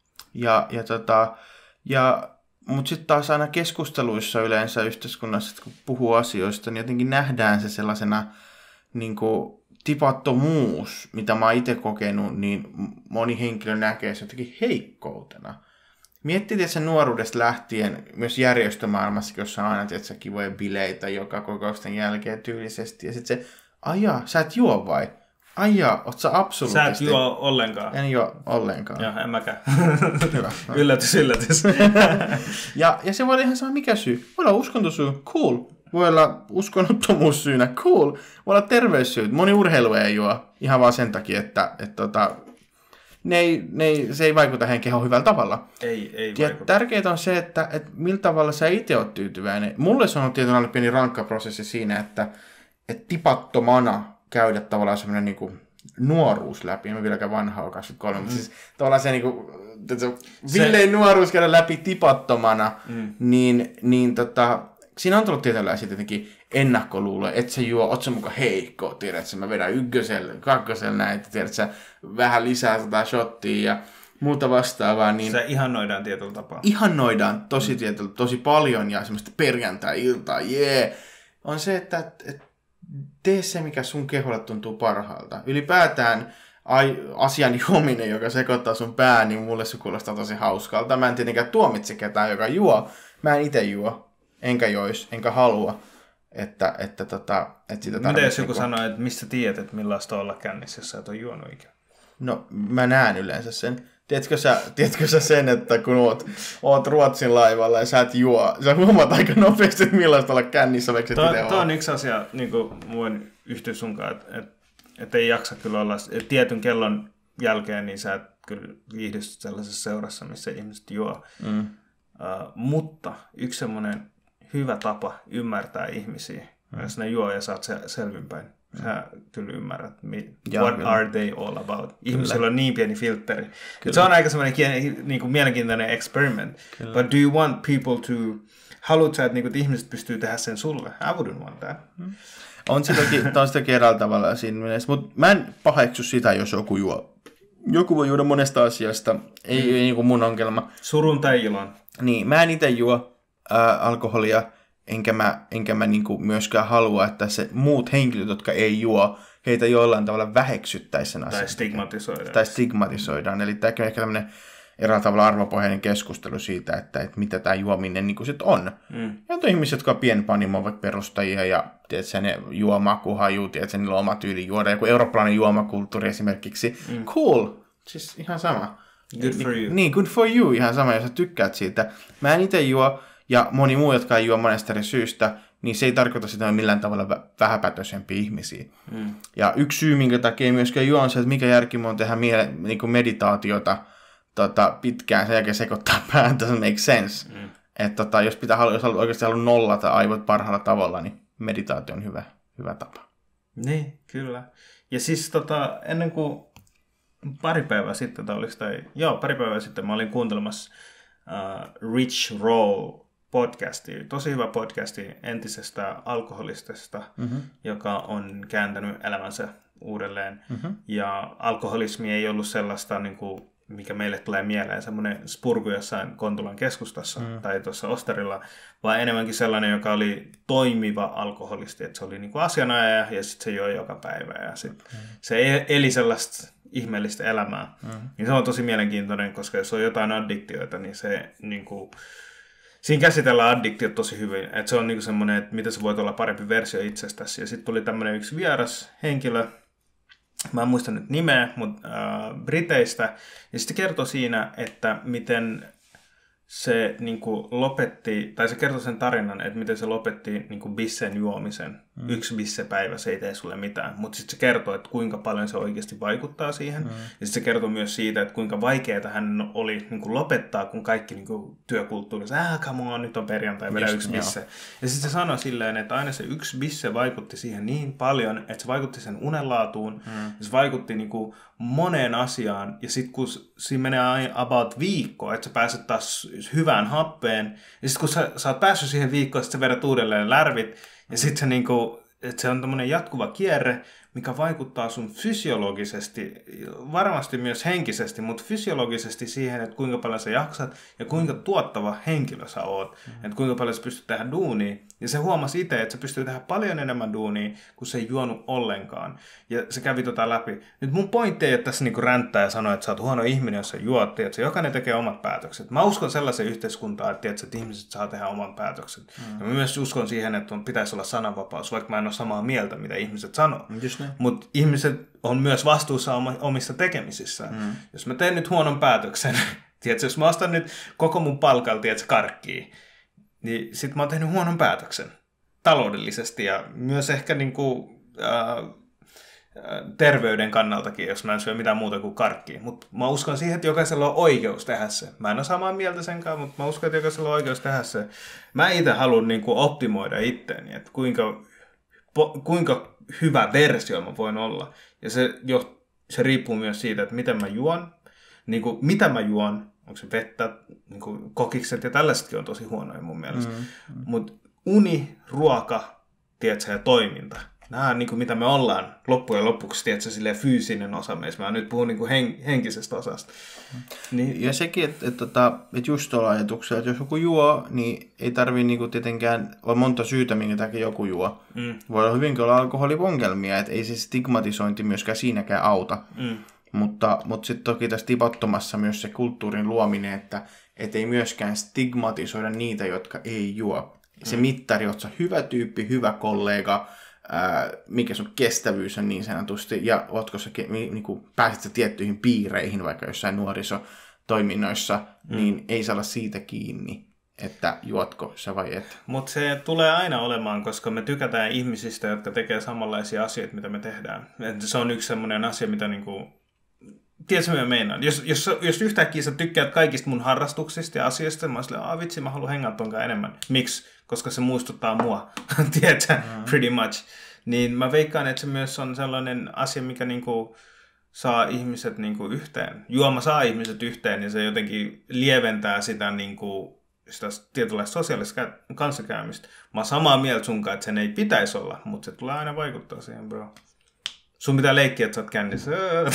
Mutta sitten taas aina keskusteluissa yleensä yhteiskunnassa, kun puhuu asioista, niin jotenkin nähdään se sellaisena tipattomuus, mitä mä oon itse kokenut, niin moni henkilö näkee se jotenkin heikkoutena. Miettii tietysti nuoruudesta lähtien myös järjestömaailmassakin, jossa on aina tietysti kivoja bileitä joka kokousten jälkeen tyylisesti. Ja sitten se, sä et juo vai? Ai jaa, oot sä absoluuttisesti? Sä et juo ollenkaan. En juo ollenkaan. Joo, en mäkään. Hyvä. Yllätys. ja se voi olla ihan sama mikä syy. Voi olla uskontosyy, cool. Voi olla uskonnottomuussyynä, cool. Voi olla terveyssyyt. Moni urheilu ei juo ihan vaan sen takia, että se ei vaikuta heidän kehoon hyvällä tavalla. Ei ja vaikuta. tärkeää on se, että millä tavalla sä itse oot tyytyväinen. Mulle se on tietynlainen pieni rankka prosessi siinä, että tipattomana käydä tavallaan semmoinen niinku nuoruus läpi. En mä vieläkään vanha ole 23, mutta siis tavallaan se niinku villeen nuoruus käydä läpi tipattomana, niin siinä on tullut tietynlaisia tietenkin ennakkoluuloja, että se juo, oot sä mukaan heikko, tiedätkö, mä vedän ykkösellä, kakkosella näitä, tiedätkö, vähän lisää 100 shottia ja muuta vastaavaa. Niin se ihannoidaan tietyllä tapaa. Ihannoidaan tosi paljon ja semmoista perjantai-iltaa, on se, että tee se, mikä sun keholle tuntuu parhaalta. Ylipäätään asian juominen, joka sekoittaa sun pää, niin mulle se kuulostaa tosi hauskalta. Mä en tietenkään tuomitse ketään, joka juo. Mä en itse juo, enkä jois, enkä halua, että sitä tarvitsee. Mitä jos joku sanoo, että mistä tiedät, että millaista olla kännissä, jos sä et ole juonut ikään? No, mä näen yleensä sen. Tiedätkö sä sen, että kun oot Ruotsin laivalla ja sä et juo, sä huomaat aika nopeasti, että millaista olla kännissä, vaikka et itse Tuo on yksi asia, niin kuin voin yhtyä sunkaan, että ei jaksa kyllä olla, että tietyn kellon jälkeen, niin sä et kyllä viihdy sellaisessa seurassa, missä ihmiset juo. Mutta yksi semmoinen hyvä tapa ymmärtää ihmisiä, jos ne juo ja saat selvinpäin. Sä kyllä ymmärrät, what are they all about. Ihmisillä on niin pieni filtteri. Se on aika semmoinen niin mielenkiintoinen experiment. Kyllä. But do you want people to... Haluatko sä, että ihmiset pystyy tehdä sen sulle? I wouldn't want that. On sitäkin eräällä tavalla siinä mielessä. Mutta mä en paheksu sitä, jos joku juo. Joku voi juoda monesta asiasta. Ei niin kuin mun ongelma. Surun tai ilon. Niin, mä en itse juo alkoholia. Enkä mä niinku myöskään halua, että se muut henkilöt, jotka ei juo, heitä jollain tavalla väheksyttäisi sen asian. Tai stigmatisoidaan. Eli tämä on ehkä tämmöinen eräällä tavalla arvopohjainen keskustelu siitä, että mitä tämä juominen niin sit on. Ja on ihmiset, jotka on pienpanimo, ovat perustajia ja tiedätkö, ne juo makuhaju, tiedätkö, niillä on oma tyyli juoda. Joku eurooppalainen juomakulttuuri esimerkiksi. Cool. Siis ihan sama. Good for you. Niin, good for you. Ihan sama, jos sä tykkäät siitä. Mä en itse juo. Ja moni muu, jotka ei juo monesta eri syystä, niin se ei tarkoita sitä millään tavalla vähäpätöisempiä ihmisiä. Ja yksi syy, minkä takia ei myöskään juo, on se, että mikä järki on tehdä niin meditaatiota pitkään, sen jälkeen sekoittaa päätä, se make sense. Että jos oikeasti haluaa nollata aivot parhaalla tavalla, niin meditaatio on hyvä tapa. Niin, kyllä. Ja siis ennen kuin pari päivää sitten mä olin kuuntelemassa Rich Roll podcastia, tosi hyvä podcasti entisestä alkoholistista, joka on kääntänyt elämänsä uudelleen. Ja alkoholismi ei ollut sellaista, niin kuin, mikä meille tulee mieleen, semmoinen spurgu jossain Kontulan keskustassa tai tuossa Ostarilla, vaan enemmänkin sellainen, joka oli toimiva alkoholisti, että se oli niin kuin asianajaja ja sitten se joi joka päivä ja sitten se eli sellaista ihmeellistä elämää. Niin se on tosi mielenkiintoinen, koska jos on jotain addiktioita, niin se niinku, siinä käsitellään addiktiot tosi hyvin. Että se on niinku semmoinen, että miten sä voit olla parempi versio itsestäsi. Ja sitten tuli tämmöinen yksi vieras henkilö, mä en muista nyt nimeä, mutta Briteistä. Ja sitten kertoi siinä, että miten se niinku lopetti, tai se kertoi sen tarinan, että miten se lopetti niinku bissen juomisen. Yksi bisse päivä, se ei tee sulle mitään. Mutta sitten se kertoo, että kuinka paljon se oikeasti vaikuttaa siihen. Ja sitten se kertoo myös siitä, että kuinka vaikeaa hän oli niinku lopettaa, kun kaikki niinku työkulttuurissa, come on, nyt on perjantai, vedä yksi bisse. Ja sitten se sanoi silleen, että aina se yksi bisse vaikutti siihen niin paljon, että se vaikutti sen unenlaatuun, ja se vaikutti niinku moneen asiaan. Ja sitten kun siinä menee about viikko, että sä pääset taas hyvään happeen, ja sitten kun sä oot päässyt siihen viikkoon, sitten sä vedät uudelleen lärvit, ja sitten se, niinku, että se on tämmöinen jatkuva kierre, mikä vaikuttaa sun fysiologisesti, varmasti myös henkisesti, mutta fysiologisesti siihen, että kuinka paljon sä jaksat ja kuinka tuottava henkilö sä oot, että kuinka paljon sä pystyt tehdä duunia. Ja se huomasi itse, että se pystyy tehdä paljon enemmän duunia, kun se ei juonut ollenkaan. Ja se kävi läpi. Nyt mun pointti ei ole tässä niinku ränttää ja sanoa, että sä oot huono ihminen, jos sä juot, että jokainen tekee omat päätökset. Mä uskon sellaisen yhteiskuntaan, että ihmiset saa tehdä oman päätökset. Ja mä myös uskon siihen, että pitäisi olla sananvapaus, vaikka mä en ole samaa mieltä, mitä ihmiset sanoo. Mutta ihmiset on myös vastuussa omissa tekemisissään. Jos mä teen nyt huonon päätöksen, tiedätkö, jos mä ostan nyt koko mun palkalla, tiedätkö, karkkiin, niin sit mä oon tehnyt huonon päätöksen taloudellisesti ja myös ehkä niinku, terveyden kannaltakin, jos mä en syö mitään muuta kuin karkkia. Mutta mä uskon siihen, että jokaisella on oikeus tehdä se. Mä en ole samaa mieltä senkaan, mutta mä uskon, että jokaisella on oikeus tehdä se. Mä itse haluan niinku optimoida itteeni, että kuinka hyvä versio mä voin olla. Ja se riippuu myös siitä, että miten mä juon, niinku, mitä mä juon, onko se vettä, niinku, kokikset ja tällaisetkin on tosi huonoja mun mielestä. Mutta uni, ruoka, tiedätkö, ja toiminta. Nämä on niin kuin, mitä me ollaan loppujen lopuksi, tiedätkö, silleen fyysinen osa meissä. Mä nyt puhun niin kuin henkisestä osasta. Niin. Ja sekin, että just tuolla ajatuksella, että jos joku juo, niin ei tarvitse niin tietenkään olla monta syytä, minkä takia joku juo. Voi olla hyvinkin olla alkoholiongelmia, että ei se stigmatisointi myöskään siinäkään auta. Mutta sitten toki tässä tipottomassa myös se kulttuurin luominen, että ei myöskään stigmatisoida niitä, jotka ei juo. Se mittari, oot sä hyvä tyyppi, hyvä kollega, mikä sun kestävyys on niin sanotusti, ja ootko sä, niinku, pääset sä tiettyihin piireihin, vaikka jossain nuorisotoiminnoissa, niin ei saa olla siitä kiinni, että juotko sä vai et. Mutta se tulee aina olemaan, koska me tykätään ihmisistä, jotka tekee samanlaisia asioita, mitä me tehdään. Et se on yksi semmoinen asia, mitä niinku... Tiedätkö, mitä meinaan? Jos yhtäkkiä sä tykkäät kaikista mun harrastuksista ja asioista, mä oon silleen, vitsi, mä haluan hengata tonkaan enemmän. Miksi? Koska se muistuttaa mua. Tiedätkö? Pretty much. Niin mä veikkaan, että se myös on sellainen asia, mikä niinku saa ihmiset niinku yhteen. Juoma saa ihmiset yhteen, niin se jotenkin lieventää sitä, niinku, sitä tietynlaista sosiaalista kanssakäymistä. Mä oon samaa mieltä sunkaan, että sen ei pitäisi olla, mutta se tulee aina vaikuttaa siihen, bro. Sun pitää leikkiä, että sä oot kännissä.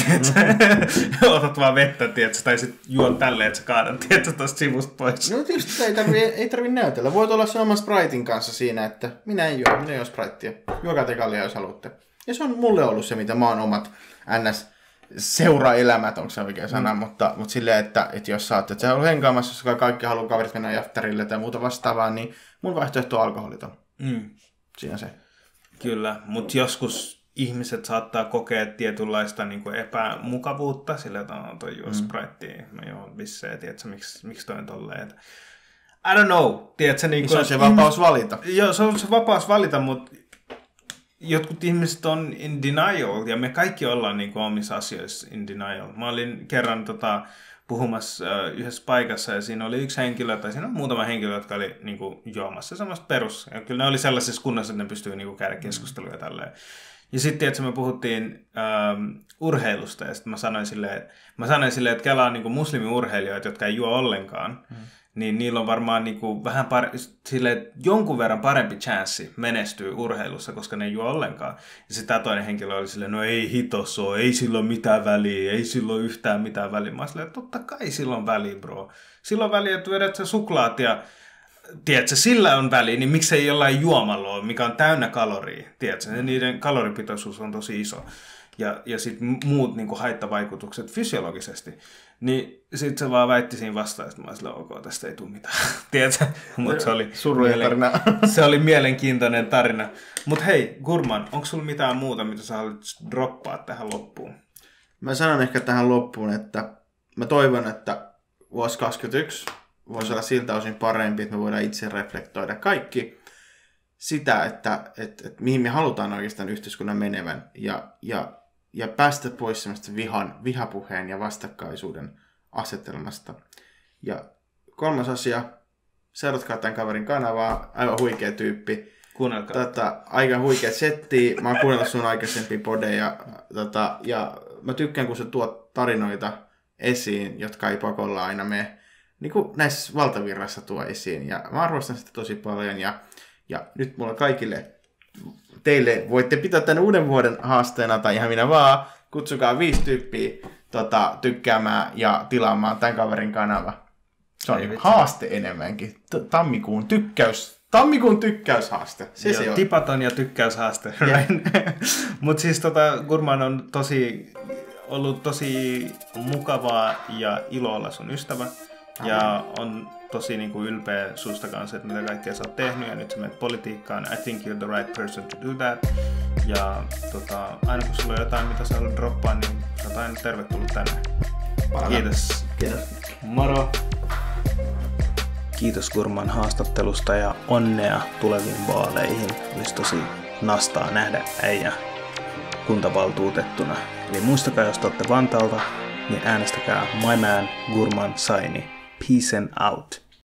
Otat vaan vettä, tiedätkö? Tai sit juon tälleen, että sä kaadat, tiedätkö, tosta sivusta pois. No tietysti ei tarvi näytellä. Voit olla sen oman Spritein kanssa siinä, että minä en juo Spritea. Juokaa te kallia, jos haluatte. Ja se on mulle ollut se, mitä mä oon omat seuraelämät, onko se oikea sana, mutta silleen, että jos sä oot, että sä oot henkaamassa, jos kaikki haluaa kaverit mennä jaftarille tai muuta vastaavaa, niin mun vaihtoehto on alkoholiton. Siinä se. Kyllä, mutta joskus ihmiset saattaa kokea tietynlaista niin kuin epämukavuutta sillä, että toi juo Spritea, mä juon bissejä, tiedätkö, miksi toi on tolleen. I don't know, tiedätkö? Niin se on se vapaus valita. Joo, se on se vapaus valita, mutta jotkut ihmiset on in denial, ja me kaikki ollaan niin kuin omissa asioissa in denial. Mä olin kerran puhumassa yhdessä paikassa, ja siinä oli yksi henkilö, tai siinä on muutama henkilö, jotka oli niin kuin juomassa semmoista perus. Ja kyllä ne oli sellaisessa kunnossa, että ne pystyy niin kuin käydä keskustelua tälleen. Ja sitten, että me puhuttiin urheilusta, ja sitten mä sanoin silleen, että Kela on niin kuin muslimiurheilijoita, jotka ei juo ollenkaan, niin niillä on varmaan niin kuin vähän jonkun verran parempi chanssi menestyä urheilussa, koska ne ei juo ollenkaan. Ja sitten tämä toinen henkilö oli silleen, no ei hitoso, ei sillä ole mitään väliä, ei sillä ole yhtään mitään väliä. Mä silleen, totta kai sillä on väliä, bro. Sillä on väliä, että vedät sä suklaat ja tiedätkö, sillä on väliä, niin miksei jollain juomalla ole, mikä on täynnä kaloria, tiedätkö, niiden kaloripitoisuus on tosi iso. Ja sitten muut niin kuin haittavaikutukset fysiologisesti. Niin sitten se vaan väitti siinä vastaan, että mä silleen, ok, tästä ei tule mitään. Tiedätkö? Mutta se oli mielenkiintoinen tarina. Mutta hei, Gurman, onko sulla mitään muuta, mitä sä haluat droppaa tähän loppuun? Mä sanon ehkä tähän loppuun, että mä toivon, että vuosi 2021 voisi olla siltä osin parempi, että me voidaan itse reflektoida kaikki sitä, että mihin me halutaan oikeastaan yhteiskunnan menevän ja päästä pois semmoista vihapuheen ja vastakkaisuuden asetelmasta. Ja kolmas asia, seuratkaa tämän kaverin kanavaa, aivan huikea tyyppi. Kuunnelkaa. Aika huikea settiä, mä oon kuunnellut sun aikaisempia podeja ja mä tykkään, kun sä tuot tarinoita esiin, jotka ei pakolla aina mene niin kuin näissä valtavirrassa tuo esiin. Ja mä arvostan sitä tosi paljon ja nyt mulla kaikille teille voitte pitää tämän uuden vuoden haasteena tai ihan minä vaan. Kutsukaa 5 tyyppiä tykkäämään ja tilaamaan tämän kaverin kanava. Se on haaste enemmänkin. Tammikuun tykkäyshaaste. Se on. Tipaton ja tykkäyshaaste. Mutta siis Gurman on ollut tosi mukavaa ja ilo olla sun ystävä. Ja on tosi niin kuin ylpeä susta kanssa, että mitä kaikkea sä oot tehnyt ja nyt sä menet politiikkaan. I think you're the right person to do that. Ja aina kun sulla on jotain, mitä sä haluat droppaa, niin sä oot aina tervetullut tänne. Kiitos. Kiitos. Moro! Kiitos Gurman haastattelusta ja onnea tuleviin vaaleihin. Olisi tosi nastaa nähdä äijä kuntavaltuutettuna. Eli muistakaa, jos te olette Vantaalta, niin äänestäkää My Man Gurman Saini. Peace and out.